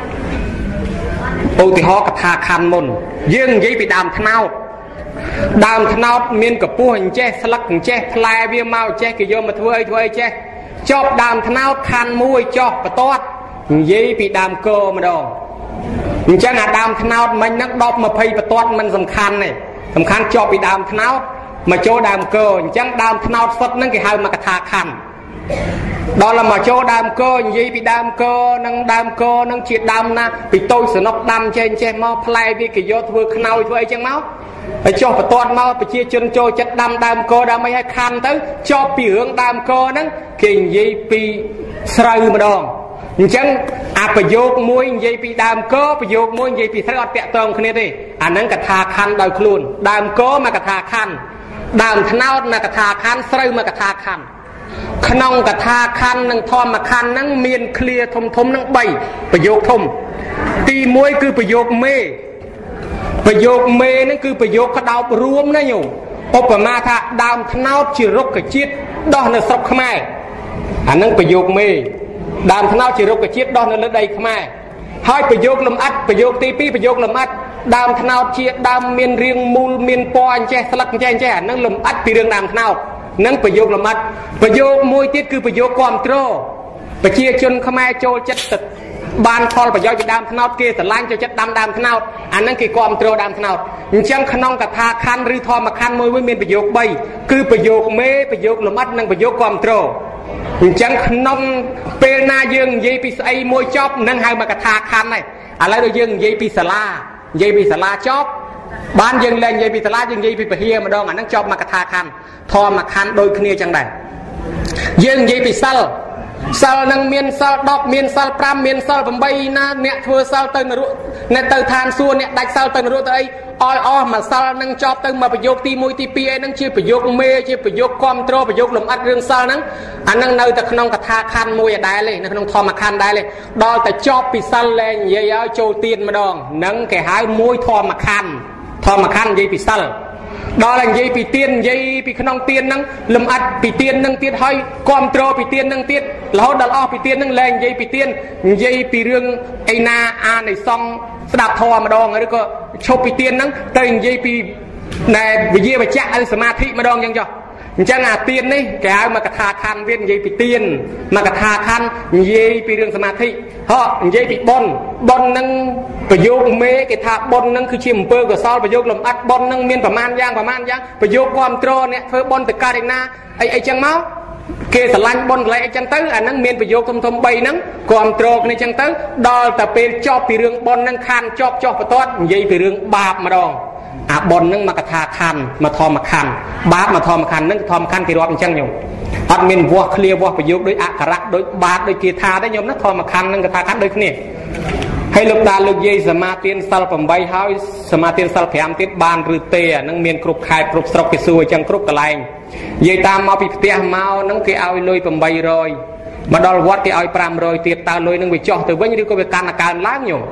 ឧទាហរណ៍កថាខណ្ឌមុនយើងនិយាយពីដើមត្នោតដើមត្នោតមានកពស់អញ្ចេះស្លឹកអញ្ចេះផ្លែវាមកអញ្ចេះគេយកមកធ្វើអីធ្វើអីចេះចប់ដើមត្នោតខណ្ឌមួយចោះបន្ទាត់និយាយពីដើមកម្ដងអញ្ចឹងអាដើមថ្នោតមិញហ្នឹងដប់ยี่สิบបន្ទាត់មិនសំខាន់ទេសំខាន់ជាប់ពីដើមថ្នោតមកចូលដើមគោអញ្ចឹងដើមថ្នោតសុទ្ធហ្នឹងគេហៅមកកថាខណ្ឌដល់មកចូលដើមគោនិយាយពីដើមគោនឹងដើមគោនឹងជាដើមណាពីតូចសនុកដាំចេះចេះមកផ្លែវាគេយកធ្វើខ្នើយធ្វើអីចឹងមកហើយចុះបន្ទាត់មកប្រជាជនចូលចិត្តដាំដើមគោដើម្បីឲ្យខណ្ឌទៅជាប់ពីរឿងដើមគោហ្នឹងគេនិយាយពីស្រូវម្ដងអញ្ចឹងអាប្រយោគមួយនិយាយពីដើមគោប្រយោគមួយនិយាយពីស្រូវអត់តាក់ទងគ្នាទេអាហ្នឹងកថាខណ្ឌដោយខ្លួនដើមគោមកកថាខណ្ឌដើមថ្នោតមកកថាខណ្ឌស្រូវមកកថាខណ្ឌក្នុងកថាខណ្ឌនិងធម្មខណ្ឌហ្នឹងមានឃ្លាធំធំហ្នឹងបីប្រយោគធំទីមួយគឺប្រយោគមេប្រយោគមេហ្នឹងគឺប្រយោគក្តោបរួមណាញោមឧបមាថាដើមថ្នោតជារុក្ខជាតិដោះនៅស្រុកខ្មែរអាហ្នឹងប្រយោគមេដើមថ្នោតជារុក្ខជាតិដោះនៅលើដីខ្មែរហើយប្រយោគលំអិតប្រយោគទីពីរប្រយោគលំអិតដើមថ្នោតជាដើមមានរាងមូលមានពណ៌អញ្ចេះស្លឹកអញ្ចេះអញ្ចេះអាហ្នឹងលំអិតពីរឿងដើមថ្នោតនឹងប្រយោគលំអិតប្រយោគមួយទៀតគឺប្រយោគគ្រប់គ្រងប្រជាជនខ្មែរចូលចិត្តទឹកបានផលប្រយោជន៍ពីដើមថ្នោតគេស្រឡាញ់ចូលចិត្តដាំដើមថ្នោតអាហ្នឹងគេគ្រប់គ្រងដើមថ្នោតអញ្ចឹងក្នុងកថាខណ្ឌឬធម្មខណ្ឌមួយមួយមានប្រយោគបីគឺប្រយោគមេប្រយោគលំអិតនិងប្រយោគគ្រប់គ្រងអញ្ចឹងក្នុងពេលណាយើងនិយាយពីស្អីមួយចប់នឹងហៅមកកថាខណ្ឌហើយឥឡូវដូចយើងនិយាយពីសាលានិយាយពីសាលាចប់បានយើងលែងនិយាយពីសាលាយើងនិយាយពីពហិម្ដងអាហ្នឹងចប់មកកថាខណ្ឌធម្មខណ្ឌដូចគ្នាចឹងដែរយើងនិយាយពីសិលសិលនឹងមានសិលដប់មានសិលប្រាំមានសិលប្រាំបីណាអ្នកធ្វើសិលទៅនរកអ្នកទៅឋានសួគ៌អ្នកដាច់សិលទៅនរកទៅអីអស់អស់មួយសិលនឹងចប់ទៅមកប្រយោគទីមួយទីពីរអីហ្នឹងជាប្រយោគមេជាប្រយោគគ្រប់គ្រងប្រយោគលំអិតរឿងសិលហ្នឹងអាហ្នឹងនៅតែក្នុងកថាខណ្ឌមួយឯដែរទេនៅក្នុងធម្មខណ្ឌដែរទេដល់តែចប់ពីសិលលែងនិយាយឲ្យចូលទៀនម្ដងហ្នឹងគេហៅមួយធម្មខណ្ឌធម្មខណ្ឌនិយាយពីសិលដល់តែនិយាយពីទៀននិយាយពីក្នុងទៀនហ្នឹងលំអិតពីទៀនហ្នឹងទៀតហើយគ្រប់គ្រងពីទៀនហ្នឹងទៀតរហូតដល់អស់ពីទៀនហ្នឹងលែងនិយាយពីទៀននិយាយពីរឿងឯណាអានិសង្ឃស្ដាប់ធម៌ម្ដងឬក៏ឈប់ពីទៀនហ្នឹងទៅនិយាយពីណែវិជាបច្ចៈឬសមាធិម្ដងអញ្ចឹងចុះអញ្ចឹងអាទៀននេះគេហៅមកកថាខណ្ឌវានិយាយពីទៀនមកកថាខណ្ឌនិយាយពីរឿងសមាធិហ៎និយាយពីបុណ្យបុណ្យនឹងប្រយោគមេគេថាបុណ្យនឹងគឺជាអំពើកុសលប្រយោគលំអិតបុណ្យនឹងមានប្រមាណយ៉ាងប្រមាណយ៉ាងប្រយោគគ្រប់គ្រងអ្នកធ្វើបុណ្យទៅការិណាអីអីចឹងមកគេស្រឡាញ់បុណ្យកន្លែងអីចឹងទៅអាហ្នឹងមានប្រយោគធំធំបីហ្នឹងគ្រប់គ្រងគ្នាចឹងទៅដល់តែពេលចប់ពីរឿងបុណ្យហ្នឹងខានចប់ចុះបន្ទាត់និយាយពីរឿងបាបម្ដងអាបុណ្យហ្នឹងមកកថាខណ្ឌមកធម្មខណ្ឌបាបមកធម្មខណ្ឌហ្នឹងធម្មខណ្ឌគេរាប់អញ្ចឹងញោមអត់មានវាស់ឃ្លាវាស់ប្រយោគដោយអក្ខរៈដោយបាតដោយគាថាទេញោមណាធម្មខណ្ឌហ្នឹងកថាខណ្ឌដូចគ្នាហើយលោកតាលោកយាយសមាទានសិលប្រាំបីហើយសមាទានសិលប្រាំទៀតបានឬទេអាហ្នឹងមានគ្រប់ខេត្តគ្រប់ស្រុកគេសួរអញ្ចឹងគ្រប់កន្លែងនិយាយតាមមកពីផ្ទះមកហ្នឹងគេឲ្យលុយប្រាំបីរយមកដល់វត្តគេឲ្យប្រាំរយទៀតតើលុយហ្នឹងវាចុះទៅវិញឬក៏វាកាន់តែកើនឡើងញោម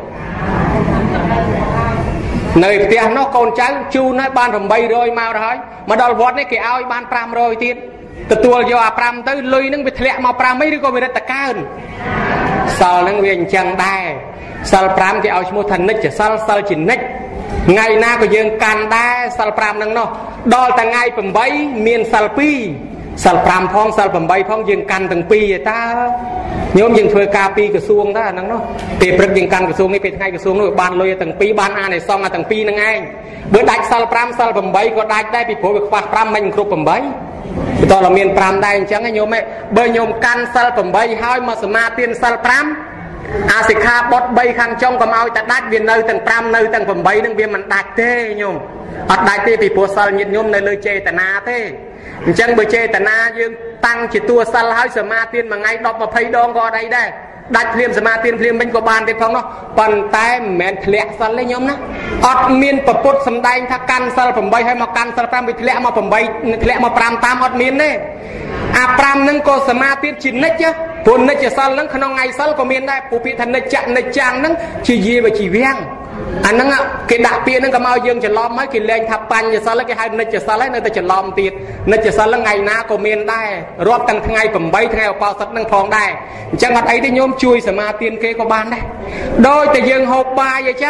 នៅផ្ទះនោះកូនចៅជូនឲ្យបានប្រាំបីរយមកទៅហើយមកដល់វត្តនេះគេឲ្យបានប្រាំរយទៀតទទួលយកអាប្រាំទៅលុយហ្នឹងវាធ្លាក់មកប្រាំអីឬក៏វារឹតតែកើនសិលហ្នឹងវាអញ្ចឹងដែរសិលប្រាំគេឲ្យឈ្មោះថានិច្ចសិលសិលជានិច្ចថ្ងៃណាក៏យើងកាន់ដែរសិលប្រាំហ្នឹងនោះដល់តែថ្ងៃប្រាំបីមានសិលពីរសិលប្រាំផងសិលប្រាំបីផងយើងកាន់ទាំងពីរតើញោមយើងធ្វើការពីក្រសួងតើអាហ្នឹងនោះពេលព្រឹកយើងកាន់ក្រសួងនេះពេលថ្ងៃក្រសួងនោះបានលុយទាំងពីរបានអានិសង្ឃទាំងពីរហ្នឹងឯងបើដាច់សិលប្រាំសិលប្រាំបីក៏ដាច់ដែរពីព្រោះវាខ្វះប្រាំមិនគ្រប់ប្រាំបីបន្តតែមានប្រាំដែរអញ្ចឹងញោមបើញោមកាន់សិលប្រាំបីហើយមកសមាទានសិលប្រាំអាសិក្ខាបទបីខាងចុងកុំឲ្យតែដាច់វានៅទាំងប្រាំនៅទាំងប្រាំបីហ្នឹងវាមិនដាច់ទេញោមអត់ដាច់ទេពីព្រោះសិលញាតិញោមនៅលើចេតនាទេអញ្ចឹងបើចេតនាយើងតាំងជាតួសិលហើយសមាទានមួយថ្ងៃដប់ម្ភៃដងក៏អត់អីដែរដាច់ភ្លាមសមាទានភ្លាមវិញក៏បានទៀតផងនោះប៉ុន្តែមិនមែនធ្លាក់សិលទេញោមណាអត់មានប្រពុតសំដែងថាកាន់សិលប្រាំបីហើយមកកាន់សិលប្រាំវាធ្លាក់មកប្រាំបីធ្លាក់មកប្រាំតាមអត់មានទេអាប្រាំហ្នឹងក៏សមាទានជានិច្ចព្រោះនិច្ចសិលហ្នឹងក្នុងថ្ងៃសិលក៏មានដែរពូពាក្យថានិច្ចនិច្ចាំងហ្នឹងជាយាវជីវាំងអាហ្នឹងគេដាក់ពាក្យហ្នឹងក៏មកយើងច្រឡំហើយគេលែងថាបញ្ញសិលគេហៅនិច្ចសិលហើយនៅតែច្រឡំទៀតនិច្ចសិលហ្នឹងថ្ងៃណាក៏មានដែររាប់ទាំងថ្ងៃប្រាំបីថ្ងៃឧបោសថហ្នឹងផងដែរអញ្ចឹងអត់អីទេញោមជួយសមាទានគេក៏បានដែរដោយតែយើងហូបបាយអញ្ចឹង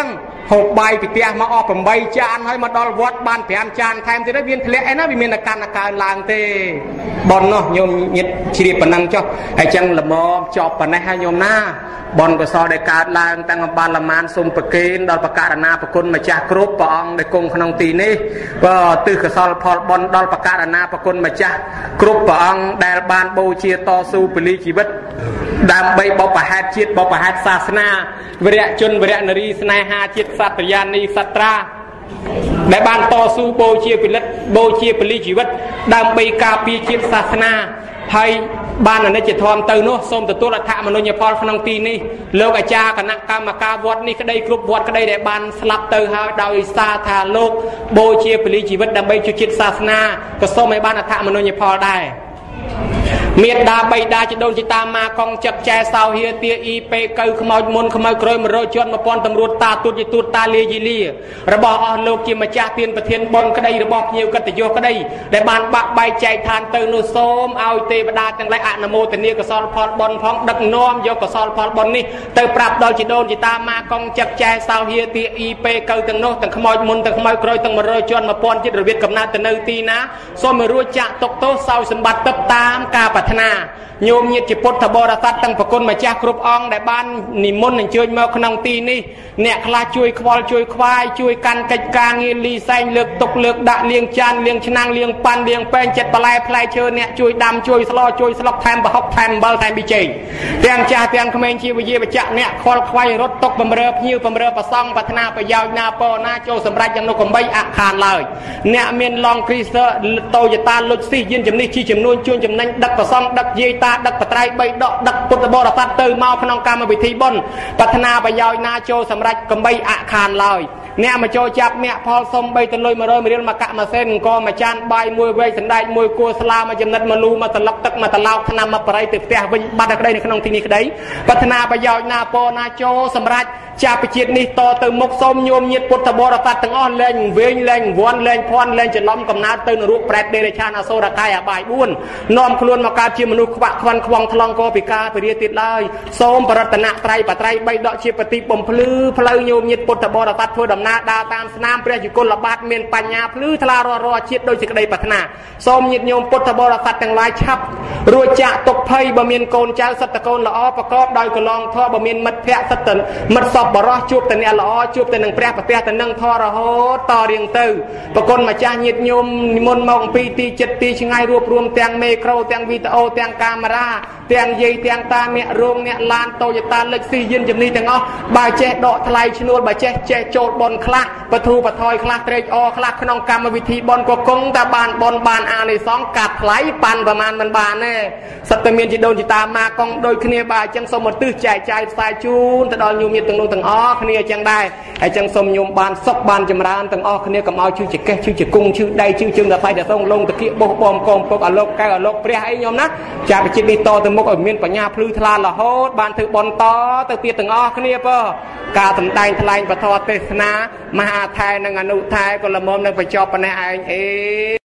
ហូបបាយពីផ្ទះមកអស់8ចានហើយមកដល់វត្តបាន5ចានថែមទៀតហើយវាធ្លាក់អីណាវាមានតែកាន់តែកើនឡើងទេបននោះញោមញាតិជ្រាបប៉ុណ្ណឹងចុះហើយចឹងល្មមចប់ប៉ុណ្ណេះហើយញោមណាបនកសលដែលកើតឡើងតាំងបានលមានសុំប្រគេនដល់បករណាប្រគុណម្ចាស់គ្រប់ព្រះអង្គដែលគង់ក្នុងទីនេះបើទិសកសលផលបនដល់បករណាប្រគុណម្ចាស់គ្រប់ព្រះអង្គដែលបានបូជាតស៊ូពលីជីវិតដើម្បីបបហេតុជាតិបបហេតុសាសនាវិរៈជនវិរៈនារីស្នេហាជាតិសត្យានីសត្រាដែលបានតស៊ូបូជាពលិតបូជាពលីជីវិតដើម្បីការពារជាតិសាសនាហើយបានអនិច្ចធម៌ទៅនោះសូមទទួលអត្ថមនោញ្ញផលក្នុងទីនេះលោកអាចារ្យគណៈកម្មការវត្តនេះក្តីគ្រប់វត្តក្តីដែលបានស្លាប់ទៅហើយដោយសារថាលោកបូជាពលីជីវិតដើម្បីជួយជាតិសាសនាក៏សូមឲ្យបានអត្ថមនោញ្ញផលដែរមេដាបៃតាចដូនជីតាម៉ាកងចឹកចែសោហៀទាអ៊ីពេកៅខ្មោចមុនខ្មៅក្រោយមករយន់1000តម្រួតតាទូតយទូតតាលាយីលារបស់អស់លោកជាម្ចាស់ទានប្រធានបុណ្យក្តីរបស់ភ្ញៀវកិត្តិយសក្តីដែលបានបាក់បែកចែកឋានទៅនោះសូមឲ្យទេវតាទាំងឡាយអនុមោទនាកុសលផលបុណ្យផងដឹកនាំយកកុសលផលបុណ្យនេះទៅប្រាប់ដល់ជីដូនជីតាម៉ាកងចឹកចែសោហៀទាអ៊ីពេកៅទាំងនោះទាំងខ្មោចមុនទាំងខ្មៅក្រោយទាំងមករយន់1000ចិត្តរវិតកំណត់ទៅនៅទីណាសូមឲ្យរួចចាក់ទុកទោសសោយសម្បត្តិទៅតាមការប្រាថ្នាញោមញាតិពុទ្ធបរិស័ទទាំងប្រគុណម្ចាស់គ្រប់អង្គដែលបាននិមន្តអញ្ជើញមកក្នុងទីនេះអ្នកខ្លះជួយខ្វល់ជួយខ្វាយជួយកាន់កិច្ចការងារលីសែងលើកទុកលើកដាក់លាងចានលាងឆ្នាំងលាងប៉ាន់លាងពេងចិត្តបន្លែផ្លែឈើអ្នកជួយដាំជួយស្លជួយស្លុកថែមប្រហុកថែមអំបិលថែមប៊ីចេងទាំងចាស់ទាំងក្មេងជាវិជាបច្ចៈអ្នកខ្វល់ខ្វាយរត់ទុកបំរើភ្ញៀវបំរើប្រសង់ប្រាថ្នាប្រយោជន៍ណាពរណាចូលសម្រាប់យ៉ាងនោះកំបីអខានឡើយអ្នកមានឡងគ្រីស្ទ័រតូយតាលុចស៊ីយានជំនិះជីចំនួនជួនចំណេញដឹកប្រសង់ដឹកយាយតាដឹកបត្រៃបីដកដឹកពុទ្ធបរិស័ទទៅមកក្នុងកម្មវិធីបុណ្យប្រាថ្នាប្រយោជន៍ណាចូលសម្រាប់កំបីអខានឡើយអ្នកមកចូលចាប់អ្នកផលសុំបីទៅលុយ100រៀលមកកាក់ម៉ាសេនអង្គមួយចានបាយមួយវែកសណ្ដែកមួយគួរស្លាមួយចំណិតមួយលូមួយត្រឡប់ទឹកមួយត្រឡោកថ្នាំមកបរិយទៅផ្ទះវិញបាត់ក្តីនៅក្នុងទីនេះក្តីប្រាថ្នាប្រយោជន៍ណាពរណាចូលសម្រាប់ចាប់ពីជាតិនេះតទៅមុខសូមញោមញាតពុទ្ធបរិស័ទទាំងអស់លែងវែងលែងវ័នលែងភ័ណ្ឌលែងច្រឡំកំណើតទៅនរកប្រែតដេរឆានអសូរកាយអបាយ4នាំខ្លួនមកកើតជាមនុស្សខ្វាក់ខ្វាន់ខ្វងថ្លង់កពិការពរិយទៀតឡើយសូមបរតនត្រ័យបត្រ័យបីដកជាបតិបំភ្លឺផ្លូវញោមញាតពុទ្ធបរិស័ទធ្វើដំណើរដើរតាមស្នាមព្រះយុគលបាតមានបញ្ញាភ្លឺថ្លារស់រស់ជាតិដោយសេចក្តីប្រាថ្នាសូមញាតញោមពុទ្ធបរិស័ទទាំងឡាយឆាប់រួចចាកទុក្ខភ័យបើមានកូនចៅសត្វតកូនល្អប្រកបដោយកលងធម៌បើមានមិត្តភក្តិសត្វមិត្តសពបរោះជួបតែអ្នកល្អជួបតែនឹងព្រះប្រទះតែនឹងធម៌រហូតតរៀងទៅប្រគុណម្ចាស់ញាតិញោមនិមន្តមកអំពីទីចិត្តទីឆ្ងាយរួបរวมទាំងមេក្រូទាំងវីដេអូទាំងកាមេរ៉ាទាំងយាយទាំងតាអ្នករោងអ្នកឡានតូយតាលិចស៊ីយានជំនិះទាំងអស់បើចេះដកថ្លៃឈ្នួលបើចេះចេះចូលបនខ្លះបធូបថយខ្លះត្រេកអរខ្លះក្នុងកម្មវិធីបនក៏គង់តែបានបនបានអានិសង្ឃកាត់ថ្លៃប៉ាន់ប្រមាណមិនបានទេសត្វតែមានជីដូនជីតាម៉ាកងដូចគ្នាបើអញ្ចឹងសូមមកទិសចែកចាយផ្សាយជូនទៅដល់ញោមញាតិទាំងនោះទាំងអស់គ្នាអញ្ចឹងដែរហើយអញ្ចឹងសូមញោមបានសុខបានចម្រើនទាំងអស់គ្នាកុំឲ្យជឿចកេះជឿចគង់ជឿដៃជឿជើងដល់ផ្លែដល់លងតាគៀបបោះបំកងពុកអាលោកកៅអាលោកព្រះអីញោមណាចាបជាតិនេះតទៅមុខឲ្យមានបញ្ញាភ្លឺថ្លារហូតបានធ្វើបន់តទៅទៀតទាំងអស់គ្នាពើការសម្ដែងថ្លែងពធទេសនាមហាថែនិងអនុថែក៏ល្មមនឹងបញ្ចប់ប៉ុណ្ណេះឯងអេ